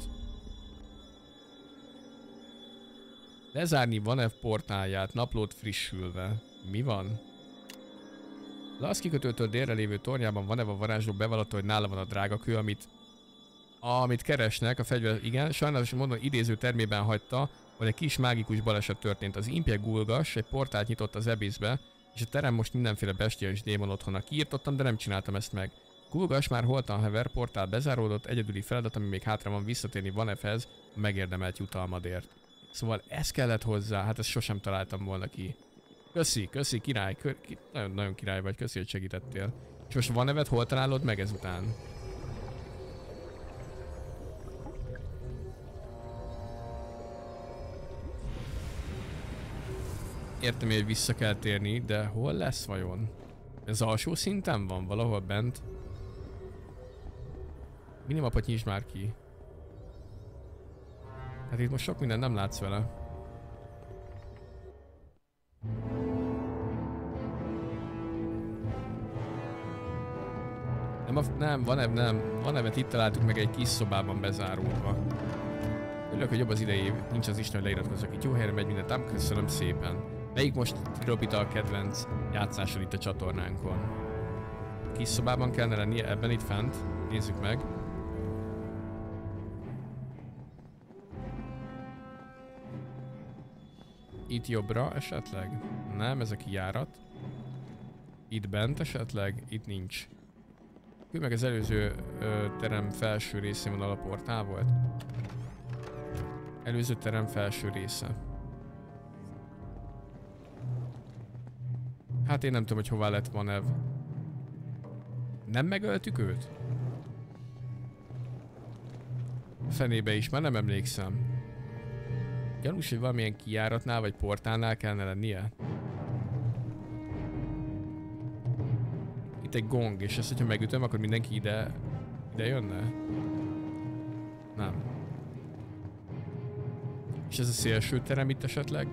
Lezárni van-e portálját, naplót frissülve. Mi van? Lasz kikötőtől délre lévő tornyában van-e a varázsló bevallotta, hogy nála van a drágakő, amit amit keresnek, a fegyver, igen, sajnálatos módon idéző termében hagyta, hogy egy kis mágikus baleset történt. Az impje Gulgas egy portált nyitott az ebészbe, és a terem most mindenféle bestia és démon otthona. Kiírtottam, de nem csináltam ezt meg. Gulgas már holtan hever, portál bezáródott, egyedüli feladat, ami még hátra van, visszatérni Van F-hez a megérdemelt jutalmadért. Szóval ez kellett hozzá, hát ezt sosem találtam volna ki. Köszi, köszi, király, kö, ki, nagyon, nagyon király vagy, köszi, hogy segítettél. És most Van F-et hol találod meg ezután? Értem, hogy vissza kell térni, de hol lesz vajon? Ez alsó szinten van? Valahol bent? Minimapot nyisd már ki. Hát itt most sok minden nem látsz vele. Nem, a, nem, van ev, nem. Van evet, itt találtuk meg egy kis szobában bezáródva. Örülök, hogy jobb az idei év, nincs az Isten, hogy leiratkozzak itt. Jó helyre megy minden, tám, köszönöm szépen. Melyik most Trilobita a kedvenc játszásod itt a csatornánkon? Kis szobában kellene lennie, ebben itt fent. Nézzük meg. Itt jobbra esetleg? Nem, ez a kijárat. Itt bent esetleg? Itt nincs. Küld meg az előző ö, terem felső részén van a portál volt. Előző terem felső része. Hát én nem tudom, hogy hová lett Van Ev. Nem megöltük őt? Fenébe is, már nem emlékszem. Gyanús, hogy valamilyen kijáratnál vagy portálnál kellene lennie. Itt egy gong, és ezt, hogyha megütöm, akkor mindenki ide, ide jönne? Nem. És ez a szélső terem itt esetleg?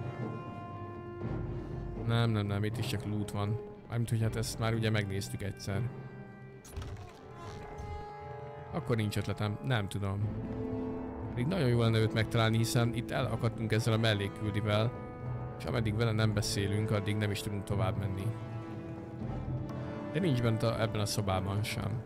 Nem, nem, nem, itt is csak loot van. Mármint, hogy hát ezt már ugye megnéztük egyszer. Akkor nincs ötletem, nem tudom. Még nagyon jó lenne őt megtalálni, hiszen itt elakadtunk ezzel a mellékküldivel, és ameddig vele nem beszélünk, addig nem is tudunk tovább menni. De nincs bent a, ebben a szobában sem.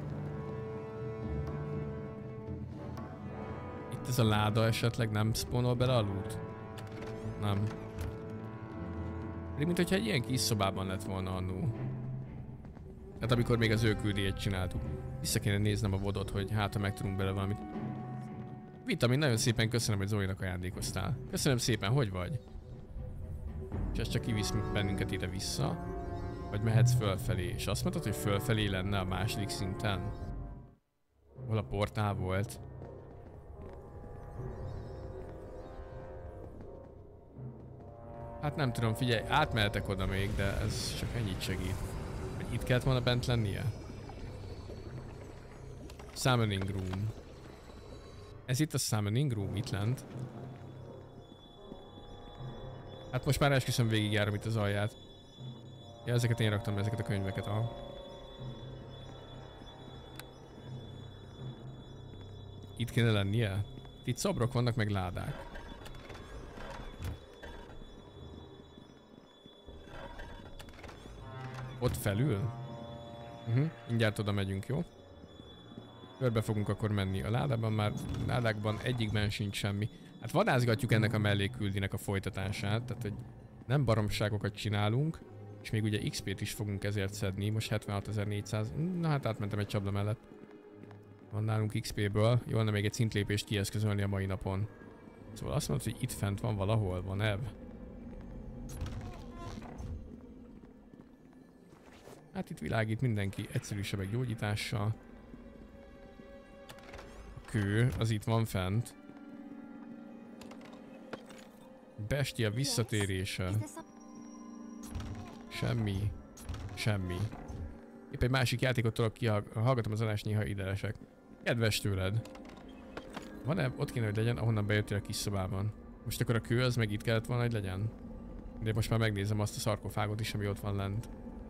Itt ez a láda esetleg nem spawnol bele a loot? Nem. Pedig mint hogyha egy ilyen kis szobában lett volna annó. Hát amikor még az ő küldéjét csináltuk. Vissza kéne néznem a vodot, hogy hát ha meg tudunk bele valamit. Vitamin, nagyon szépen köszönöm, hogy Zolinak ajándékoztál. Köszönöm szépen, hogy vagy? És ez csak kivisz bennünket ide-vissza. Vagy mehetsz fölfelé. És azt mondtad, hogy fölfelé lenne a második szinten? Hol a portál volt? Hát nem tudom, figyelj, átmehetek oda még, de ez csak ennyit segít. Hogy itt kellett volna bent lennie? Summoning Room. Ez itt a Summoning Room, itt lent. Hát most már esküszöm végigjárom itt az alját. Ja, ezeket én raktam, ezeket a könyveket. Ah. Itt kéne lennie? Itt szobrok vannak, meg ládák. Ott felül? Uh-huh. Mindjárt oda megyünk, jó? Körbe fogunk akkor menni. A ládában már, ládákban egyikben sincs semmi. Hát vadászgatjuk ennek a mellékküldinek a folytatását, tehát hogy nem baromságokat csinálunk, és még ugye iksz pét is fogunk ezért szedni, most hetvenhatezer-négyszáz, na hát átmentem egy csapda mellett. Van nálunk iksz péből, jó lenne még egy szintlépést kieszközölni a mai napon. Szóval azt mondod, hogy itt fent van valahol, van Ev. Hát itt világít mindenki egyszerűsebb gyógyítással. A kő, az itt van fent. Bestia visszatérése. Semmi. Semmi. Épp egy másik játékot tudok kihallgatom az adást, néha ide esek. Kedves tőled. Van-e? Ott kéne, hogy legyen, ahonnan bejöttél a kis szobában. Most akkor a kő az meg itt kellett volna, hogy legyen? De most már megnézem azt a szarkofágot is, ami ott van lent.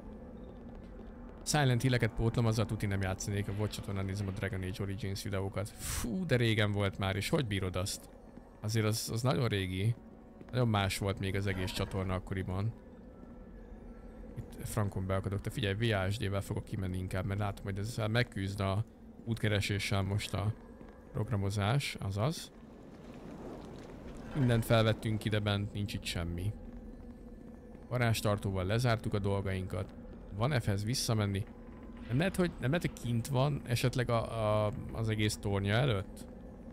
Silent Hill-eket pótlom, azzal tuti nem játszanék, a Watch csatornán nézem a Dragon Age Origins videókat. Fú, de régen volt már, és hogy bírod azt? Azért az, az nagyon régi. Nagyon más volt még az egész csatorna akkoriban. Itt frankon beakadok, de figyelj, vé á es dé-vel fogok kimenni inkább, mert látom, hogy ezzel megküzd a útkereséssel most a programozás, azaz. Mindent felvettünk ide bent, nincs itt semmi. Varázstartóval lezártuk a dolgainkat. Van F-hez visszamenni. Nem lehet, hogy, nem lehet, hogy kint van esetleg a, a, az egész tornya előtt?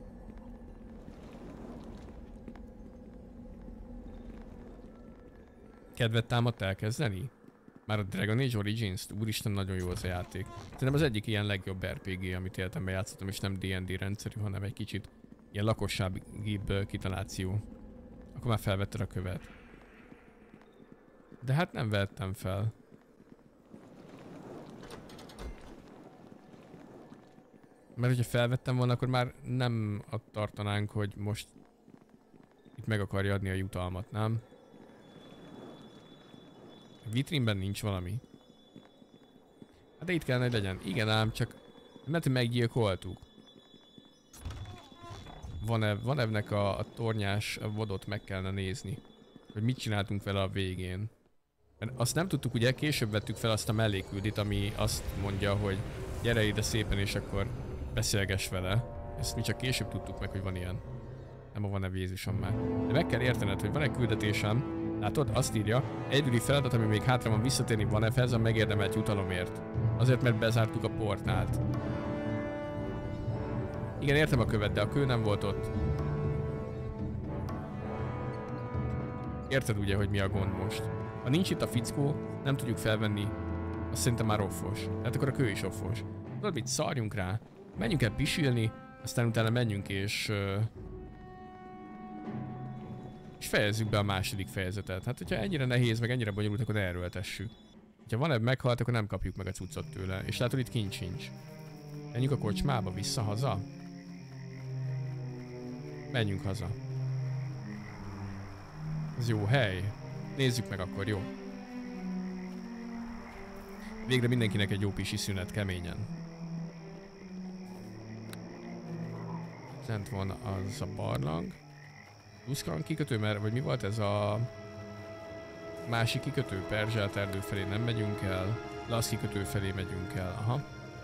Kedvet támadt elkezdeni? Már a Dragon Age Origins-t? Úristen, nagyon jó az a játék. Szerintem az egyik ilyen legjobb er pé gé, amit életemben játszottam, és nem dé en dé rendszerű, hanem egy kicsit ilyen lakosságibb kitaláció. Akkor már felvetted a követ. De hát nem vettem fel. Mert hogyha felvettem volna, akkor már nem ott tartanánk, hogy most itt meg akarja adni a jutalmat, nem? A vitrínben nincs valami. Hát de itt kellene, hogy legyen. Igen ám, csak mert meggyilkoltuk. Van-e, van ennek a, a tornyás vodot meg kellene nézni. Hogy mit csináltunk vele a végén. Mert azt nem tudtuk, ugye később vettük fel azt a melléküldit, ami azt mondja, hogy gyere ide szépen és akkor beszélgess vele. Ezt mi csak később tudtuk meg, hogy van ilyen. Nem a Van Ev Jézusom már. De meg kell értened, hogy van egy küldetésem, Látod? Azt írja, egyedüli feladat, ami még hátra van visszatérni Vaneffhez a megérdemelt jutalomért. Azért, mert bezártuk a portált. Igen, értem a követ, de a kő nem volt ott. Érted ugye, hogy mi a gond most? Ha nincs itt a fickó, nem tudjuk felvenni, azt szerintem már offos. Hát akkor a kő is offos. Tudod mit, szarjunk rá. Menjünk el pisilni, aztán utána menjünk és... Uh, és fejezzük be a második fejezetet. Hát hogyha ennyire nehéz, meg ennyire bonyolult, akkor ne erőltessük. Ha van ebb meghalt, akkor nem kapjuk meg a cuccot tőle. És látod, itt kincs sincs. Menjünk a kocsmába, vissza-haza? Menjünk haza. Ez jó hely. Nézzük meg akkor, jó? Végre mindenkinek egy jó pisi szünet, keményen. Lent van az a barlang. Tuszkan kikötő, mert vagy mi volt ez a másik kikötő? Perzselt erdő felé nem megyünk el. Lasz kikötő felé megyünk el, aha.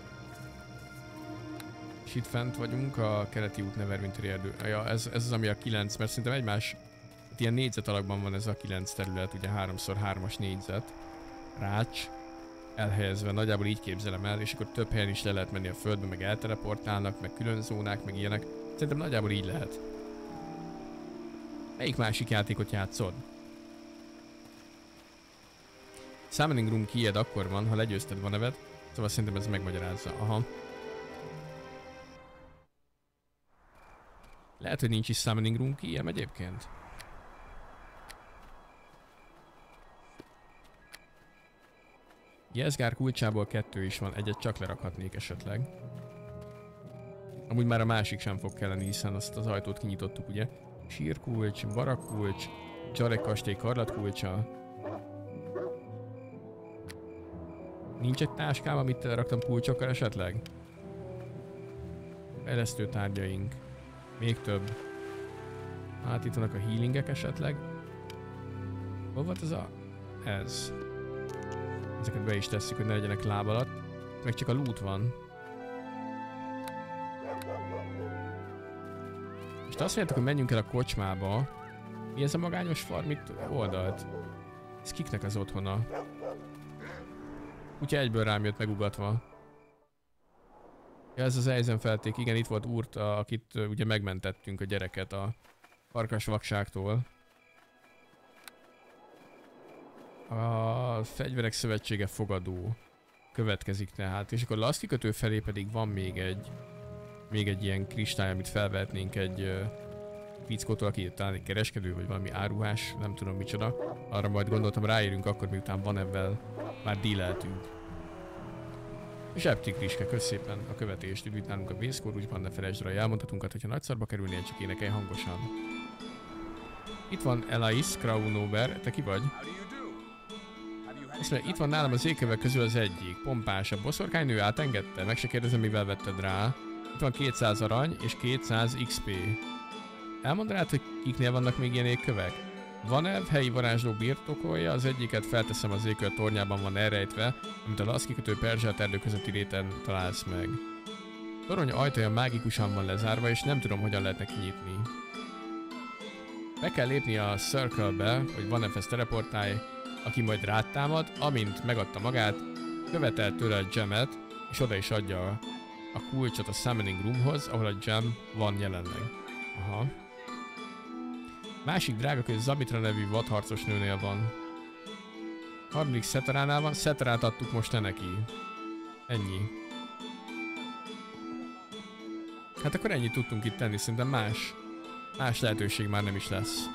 És itt fent vagyunk a keleti út Neverwinteri erdő. Ja, ez, ez az ami a kilenc, mert szerintem egymás ilyen négyzet alakban van ez a kilenc terület, ugye háromszor hármas négyzet. Rács. Elhelyezve, nagyjából így képzelem el, és akkor több helyen is le lehet menni a földbe, meg elteleportálnak, meg külön zónák, meg ilyenek. Szerintem nagyjából így lehet. Melyik másik játékot játszod? Summoning Room keyed akkor van, ha legyőzted van neved, szóval szerintem ez megmagyarázza. Aha. Lehet, hogy nincs is Summoning Room keyem egyébként. Jezgár kulcsából kettő is van, egyet csak lerakhatnék esetleg. Amúgy már a másik sem fog kelleni, hiszen azt az ajtót kinyitottuk, ugye? Sírkulcs, barakkulcs, Dzsarek kastély karlatkulcsa. Nincs egy táskám, amit raktam kulcsokkal esetleg? Fejlesztő tárgyaink. Még több. Hát itt vannak a healingek esetleg. Hol volt ez a... ez? Ezeket be is tesszük, hogy ne legyenek láb alatt. Meg csak a loot van. Most azt mondjátok, hogy menjünk el a kocsmába. Mi ez a magányos farm itt oldalt? Ez kiknek az otthona? Úgyhogy egyből rám jött megugatva. Ja, ez az Eisenfelték. Igen, itt volt Urta, akit uh, ugye megmentettünk a gyereket a farkasvakságtól. A Fegyverek Szövetsége fogadó következik tehát, és akkor Lasz kikötő felé pedig van még egy még egy ilyen kristály, amit felvehetnénk egy uh, fickótól, aki talán egy kereskedő, vagy valami áruhás, nem tudom micsoda. Arra majd gondoltam ráérünk akkor, miután van ebben már díleltünk. És Eptik Riske, kösz szépen a követést, üdvít nálunk a vészkórusban, ne felejtsd rá a jelmondhatunkat, hogyha nagy szarba kerülnél, csak énekelj hangosan. Itt van Elais Kraunober, te ki vagy? Azt mondja, itt van nálam az ékövek közül az egyik, pompás, a boszorkánynő átengedte, meg se kérdezem, mivel vetted rá. Itt van kétszáz arany és kétszáz iksz pé. Elmondanád, hogy kiknél vannak még ilyen ékkövek? Vanev helyi varázsló birtokolja, az egyiket felteszem az ékő tornyában van elrejtve, amit a Lasz kikötő perzselt erdő közötti réten találsz meg. Torony ajtaja mágikusan van lezárva, és nem tudom, hogyan lehetne kinyitni. Be kell lépni a Circle-be, hogy Vaneffhez teleportálj, aki majd rád támad, amint megadta magát, követel tőle a gemet, és oda is adja a kulcsot a Summoning Roomhoz, ahol a gem van jelenleg. Aha. Másik drága köz Zabitra nevű vadharcos nőnél van. Harmadik Szetaránál van, Szetarát adtuk most ne neki. Ennyi. Hát akkor ennyit tudtunk itt tenni, szerintem más, más lehetőség már nem is lesz.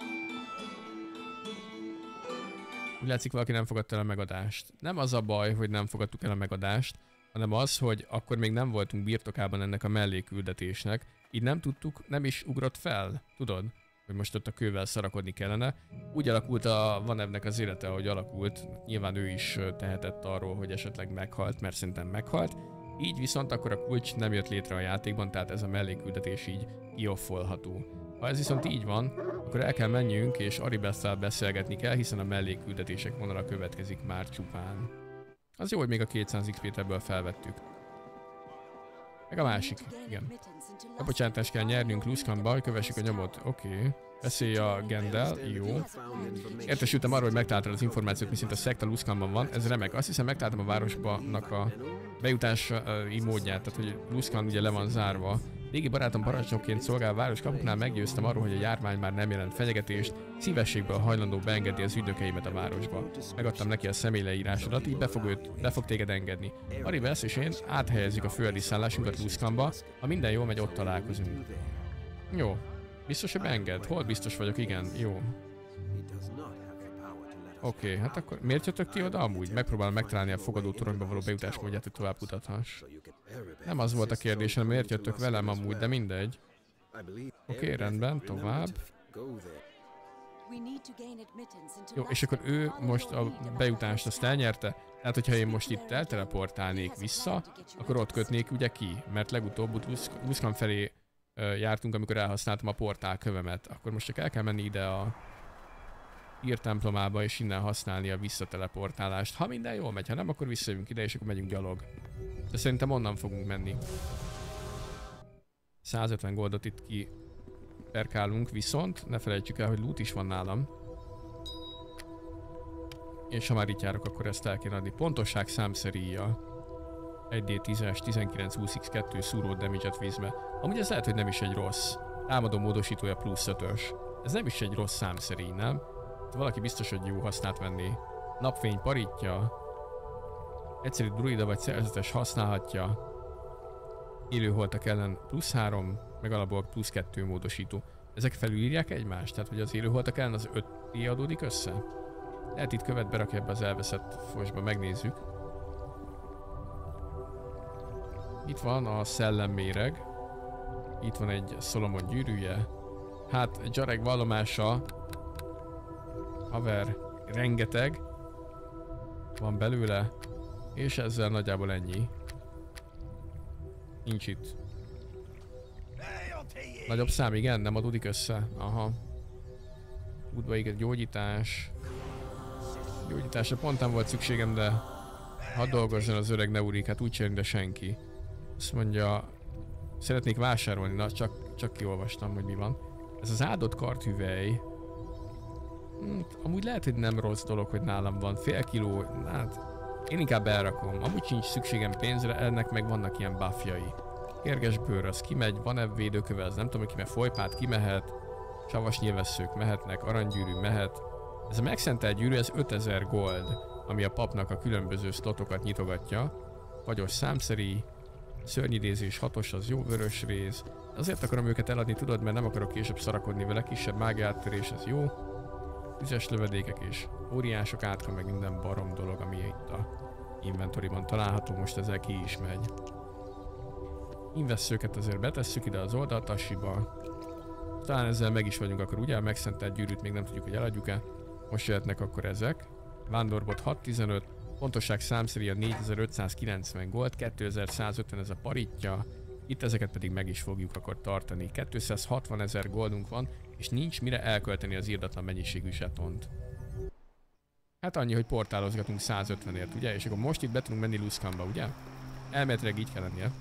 Úgy látszik, valaki nem fogadta el a megadást. Nem az a baj, hogy nem fogadtuk el a megadást, hanem az, hogy akkor még nem voltunk birtokában ennek a melléküldetésnek, így nem tudtuk, nem is ugrott fel, tudod? Hogy most ott a kővel szarakodni kellene. Úgy alakult a Vanevnek az élete, ahogy alakult. Nyilván ő is tehetett arról, hogy esetleg meghalt, mert szerintem meghalt. Így viszont akkor a kulcs nem jött létre a játékban, tehát ez a melléküldetés így kioffolható. Ha ez viszont így van, akkor el kell menjünk és Aribesszel beszélgetni kell, hiszen a mellékküldetések vonala következik már csupán. Az jó, hogy még a kétszáz iksz pét ebből felvettük. Meg a másik, igen. Bebocsátást kell nyernünk Luskanba, hogy kövessük a nyomot. Oké. Okay. Beszélj a Gendel, jó. Értesültem arról, hogy megtaláltad az információt, miszerint a szekta Luskanban van. Ez remek. Azt hiszem, megtaláltam a városnak a bejutási módját, tehát hogy Luskan ugye le van zárva. Régi barátom parancsnokként szolgál a városkapuknál, meggyőztem arról, hogy a járvány már nem jelent fenyegetést, szívességből hajlandó beengedni az ügynökeimet a városba. Megadtam neki a személyleírásodat, így be fog, őt, be fog téged engedni. Aribesz és én áthelyezzük a földi szállásunkat Luskanba, ha minden jól megy, ott találkozunk. Jó. Biztos, hogy beenged? Hol biztos vagyok? Igen. Jó. Oké, okay, hát akkor miért jöttök ti oda amúgy? Megpróbálom megtalálni a fogadó toronyba való bejutás módját, hogy tovább kutathass. Nem az volt a kérdésem, miért jöttök velem amúgy, de mindegy. Oké, okay, rendben, tovább. Jó, és akkor ő most a bejutást azt elnyerte? Tehát, hogyha én most itt elteleportálnék vissza, akkor ott kötnék ugye ki, mert legutóbb Luskan felé uh, jártunk, amikor elhasználtam a portál kövemet. Akkor most csak el kell menni ide a írtemplomába és innen használni a visszateleportálást. Ha minden jól megy, ha nem, akkor visszajövünk ide és akkor megyünk gyalog. De szerintem onnan fogunk menni. százötven goldot itt ki perkálunk, viszont ne felejtsük el, hogy loot is van nálam. És ha már itt járok, akkor ezt el kéne adni. Pontosság számszeríjjal. egy dé tízes, tizenkilenc húsz iksz kettő szúró damage-et vízbe. Amúgy ez lehet, hogy nem is egy rossz. Támadó módosítója plusz ötös. Ez nem is egy rossz számszeríj, nem? Valaki biztos, hogy jó hasznát venni. Napfény parítja. Egyszerű druida vagy szerzetes használhatja. Élőholtak ellen plusz három, meg alapból plusz kettő módosító. Ezek felülírják egymást? Tehát, hogy az élőholtak ellen az öt adódik össze? Lehet itt követ berakja ebbe az elveszett fosba, megnézzük. Itt van a szellemméreg. Itt van egy Szolomon gyűrűje. Hát, Jareg vallomása. Haver, rengeteg van belőle, és ezzel nagyjából ennyi. Nincs itt. Nagyobb szám, igen, nem adódik össze. Aha. Útba igen, gyógyítás. Gyógyításra pont nem volt szükségem, de hadd dolgozzon az öreg Neurik, hát úgy csinálni, de senki. Azt mondja, szeretnék vásárolni, na csak, csak kiolvastam, hogy mi van. Ez az áldott karthüvely. Hmm, amúgy lehet, hogy nem rossz dolog, hogy nálam van. Fél kiló, hát én inkább elrakom. Amúgy sincs szükségem pénzre, ennek meg vannak ilyen buffjai. Kérges bőr, az kimegy, van-e védőköve, az nem tudom, hogy kime, folypát kimehet, savas nyilvesszők mehetnek, aranygyűrű mehet. Ez a megszentelt gyűrű, ez ötezer gold, ami a papnak a különböző slotokat nyitogatja. Vagyos számszerű, szörnyidézés hatos, az jó, vörös rész. Azért akarom őket eladni, tudod, mert nem akarok később szarakodni vele, kisebb mágiáttörés, ez jó. Tüzes lövedékek és óriások átka, meg minden barom dolog, ami itt a inventoriban található, most ezzel ki is megy. Inveszőket azért betesszük ide az oldaltassiba. Talán ezzel meg is vagyunk akkor, ugye? A megszentelt gyűrűt még nem tudjuk, hogy eladjuk-e. Most jöhetnek akkor ezek. Vándorbot hat tizenöt, pontosság számszerűen négyezer-ötszázkilencven gold, kétezer-százötven ez a paritja. Itt ezeket pedig meg is fogjuk akkor tartani. kétszázhatvan ezer goldunk van, és nincs mire elkölteni az irdatlan mennyiségű zsetont. Hát annyi, hogy portálozgatunk százötvenért, ugye? És akkor most itt be tudunk menni Luskanba, ugye? Elméletileg így kell lennie.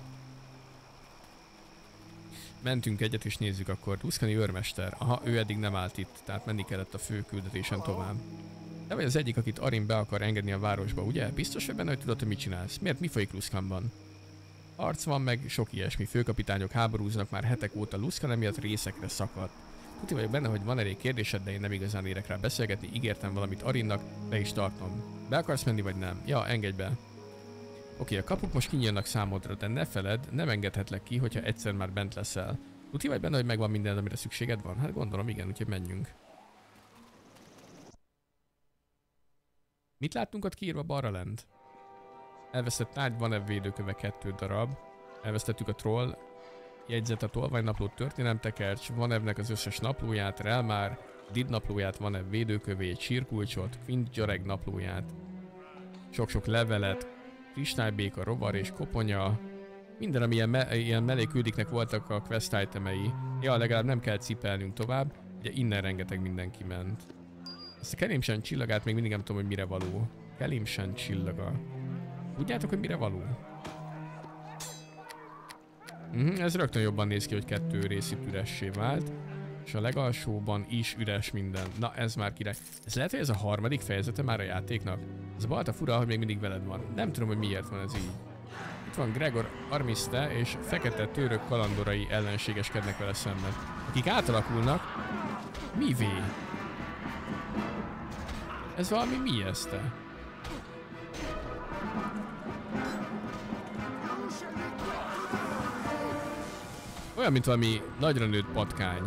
Mentünk egyet és nézzük akkor. Luskani őrmester. Aha, ő eddig nem állt itt, tehát menni kellett a fő küldetésen tovább. De vagy az egyik, akit Arin be akar engedni a városba, ugye? Biztos vagy benne, hogy tudod, hogy mit csinálsz? Miért? Mi folyik Luskanban? Harc van, meg sok ilyesmi. Főkapitányok háborúznak már hetek óta, Luskan emiatt részekre szakadt. Tuti vagyok benne, hogy van elég kérdésed, de én nem igazán érek rá beszélgetni, ígértem valamit Arinnak, be is tartom. Be akarsz menni, vagy nem? Ja, engedj be. Oké, a kapuk most kinyílnak számodra, de ne feledd, nem engedhetlek ki, hogyha egyszer már bent leszel. Tuti vagy benne, hogy megvan minden, amire szükséged van? Hát gondolom, igen, úgyhogy menjünk. Mit láttunk ott kiírva balra lent? Elvesztett tárgy, van-e védőköve kettő darab. Elvesztettük a troll jegyzet, a tolvajnaplót, történelemtekercs, van evnek az összes naplóját, Relmár, Did naplóját, van ev védőkövét, sírkulcsot, Quint Jareg naplóját, sok-sok levelet, kristálybéka, rovar és koponya, minden, ami ilyen, me ilyen melléküldiknek voltak a quest itemei. Ja, legalább nem kell cipelnünk tovább, ugye innen rengeteg mindenki ment. Ezt a Kelimsen csillagát még mindig nem tudom, hogy mire való. Kelimsen csillaga. Tudjátok, hogy mire való? Uh-huh, ez rögtön jobban néz ki, hogy kettő rész itt üressé vált. És a legalsóban is üres minden. Na, ez már király. Ez lehet, hogy ez a harmadik fejezete már a játéknak? Ez a balta fura, hogy még mindig veled van. Nem tudom, hogy miért van ez így. Itt van Gregor Armiste és fekete török kalandorai ellenségeskednek vele szemben. Akik átalakulnak... Mivé? Ez valami mi ez te? Olyan, mint valami nagyra nőtt patkány.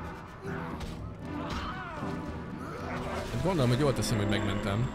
Hát gondolom, hogy jól teszem, hogy megmentem.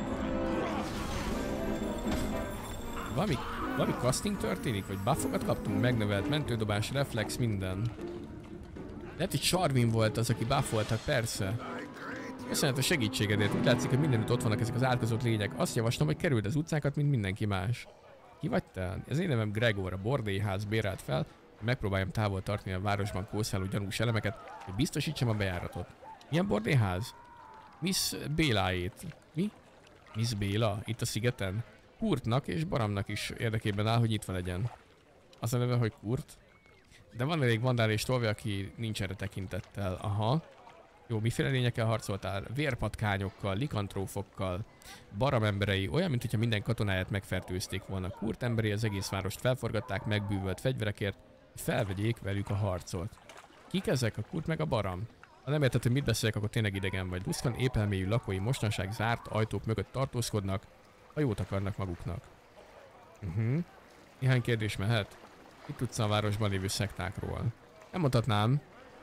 Valami, valami casting történik? Vagy buffokat kaptunk? Megnövelt mentődobás, reflex, minden. Lehet, hogy Charvin volt az, aki buffolta, persze. Köszönhet a segítségedért. Úgy látszik, hogy mindenütt ott vannak ezek az átkozott lények. Azt javaslom, hogy kerüld az utcákat, mint mindenki más. Ki vagy te? Ez én nevem Gregor, a bordélyház bérelt fel, hogy megpróbáljam távol tartani a városban kószáló gyanús elemeket, hogy biztosítsam a bejáratot. Milyen bordélyház? Miss Béláét. Mi? Miss Béla? Itt a szigeten? Kurtnak és Baramnak is érdekében áll, hogy nyitva legyen. Az a neve, hogy Kurt? De van elég vandál és tolvaj, aki nincs erre tekintettel. Aha. Jó, miféle lényekkel harcoltál? Vérpatkányokkal, likantrófokkal, Baram emberei, olyan, mintha minden katonáját megfertőzték volna. Kurt emberi az egész várost felforgatták megbűvölt fegyverekért, hogy felvegyék velük a harcot. Kik ezek? A Kurt meg a Baram? Ha nem érted, hogy mit beszélek, akkor tényleg idegen vagy. Luszkan épelmélyű lakói mostanság zárt ajtók mögött tartózkodnak, ha jót akarnak maguknak. Uh-huh. Néhány kérdés mehet? Mit tudsz a városban lévő szektákról? Nem mondhatnám.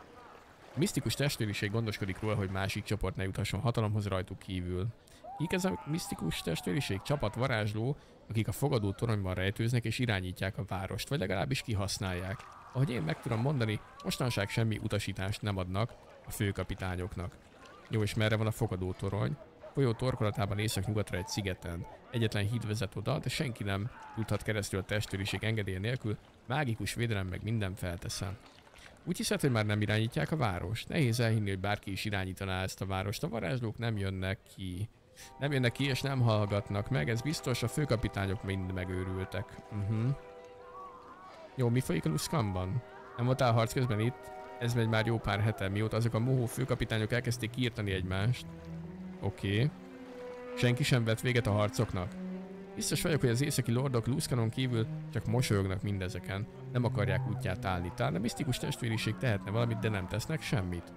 A misztikus testvériség gondoskodik róla, hogy másik csoport ne juthasson hatalomhoz rajtuk kívül. Kik ez a misztikus testvériség? Csapat varázsló, akik a fogadó toronyban rejtőznek és irányítják a várost, vagy legalábbis kihasználják. Ahogy én meg tudom mondani, mostanság semmi utasítást nem adnak a főkapitányoknak. Jó, és merre van a fogadó torony? Folyó torkolatában észak-nyugatra egy szigeten. Egyetlen híd vezet oda, de senki nem juthat keresztül a testvériség engedélye nélkül, mágikus védelem meg minden felteszem. Úgy hiszed, hogy már nem irányítják a várost? Nehéz elhinni, hogy bárki is irányítaná ezt a várost. A varázslók nem jönnek ki. Nem jönnek ki és nem hallgatnak meg, ez biztos, a főkapitányok mind megőrültek. Uh-huh. Jó, mi folyik a Luszkanban? Nem voltál harc közben itt? Ez megy már jó pár hete, mióta azok a mohó főkapitányok elkezdték kiirtani egymást. Oké. Okay. Senki sem vett véget a harcoknak? Biztos vagyok, hogy az északi lordok Luszkanon kívül csak mosolyognak mindezeken. Nem akarják útját állni. Talán a misztikus testvériség tehetne valamit, de nem tesznek semmit.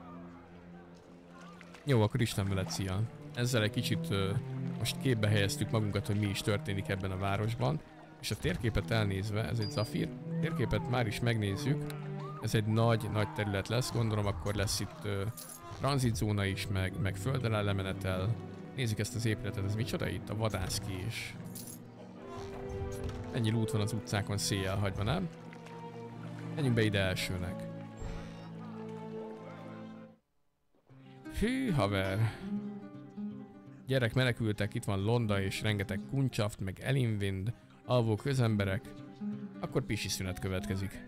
Jó, akkor Isten veled, szia. Ezzel egy kicsit uh, most képbe helyeztük magunkat, hogy mi is történik ebben a városban. És a térképet elnézve, ez egy Zafír, a térképet már is megnézzük. Ez egy nagy, nagy terület lesz, gondolom akkor lesz itt uh, tranzitzóna is, meg, meg földre lemenetel. Nézzük ezt az épületet, ez micsoda itt? A vadászkés. Ennyi loot van az utcákon széjjel hagyva, nem? Menjünk be ide elsőnek. Hű, haver. Gyerek menekültek, itt van Londa és rengeteg Kuncsaft, meg Elinwind, alvó közemberek. Akkor pisi szünet következik.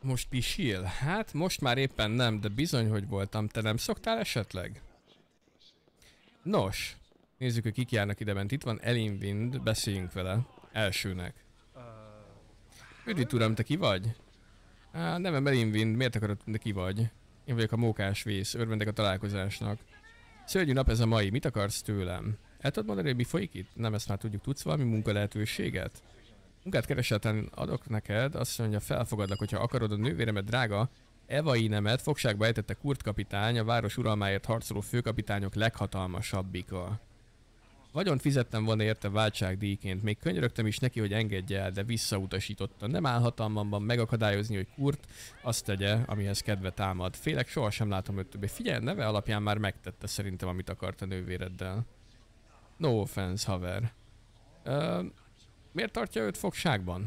Most pisil? Hát most már éppen nem, de bizony, hogy voltam. Te nem szoktál esetleg? Nos, nézzük, hogy kik járnak ide bent. Itt van Elin Wind, beszéljünk vele. Elsőnek. Üdít uram, te ki vagy? Á, nevem Elin Wind, miért akarod, de ki vagy? Én vagyok a mókás vész, örvendek a találkozásnak. Szörnyű nap ez a mai, mit akarsz tőlem? El tudod mondani, hogy mi folyik itt? Nem, ezt már tudjuk, tudsz valami munka lehetőséget? Munkát kereselten adok neked, azt mondja, felfogadlak, hogyha akarod a nővéremet, drága Evainemet, fogságba ejtette Kurt kapitány, a város uralmáért harcoló főkapitányok leghatalmasabbika. Vagyont fizettem volna érte váltságdíjként, még könyörögtem is neki, hogy engedje el, de visszautasította. Nem áll hatalmamban megakadályozni, hogy Kurt azt tegye, amihez kedve támad. Félek, sohasem látom őt többé. Figyelj, neve alapján már megtette szerintem, amit akart a nővéreddel. No offense, haver. Uh, miért tartja őt fogságban?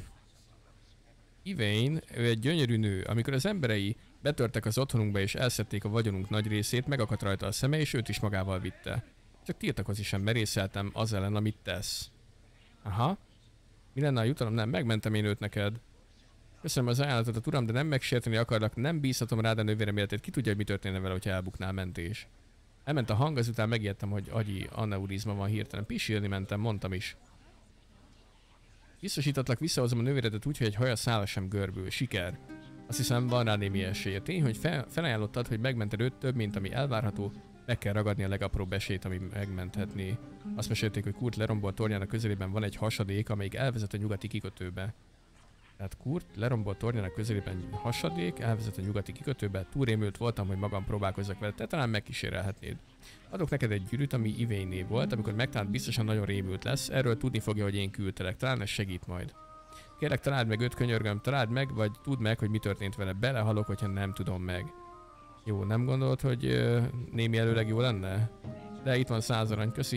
Evain, ő egy gyönyörű nő. Amikor az emberei betörtek az otthonunkba és elszedték a vagyonunk nagy részét, megakadt rajta a szeme, és őt is magával vitte. Csak tiltakozni sem merészeltem az ellen, amit tesz. Aha. Mi lenne a jutalom? Nem, megmentem én őt neked. Köszönöm az ajánlatot, uram, de nem megsérteni akarlak, nem bízhatom rád a nővérem életét. Ki tudja, hogy mi történne vele, hogyha elbuknál mentés. Elment a hang, azután megijedtem, hogy agyi aneurizma van hirtelen. Pisilni mentem, mondtam is. Biztosítatlak, visszahozom a nővéredet úgy, hogy egy haja szála sem görbül. Siker. Azt hiszem, van rá némi esélye. Tény, hogy fel, felajánlottad, hogy megmented őt több, mint ami elvárható. Meg kell ragadni a legapróbb esélyt, ami megmenthetné. Azt mesélték, hogy Kurt lerombolt tornyának közelében van egy hasadék, amelyik elvezet a nyugati kikötőbe. Tehát Kurt lerombolt tornyának közelében hasadék, elvezet a nyugati kikötőbe. Túl rémült voltam, hogy magam próbálkozzak vele, te talán megkísérelhetnéd. Adok neked egy gyűrűt, ami Ivainé volt, amikor megtalált, biztosan nagyon rémült lesz. Erről tudni fogja, hogy én küldtelek, talán ez segít majd. Kérlek, találd meg őt, könyörgöm, találd meg, vagy tudd meg, hogy mi történt vele. Belehalok, hogyha nem tudom meg. Jó, nem gondolod, hogy uh, némi előleg jó lenne? De itt van száz arany, köszi.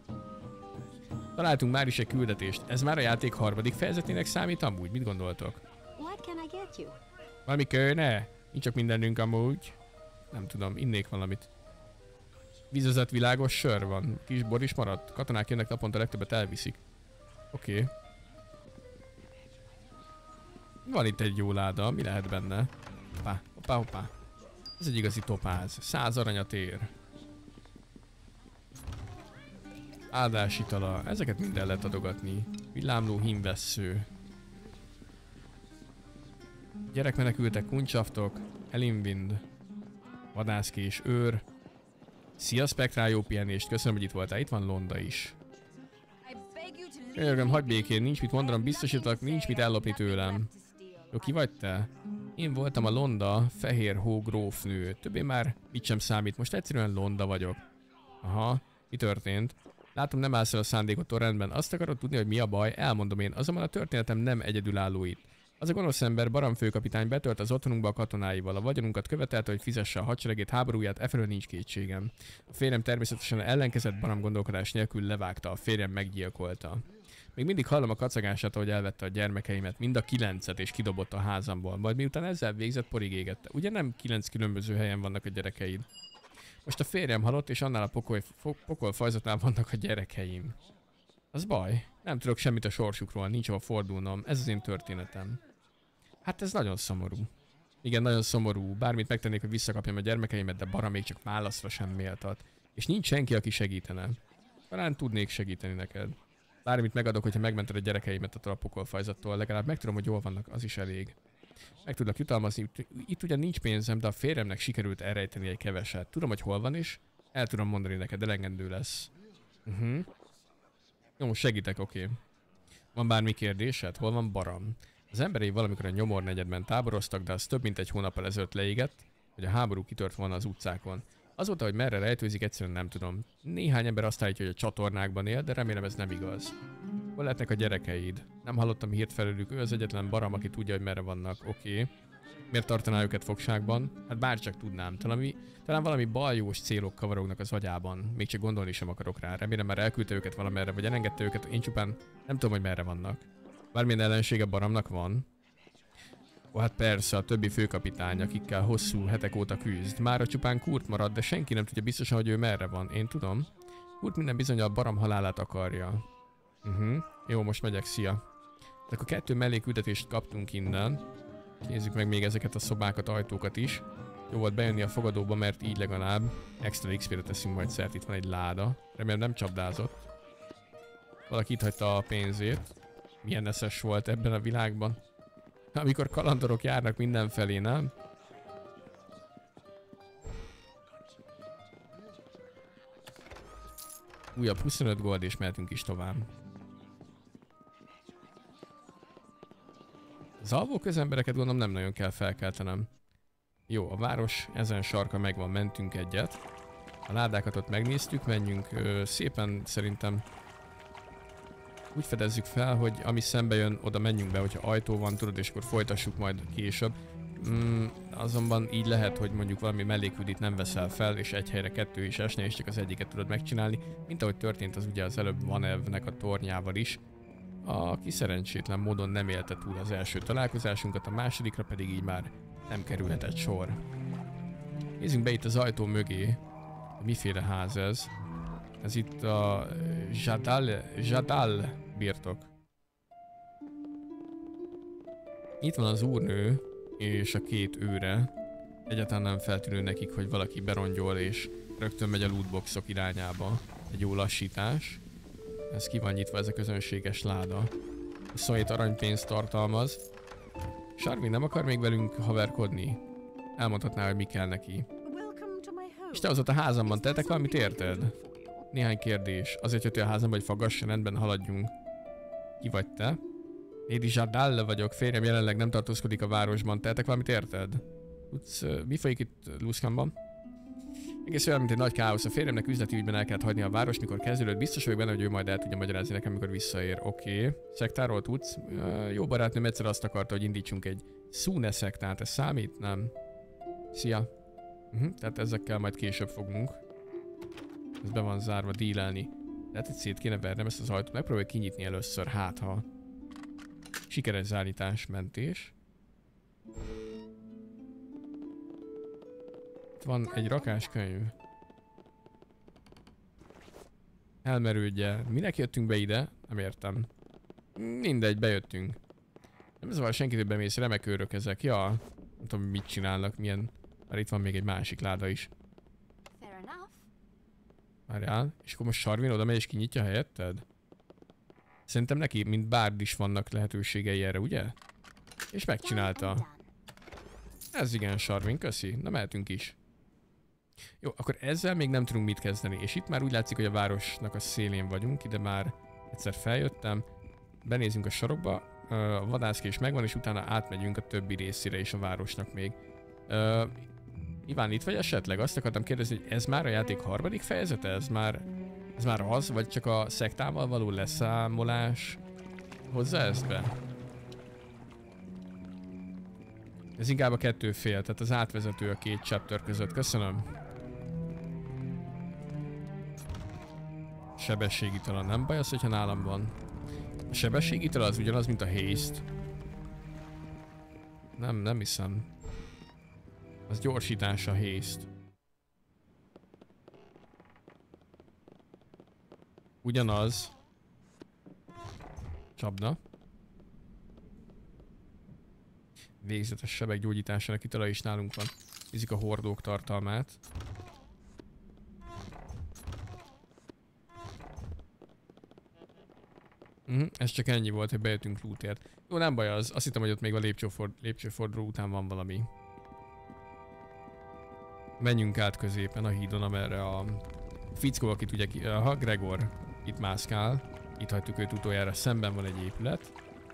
Találtunk már is egy küldetést. Ez már a játék harmadik fejezetének számít amúgy? Mit gondoltok? Valami kőne? Nincs csak mindenünk amúgy. Nem tudom, innék valamit. Vízözött világos sör van. Kis bor is maradt. Katonák jönnek naponta, legtöbbet elviszik. Oké. Okay. Van itt egy jó láda, mi lehet benne? Hoppá, hoppá, hoppá. Ez egy igazi topáz. Száz aranyat ér. Áldás itala. Ezeket minden lehet adogatni. Villámló hímvessző. Gyerekmenekültek, kuncsaftok. Elin Wind. Vadászkés, őr. Szia Spektrál, jó pihenést. Köszönöm, hogy itt voltál. Itt van Londa is. Könyörgöm, hagyd békén. Nincs mit mondanom, biztosítalak, nincs mit ellopni tőlem. Jó, ki vagy te? Én voltam a Londa, fehér hó grófnő. Többé már mit sem számít, most egyszerűen Londa vagyok. Aha, mi történt? Látom, nem állsz el a szándékottól, rendben. Azt akarod tudni, hogy mi a baj? Elmondom én. Azonban a történetem nem egyedülálló itt. Az a gonosz ember, Baram főkapitány betölt az otthonunkba a katonáival. A vagyonunkat követelte, hogy fizesse a hadseregét, háborúját, efelől nincs kétségem. A férjem természetesen ellenkezett, Baram gondolkodás nélkül levágta, a férjem meggyilkolta. Még mindig hallom a kacagását, ahogy elvette a gyermekeimet, mind a kilencet, és kidobott a házamból. Majd miután ezzel végzett, porig égette. Ugye nem kilenc különböző helyen vannak a gyerekeid? Most a férjem halott, és annál a pokol, pokol fajzatnál vannak a gyerekeim. Az baj. Nem tudok semmit a sorsukról, nincs hova fordulnom. Ez az én történetem. Hát ez nagyon szomorú. Igen, nagyon szomorú. Bármit megtennék, hogy visszakapjam a gyermekeimet, de Baram még csak válaszra sem méltat. És nincs senki, aki segítene. Talán tudnék segíteni neked. Bármit megadok, hogyha megmented a gyerekeimet attól a pokolfajzattól, legalább megtudom, hogy jól vannak, az is elég. Meg tudlak jutalmazni. Itt ugyan nincs pénzem, de a férjemnek sikerült elrejteni egy keveset. Tudom, hogy hol van is. El tudom mondani neked, elegendő lesz. Uh-huh. Jó, segítek, oké. Okay. Van bármi kérdésed? Hol van Baram? Az emberei valamikor a Nyomor negyedben táboroztak, de az több mint egy hónappal ezelőtt leégett, hogy a háború kitört volna az utcákon. Azóta, hogy merre rejtőzik, egyszerűen nem tudom. Néhány ember azt állítja, hogy a csatornákban él, de remélem ez nem igaz. Hol lehetnek a gyerekeid? Nem hallottam hírt felőlük, ő az egyetlen Baram, aki tudja, hogy merre vannak. Oké. Okay. Miért tartaná őket fogságban? Hát bárcsak tudnám. Talán, talán valami baljós célok kavarognak az agyában. Még csak gondolni sem akarok rá. Remélem már elküldte őket valamerre, vagy elengedte őket. Én csupán nem tudom, hogy merre vannak. Bármilyen ellensége Baramnak van? Ó, hát persze, a többi főkapitány, akikkel hosszú hetek óta küzd. Mára csupán Kurt marad, de senki nem tudja biztosan, hogy ő merre van. Én tudom. Kurt minden bizonnyal Baram halálát akarja. Uh-huh. Jó, most megyek, szia. De akkor kettő melléküldetést kaptunk innen. Nézzük meg még ezeket a szobákat, ajtókat is. Jó volt bejönni a fogadóba, mert így legalább extra iksz pére teszünk majd szert. Itt van egy láda. Remélem nem csapdázott. Valaki itt hagyta a pénzét. Milyen eszes volt ebben a világban. Amikor kalandorok járnak mindenfelé, nem? Újabb huszonöt gold és mehetünk is tovább. Az alvó közembereket gondolom nem nagyon kell felkeltenem. Jó, a város ezen sarka megvan, mentünk egyet. A ládákat ott megnéztük, menjünk ö, szépen szerintem úgy fedezzük fel, hogy ami szembe jön, oda menjünk be, hogyha ajtó van, tudod, és akkor folytassuk majd később. Mm, azonban így lehet, hogy mondjuk valami melléküdit nem veszel fel, és egy helyre kettő is esne, és csak az egyiket tudod megcsinálni, mint ahogy történt az ugye az előbb Vanevnek a tornyával is, aki szerencsétlen módon nem élte túl az első találkozásunkat, a másodikra pedig így már nem kerülhetett sor. Nézzünk be itt az ajtó mögé. Miféle ház ez? Ez itt a Jadal, Jadal birtok. Itt van az úrnő és a két őre. Egyáltalán nem feltűnő nekik, hogy valaki berongyol és rögtön megy a lootboxok irányába. Egy jó lassítás. Ez ki van nyitva, ez a közönséges láda. huszonhét aranypénzt tartalmaz. Sharvin nem akar még velünk haverkodni? Elmondhatná, hogy mi kell neki. És te az ott a házamban tehetek valamit, érted? Néhány kérdés. Azért jöttél a házamba, hogy faggass, rendben, haladjunk. Ki vagy te? Lady Jadal vagyok, férjem jelenleg nem tartózkodik a városban. Tehetek valamit, érted? Tudsz, uh, mi folyik itt Luskanban? Egész olyan, mint egy nagy káosz. A férjemnek üzleti ügyben el kellett hagyni a város, mikor kezdődött. Biztos vagyok benne, hogy ő majd el tudja magyarázni nekem, mikor visszaér. Oké. Okay. Szektáról tudsz? Uh, jó barátnőm egyszer azt akarta, hogy indítsunk egy Szune szektát. Ez számít? Nem. Szia. Uh-huh. Tehát ezekkel majd később fogunk. Ez be van zárva, dílelni. Tehát itt szét kéne vernem ezt az ajtót. Megpróbáljuk kinyitni először, hát ha. Sikeres zárítás, mentés. Itt van egy rakáskönyv. Elmerődje. Minek jöttünk be ide? Nem értem. Mindegy, bejöttünk. Nem zavar senkit, hogy bemész, remek őrök ezek. Ja, nem tudom, mit csinálnak, milyen... Már itt van még egy másik láda is. Várjál, és akkor most Sharvin oda megy és kinyitja helyetted? Szerintem neki, mint bárd is vannak lehetőségei erre, ugye? És megcsinálta. Ez igen, Sharvin, köszi. Na mehetünk is. Jó, akkor ezzel még nem tudunk mit kezdeni. És itt már úgy látszik, hogy a városnak a szélén vagyunk. Ide már egyszer feljöttem. Benézünk a sarokba. A vadászkés megvan, és utána átmegyünk a többi részére is a városnak még. Uh, Iván, itt vagy esetleg? Azt akartam kérdezni, hogy ez már a játék harmadik fejezete? Ez már, ez már az? Vagy csak a szektával való leszámolás hozza ezt be? Ez inkább a kettő fél, tehát az átvezető a két chapter között. Köszönöm. Sebességitala nem baj az, hogyha nálam van. A sebességitala az ugyanaz, mint a haste. Nem, nem hiszem. Az gyorsítása, haste. Ugyanaz. Csapda. Végzetes sebek gyógyításának itala is nálunk van. Nézzük a hordók tartalmát. Uh-huh. Ez csak ennyi volt, hogy bejöttünk lootért. Jó, nem baj az. Azt hittem, hogy ott még a lépcsőford, lépcsőforduló után van valami. Menjünk át középen a hídon, amerre a fickó, akit ugye ki... Aha, Gregor itt mászkál. Itt hagytuk őt utoljára, szemben van egy épület.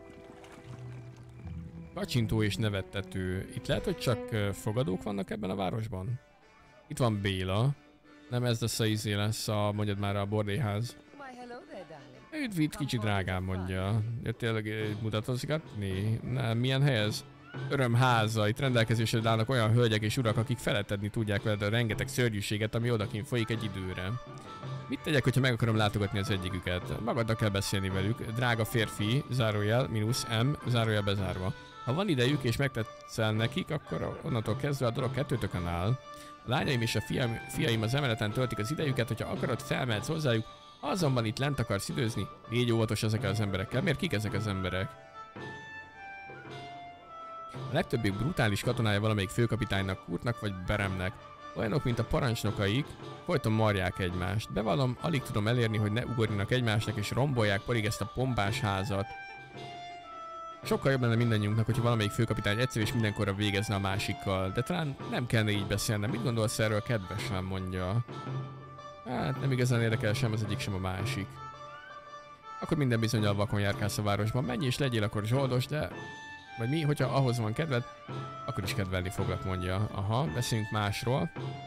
Kacsintó és nevettető. Itt lehet, hogy csak fogadók vannak ebben a városban? Itt van Béla. Nem ez lesz a izé lesz a, mondjad már, a bordélyház. Üdv itt, kicsit drágán mondja. Jöttél mutatkozgatni? Nem, milyen hely ez? Örömháza, itt rendelkezésre állnak olyan hölgyek és urak, akik feletedni tudják veled a rengeteg szörnyűséget, ami odakint folyik egy időre. Mit tegyek, hogyha meg akarom látogatni az egyiküket? Magadnak kell beszélni velük. Drága férfi, zárójel, mínusz M, zárójel bezárva. Ha van idejük és megtetszel nekik, akkor onnantól kezdve a dolog kettőtökön áll. A lányaim és a fiam, fiaim az emeleten töltik az idejüket, hogyha akarod, felmehetsz hozzájuk, azonban itt lent akarsz időzni, légy óvatos ezekkel az emberekkel. Miért kik ezek az emberek? A legtöbbük brutális katonája valamelyik főkapitánynak, Kurtnak vagy Beremnek. Olyanok, mint a parancsnokaik, folyton marják egymást. Bevallom, alig tudom elérni, hogy ne ugorjanak egymásnak és rombolják pedig ezt a pompás házat. Sokkal jobb lenne mindannyiunknak, hogyha valamelyik főkapitány egyszer és mindenkorra végezne a másikkal, de talán nem kellene így beszélnem. Mit gondolsz erről, kedvesen, mondja. Hát nem igazán érdekel sem az egyik, sem a másik. Akkor minden bizonnyal vakon járkálsz a városban. Menj és legyél akkor zsoldos, de... Vagy mi, hogyha ahhoz van kedved, akkor is kedvelni foglak, mondja. Aha, beszéljünk másról.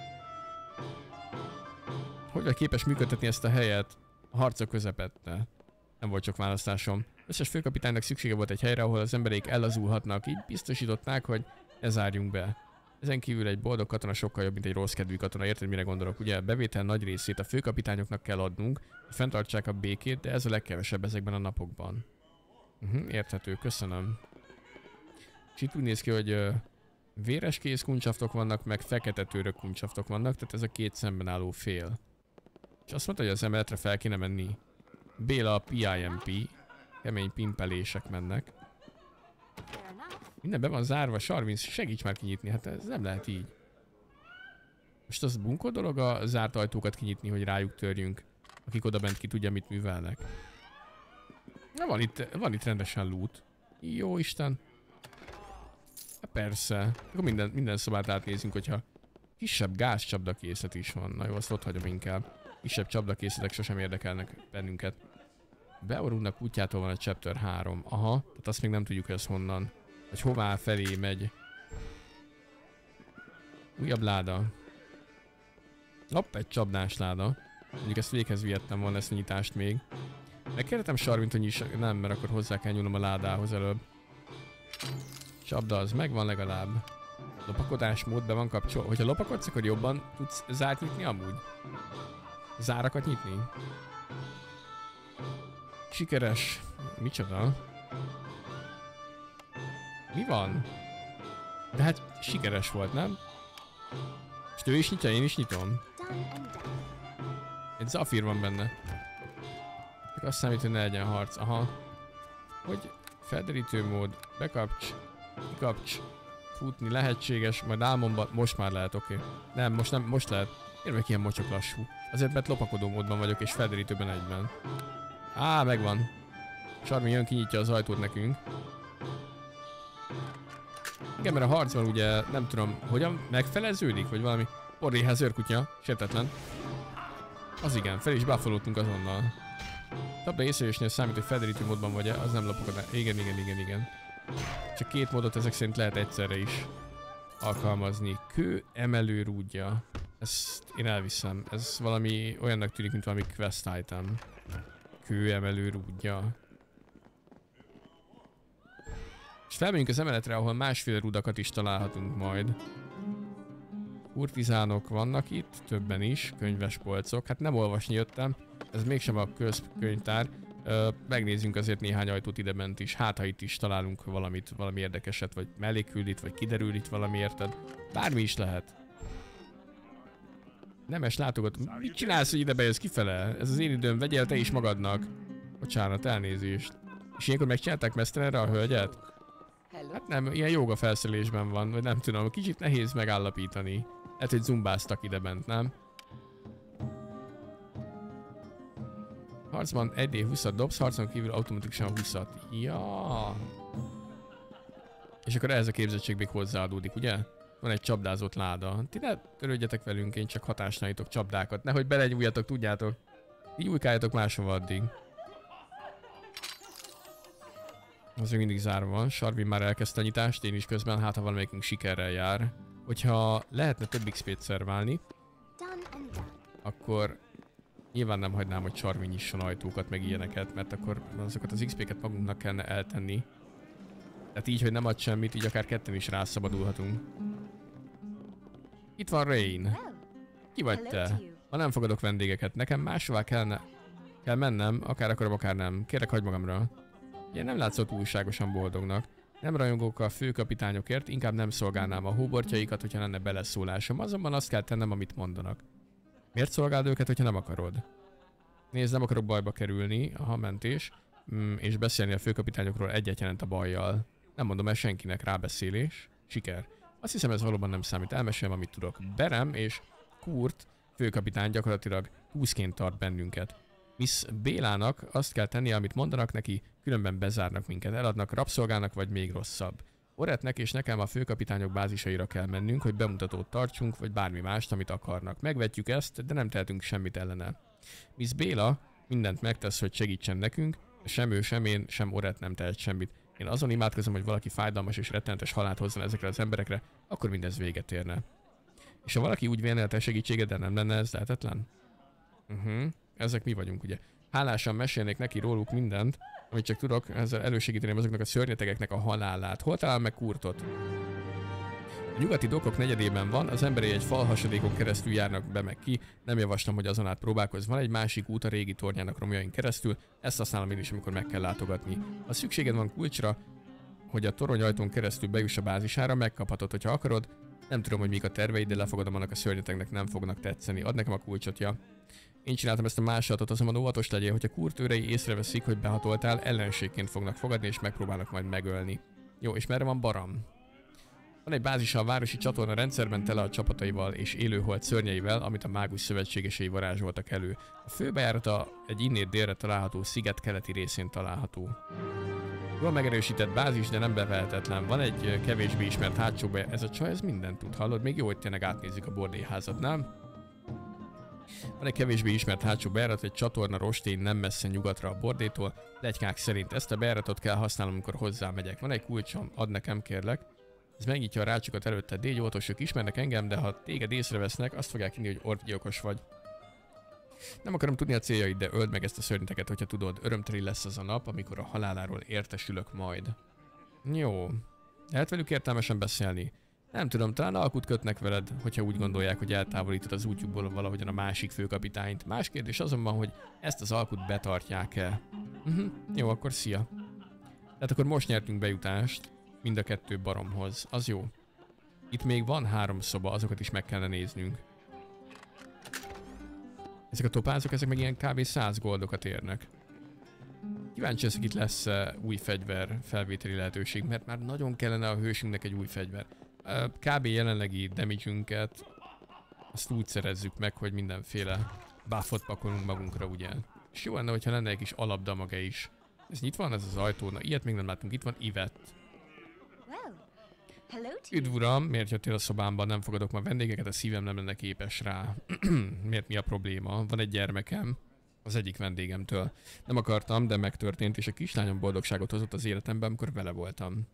Hogy vagy képes működtetni ezt a helyet a harcok közepette? Nem volt sok választásom. Összes főkapitánynak szüksége volt egy helyre, ahol az emberek ellazulhatnak, így biztosították, hogy ne zárjunk be. Ezen kívül egy boldog katona sokkal jobb, mint egy rossz kedvű katona. Érted, mire gondolok? Ugye a bevétel nagy részét a főkapitányoknak kell adnunk, hogy fenntartsák a békét, de ez a legkevesebb ezekben a napokban. Uh-huh, érthető, köszönöm. És itt úgy néz ki, hogy uh, véres kéz kuncsaftok vannak, meg fekete török kuncsaftok vannak, tehát ez a két szemben álló fél. És azt mondta, hogy az emeletre fel kéne menni. Béla a pé i em pé. Kemény pimpelések mennek. Minden be van zárva, Sarvin, segíts már kinyitni, hát ez nem lehet így. Most az bunkó dolog a zárt ajtókat kinyitni, hogy rájuk törjünk, akik oda bent ki tudja, mit művelnek. Na, van itt, van itt rendesen loot. Jó Isten. Hát persze. Akkor minden, minden szobát átnézünk, hogyha kisebb gázcsapdakészlet is van. Na jó, azt ott hagyom inkább. Kisebb csapdakészletek sosem érdekelnek bennünket. Beorulnak útjától van a chapter három. Aha, tehát azt még nem tudjuk, hogy ez honnan. Vagy hová felé megy. Újabb láda. Hopp, egy csapdás láda. Mondjuk ezt véghez vihettem volna ezt a nyitást még. Megkérdetem Sarvint, hogy nyis... Nem, mert akkor hozzá kell nyúlnom a ládához előbb. Csapda az megvan legalább. Lopakodás mód be van kapcsolva. Hogyha lopakodsz, akkor jobban tudsz zárt nyitni amúgy? Zárakat nyitni? Sikeres. Micsoda? Mi van? De hát sikeres volt, nem? És ő is nyitja, én is nyitom. Egy zafír van benne. Csak azt számít, hogy ne legyen harc. Aha. Hogy felderítő mód. Bekapcs. Kikapcs. Futni lehetséges. Majd álmomban. Most már lehet, oké. Okay. Nem, most nem. Most lehet. Én meg ilyen mocsok lassú. Azért, mert lopakodó módban vagyok és felderítőben egyben. Á, megvan. Sarmin jön, kinyitja az ajtót nekünk. Igen, mert a harcban ugye nem tudom, hogyan megfeleződik, vagy valami orréhez őrkutya, sértetlen. Az igen, fel is buffolódtunk azonnal. Tabla észrevésnél számít, hogy felderítő módban vagy-e, az nem lopok. Igen, igen, igen, igen. Csak két módot ezek szerint lehet egyszerre is alkalmazni. Kő emelő rúdja. Ezt én elviszem. Ez valami olyannak tűnik, mint valami quest item. Kő emelő rúdja. És felmegyünk az emeletre, ahol másféle rudakat is találhatunk majd. Kurtizánok vannak itt, többen is, könyves polcok. Hát nem olvasni jöttem, ez mégsem a közkönyvtár. Ö, megnézzünk azért néhány ajtót idebent is, hát ha itt is találunk valamit, valami érdekeset, vagy mellékül itt, vagy kiderül itt valami, érted? Bármi is lehet. Nemes látogató. Mit csinálsz, hogy ide bejössz kifele? Ez az én időm, vegyél te is magadnak. Bocsánat, elnézést. És ilyenkor megcsinálták mesztelenre a hölgyet? Hát nem, ilyen jóga felszerelésben van, vagy nem tudom, kicsit nehéz megállapítani. Lehet, hogy zumbáztak ide bent, nem? Harcban egy dé húszat dobsz, harcon kívül automatikusan húszat. Ja. És akkor ehhez a képzettség még hozzáadódik, ugye? Van egy csapdázott láda. Ti ne törődjetek velünk, én csak hatásnálítok csapdákat. Nehogy belegyújjatok, tudjátok. Így újkáljatok máshova addig. Az még mindig zárva van. Sarvin már elkezdte a nyitást, én is közben, hát ha valamelyikünk sikerrel jár. Hogyha lehetne több iksz pét szerválni, akkor nyilván nem hagynám, hogy Sarvin nyisson ajtókat, meg ilyeneket, mert akkor azokat az iksz péket magunknak kellene eltenni. Tehát így, hogy nem ad semmit, így akár ketten is rászabadulhatunk. Itt van Rain. Ki vagy te? Ha nem fogadok vendégeket, nekem máshová kellene... kell mennem, akár akarom, akár nem. Kérlek, hagyd magamra. Ilyen nem látszott újságosan boldognak. Nem rajongok a főkapitányokért, inkább nem szolgálnám a hóbortjaikat, hogyha lenne beleszólásom, azonban azt kell tennem, amit mondanak. Miért szolgáld őket, hogyha nem akarod? Nézd, nem akarok bajba kerülni, aha, mentés, mm, és beszélni a főkapitányokról egyet jelent a bajjal. Nem mondom el senkinek, rábeszélés. Siker. Azt hiszem, ez valóban nem számít. Elmesélem, amit tudok. Berem és Kurt, főkapitány gyakorlatilag húszként tart bennünket. Miss Bélának azt kell tennie, amit mondanak neki, különben bezárnak minket, eladnak, rabszolgálnak, vagy még rosszabb. Oretnek és nekem a főkapitányok bázisaira kell mennünk, hogy bemutatót tartsunk, vagy bármi mást, amit akarnak. Megvetjük ezt, de nem tehetünk semmit ellene. Miss Béla mindent megtesz, hogy segítsen nekünk, de sem ő, sem én, sem Oret nem tehet semmit. Én azon imádkozom, hogy valaki fájdalmas és rettenetes halált hozzon ezekre az emberekre, akkor mindez véget érne. És ha valaki úgy vélne a te segítséged, de nem lenne ez lehetetlen? Uh-huh. Ezek mi vagyunk, ugye? Hálásan mesélnék neki róluk mindent, amit csak tudok, ezzel elősegíteném azoknak a szörnyetegeknek a halálát. Hol talál meg Kurtot? A nyugati dokkok negyedében van, az emberei egy falhasadékon keresztül járnak be meg ki, nem javaslom, hogy azon át próbálkozz. Van egy másik út a régi tornyának romjain keresztül, ezt használom én is, amikor meg kell látogatni. Ha szükséged van kulcsra, hogy a toronyajtón keresztül bejuss a bázisára, megkaphatod, hogyha akarod. Nem tudom, hogy mik a terveid, de lefogadom, annak a szörnyetegnek nem fognak tetszeni. Add nekem a kulcsot, ja. Én csináltam ezt a másolatot, azonban óvatos legyél, hogyha Kurt őrei észreveszik, hogy behatoltál, ellenségként fognak fogadni és megpróbálnak majd megölni. Jó, és merre van Baram? Van egy bázisa a városi csatorna rendszerben tele a csapataival és élőholt szörnyeivel, amit a mágus szövetségesei varázsoltak elő. A főbejárata egy innét délre található sziget keleti részén található. Jól megerősített bázis, de nem bevehetetlen. Van egy kevésbé ismert hátsó be. Ez a csaj, ez mindent tud, hallod? Még jó, hogy tényleg átnézzük a bordélyházat, nem? Van egy kevésbé ismert hátsó bejárat, egy csatorna rostény nem messze nyugatra a bordétól. Pletykák szerint ezt a bejáratot kell használnom, amikor hozzámegyek. Van egy kulcsom, add nekem kérlek. Ez megnyitja a rácsokat előtte. Légy óvatos, ők ismernek engem, de ha téged észrevesznek, azt fogják hinni, hogy orvgyilkos vagy. Nem akarom tudni a céljaid, de öld meg ezt a szörnyeteket, hogyha tudod. Örömteli lesz az a nap, amikor a haláláról értesülök majd. Jó. Lehet velük értelmesen beszélni. Nem tudom, talán alkut kötnek veled, hogyha úgy gondolják, hogy eltávolítod az útjukból valahogyan a másik főkapitányt. Más kérdés azonban, hogy ezt az alkut betartják-e. Uh-huh. Jó, akkor szia. Tehát akkor most nyertünk bejutást mind a kettő baromhoz. Az jó. Itt még van három szoba, azokat is meg kellene néznünk. Ezek a topázok, ezek meg ilyen kb. száz goldokat érnek. Kíváncsi leszek, itt lesz uh, új fegyver felvételi lehetőség, mert már nagyon kellene a hősünknek egy új fegyver. Uh, kb. Jelenlegi damage-ünket azt úgy szerezzük meg, hogy mindenféle buffot pakolunk magunkra, ugye. És jó lenne, hogyha lenne egy kis alapdamage is. Ez nyitva van, ez az ajtó? Na, ilyet még nem látunk. Itt van Yvette. Üdv uram, miért jöttél a szobámban? Nem fogadok ma vendégeket, a szívem nem lenne képes rá. Miért, mi a probléma? Van egy gyermekem az egyik vendégemtől. Nem akartam, de megtörtént, és a kislányom boldogságot hozott az életemben, amikor vele voltam.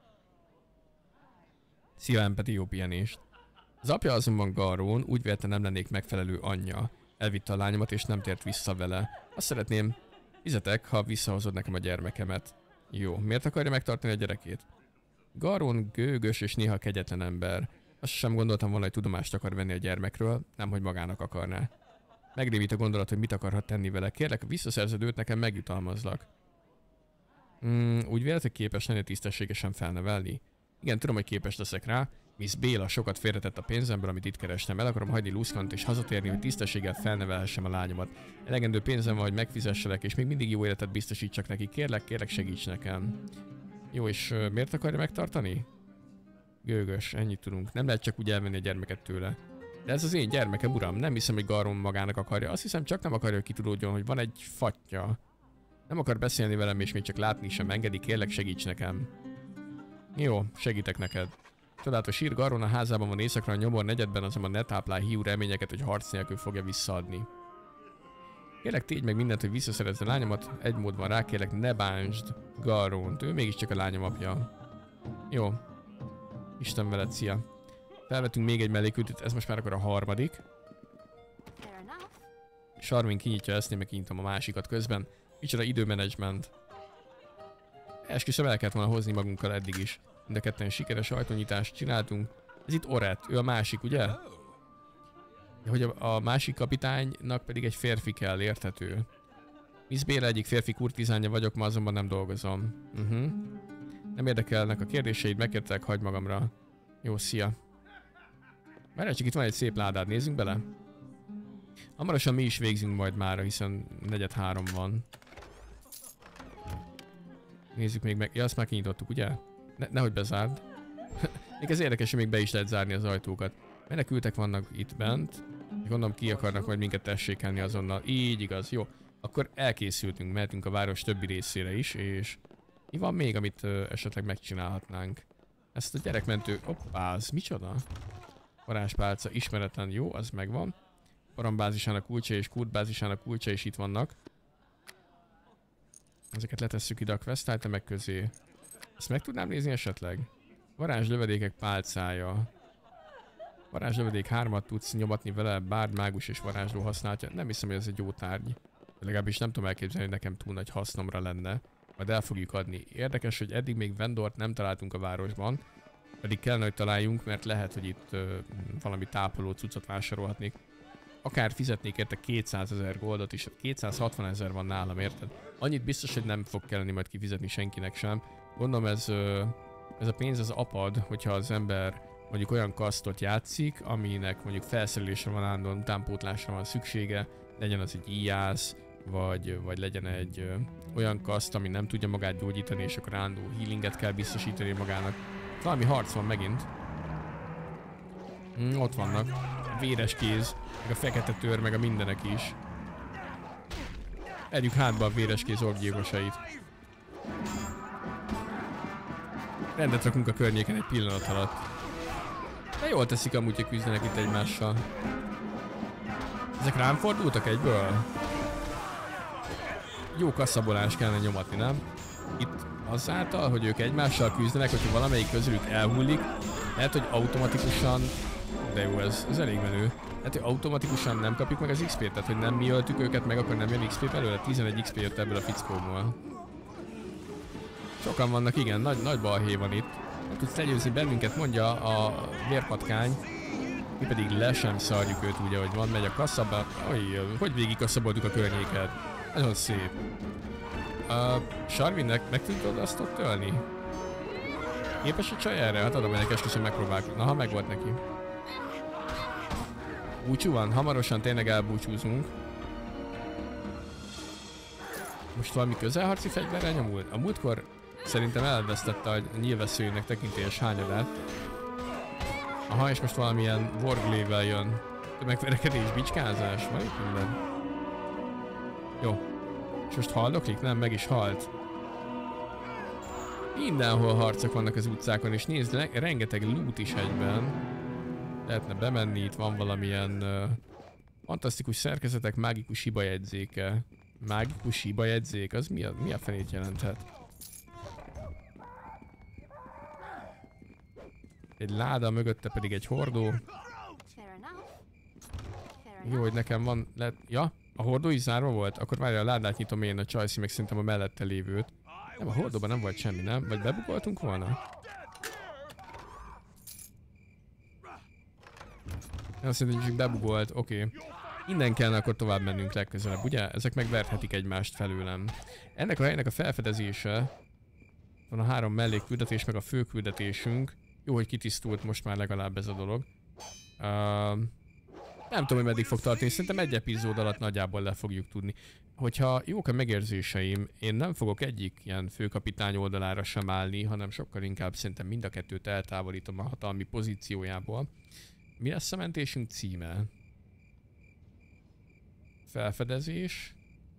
Szia, empati, jó pihenést. Az apja azonban Garrón úgy vélte, nem lennék megfelelő anyja. Elvitte a lányomat, és nem tért vissza vele. Azt szeretném, fizetek, ha visszahozod nekem a gyermekemet. Jó, miért akarja megtartani a gyerekét? Garrón gőgös és néha kegyetlen ember. Azt sem gondoltam volna, hogy tudomást akar venni a gyermekről, nem hogy magának akarná. Megrémít a gondolat, hogy mit akarhat tenni vele. Kérlek, visszaszerzed őt, nekem megjutalmazlak. Hmm, úgy véled, hogy képes lenni tisztességesen felnevelni? Igen, tudom, hogy képes leszek rá. Miss Béla sokat félretett a pénzemből, amit itt kerestem. El akarom hagyni Luszkant és hazatérni, hogy tisztességgel felnevelhessem a lányomat. Elegendő pénzem van, hogy megfizesselek, és még mindig jó életet biztosítsak neki. Kérlek, kérlek, segíts nekem. Jó, és uh, miért akarja megtartani? Gőgös, ennyit tudunk. Nem lehet csak úgy elvenni a gyermeket tőle. De ez az én gyermekem, uram. Nem hiszem, hogy Garrón magának akarja. Azt hiszem, csak nem akarja, hogy kitudódjon, hogy van egy fatja. Nem akar beszélni velem, és még csak látni sem engedi. Kérlek, segíts nekem. Jó, segítek neked. Csodálatos hír, Garrón a házában van éjszakra, a nyomor negyedben, azonban ne táplál hiú reményeket, hogy harc nélkül fogja visszaadni. Kérlek, tégy meg mindent, hogy visszaszerezd a lányomat. Egy mód van rá, kérlek, ne bántsd Garrónt. Ő mégiscsak a lányom apja. Jó. Isten veled, szia. Felvettünk még egy mellékültet, ez most már akkor a harmadik. Sarmin kinyitja ezt, én meg kinyitom a másikat közben. Micsoda időmenedzsment. Esküszöm, el kellett volna hozni magunkkal eddig is. Mind a ketten sikeres ajtónyitást csináltunk. Ez itt Oret, ő a másik, ugye? De hogy a, a másik kapitánynak pedig egy férfi kell, érthető. Miss Béla egyik férfi kurtizánja vagyok, ma azonban nem dolgozom. Uh-huh. Nem érdekelnek a kérdéseid, megkértek, hagyd magamra. Jó, szia. Várj, csak itt van egy szép ládád, nézzünk bele. Hamarosan mi is végzünk majd mára, hiszen negyed három van. Nézzük még meg. Ja, azt már kinyitottuk, ugye? Ne, nehogy bezárd. Még ez érdekes, hogy még be is lehet zárni az ajtókat. Menekültek vannak itt bent. Gondolom ki akarnak majd minket tessékelni azonnal. Így igaz, jó. Akkor elkészültünk, mehetünk a város többi részére is, és mi van még, amit ö, esetleg megcsinálhatnánk? Ezt a gyerekmentő... Hoppá, az micsoda? Varázspálca, ismeretlen, jó, az megvan. Parambázisának kulcsa és kurtbázisának kulcsa is itt vannak. Ezeket letesszük ide a quest itemek közé. Ezt meg tudnám nézni esetleg? Varázslövedékek pálcája. Varázslövedék hármat tudsz nyomatni vele, bárd, mágus és varázsló használja. Nem hiszem, hogy ez egy jó tárgy. Legalábbis nem tudom elképzelni, hogy nekem túl nagy hasznomra lenne. Majd el fogjuk adni. Érdekes, hogy eddig még vendort nem találtunk a városban. Pedig kellene, hogy találjunk, mert lehet, hogy itt ö, valami tápoló cuccot vásárolhatnék. Akár fizetnék érte kétszázezer goldot is, kétszázhatvanezer van nálam, érted? Annyit biztos, hogy nem fog kelleni majd kifizetni senkinek sem. Gondolom ez, ö, ez a pénz az apad, hogyha az ember mondjuk olyan kasztot játszik, aminek mondjuk felszerelésre van állandóan, utánpótlásra van szüksége, legyen az egy íjász, vagy, vagy legyen egy ö, olyan kaszt, ami nem tudja magát gyógyítani, és akkor állandó healinget kell biztosítani magának. Valami harc van megint. Mm, ott vannak. A véres kéz, meg a fekete tőr, meg a mindenek is. Együk hátba a véres kéz orgyilkosait. Rendet rakunk a környéken egy pillanat alatt. De jól teszik amúgy, hogy küzdenek itt egymással. Ezek rám fordultak egyből? Jó kaszabolás kellene nyomatni, nem? Itt azáltal, hogy ők egymással küzdenek, hogyha valamelyik közülük elhullik, lehet, hogy automatikusan... De jó, ez, ez elég menő. Hát, hogy automatikusan nem kapjuk meg az iksz pét, tehát hogy nem mi öltük őket meg, akkor nem jön iksz pé belőle. tizenegy iksz pé jött ebből a fickóból. Sokan vannak, igen, nagy, nagy balhé van itt. Nem tudsz legyőzni bennünket, mondja a vérpatkány. Mi pedig le sem szarjuk őt úgy, ahogy van, megy a kasszaba. Oj, hogy végig kaszaboltuk a környéket. Nagyon szép. Uh, Sharvinnek meg tudod azt ott tölni? Képes a csaj erre? Hát adom, hogy esküszöm megpróbáljuk. Na, ha meg volt neki. Búcsú van? Hamarosan tényleg elbúcsúzunk. Most valami közelharci fegyverrel nyomul? A múltkor szerintem elvesztette a nyilvesszőjének tekintélyes hányadát. Aha, és most valamilyen warglével jön. Megverekedés, bicskázás, van itt minden. Jó. És most haldoklik? Nem, meg is halt. Mindenhol harcok vannak az utcákon, és nézd, rengeteg loot is egyben. Lehetne bemenni, itt van valamilyen uh, fantasztikus szerkezetek, mágikus hibajegyzéke. Mágikus hibajegyzék, az mi a, mi a fenét jelenthet? Egy láda, mögötte pedig egy hordó. Jó, hogy nekem van... Lehet, ja, a hordó is zárva volt? Akkor várja, a ládát nyitom én, a Csajci, meg szerintem a mellette lévőt. Nem, a hordóban nem volt semmi, nem? Vagy bebugoltunk volna? Nem, szerintem csak bebugolt, oké. Okay. Innen kellene akkor tovább mennünk legközelebb, ugye? Ezek megverhetik egymást felőlem. Ennek a helynek a felfedezése... Van a három mellékküldetés, meg a főküldetésünk. Jó, hogy kitisztult most már legalább ez a dolog. Uh, nem tudom, hogy meddig fog tartani, szerintem egy epizód alatt nagyjából le fogjuk tudni. Hogyha jók a megérzéseim, én nem fogok egyik ilyen főkapitány oldalára sem állni, hanem sokkal inkább szerintem mind a kettőt eltávolítom a hatalmi pozíciójából. Mi lesz a mentésünk címe? Felfedezés.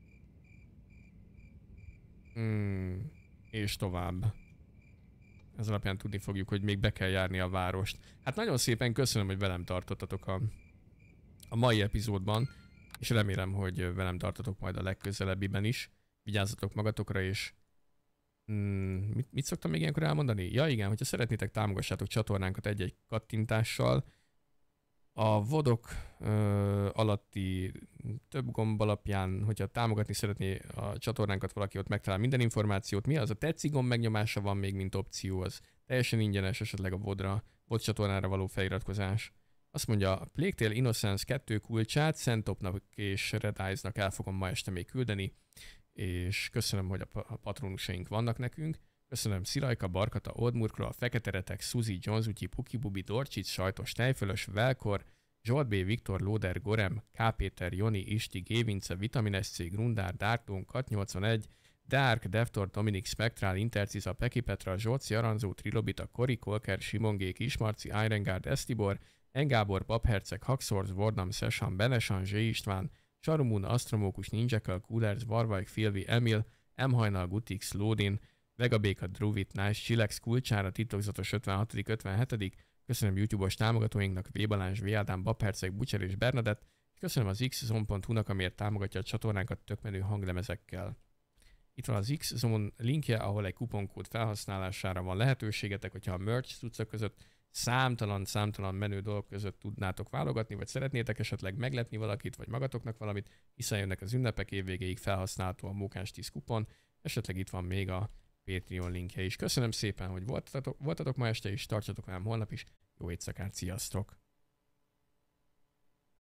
Hmm, és tovább. Ez alapján tudni fogjuk, hogy még be kell járni a várost. Hát nagyon szépen köszönöm, hogy velem tartottatok a, a mai epizódban, és remélem, hogy velem tartotok majd a legközelebbiben is. Vigyázzatok magatokra, és hmm, mit, mit szoktam még ilyenkor elmondani? Ja igen, hogyha szeretnétek, támogassátok csatornánkat egy-egy kattintással. A vodok ö, alatti több gomb alapján, hogyha támogatni szeretné a csatornánkat valaki, ott megtalál minden információt. Mi az? A tetszik gomb megnyomása van még, mint opció, az teljesen ingyenes, esetleg a vodra, vod csatornára való feliratkozás. Azt mondja, a Plague Tale Innocence kettő kulcsát Szentopnak és Red Eyes-nak el fogom ma este még küldeni, és köszönöm, hogy a, a patronusaink vannak nekünk. Köszönöm Szilajka, Barkata, Oldmurkra, Fekete Retek, Suzy, Johnzutyi, Puki Bubi, Dorcsic, Sajtos, Tejfölös, Velkor, Zsolt B, Viktor, Lóder, Gorem, K. Péter, Joni, Isti, Gévince, Vitamin es cé, Grundár, Dártón, Kat nyolcvanegy, Dark, Devtor, Dominik, Spectral, Interciza, Peki Petra, Zsóci, Aranzó, Trilobita, Kori, Kolker, Simongé, Kismarci, Irengard, Esztibor, Engábor, Papherceg, Haxorz, Vordam, Szesan, Benesan, Zsé István, Sarumun, Astromókus, Ninjakel, Coolers, Varvajk, Filvi, Emil, M-Hajnal, Gutix, Lódin, Vegabéka, Druvit, Nice, Chilex, Kulcsára, Titokzatos ötvenhatodik ötvenhetedik Köszönöm YouTube-os támogatóinknak, V. Balázs, V. Ádám, Babherceg, Bucser és Bernadett, és köszönöm az X-Zone pont hu-nak, amiért támogatja a csatornánkat tökmenő hanglemezekkel. Itt van az X-Zone linkje, ahol egy kuponkód felhasználására van lehetőségetek, hogyha a merch cuccok között számtalan, számtalan menő dolgok között tudnátok válogatni, vagy szeretnétek esetleg meglepni valakit, vagy magatoknak valamit, hiszen jönnek az ünnepek, évvégéig felhasználható a Mókás tíz kupon, esetleg itt van még a Patreon linkje is. Köszönöm szépen, hogy voltatok, voltatok ma este is, tartsatok velem holnap is, jó éjszakát, sziasztok!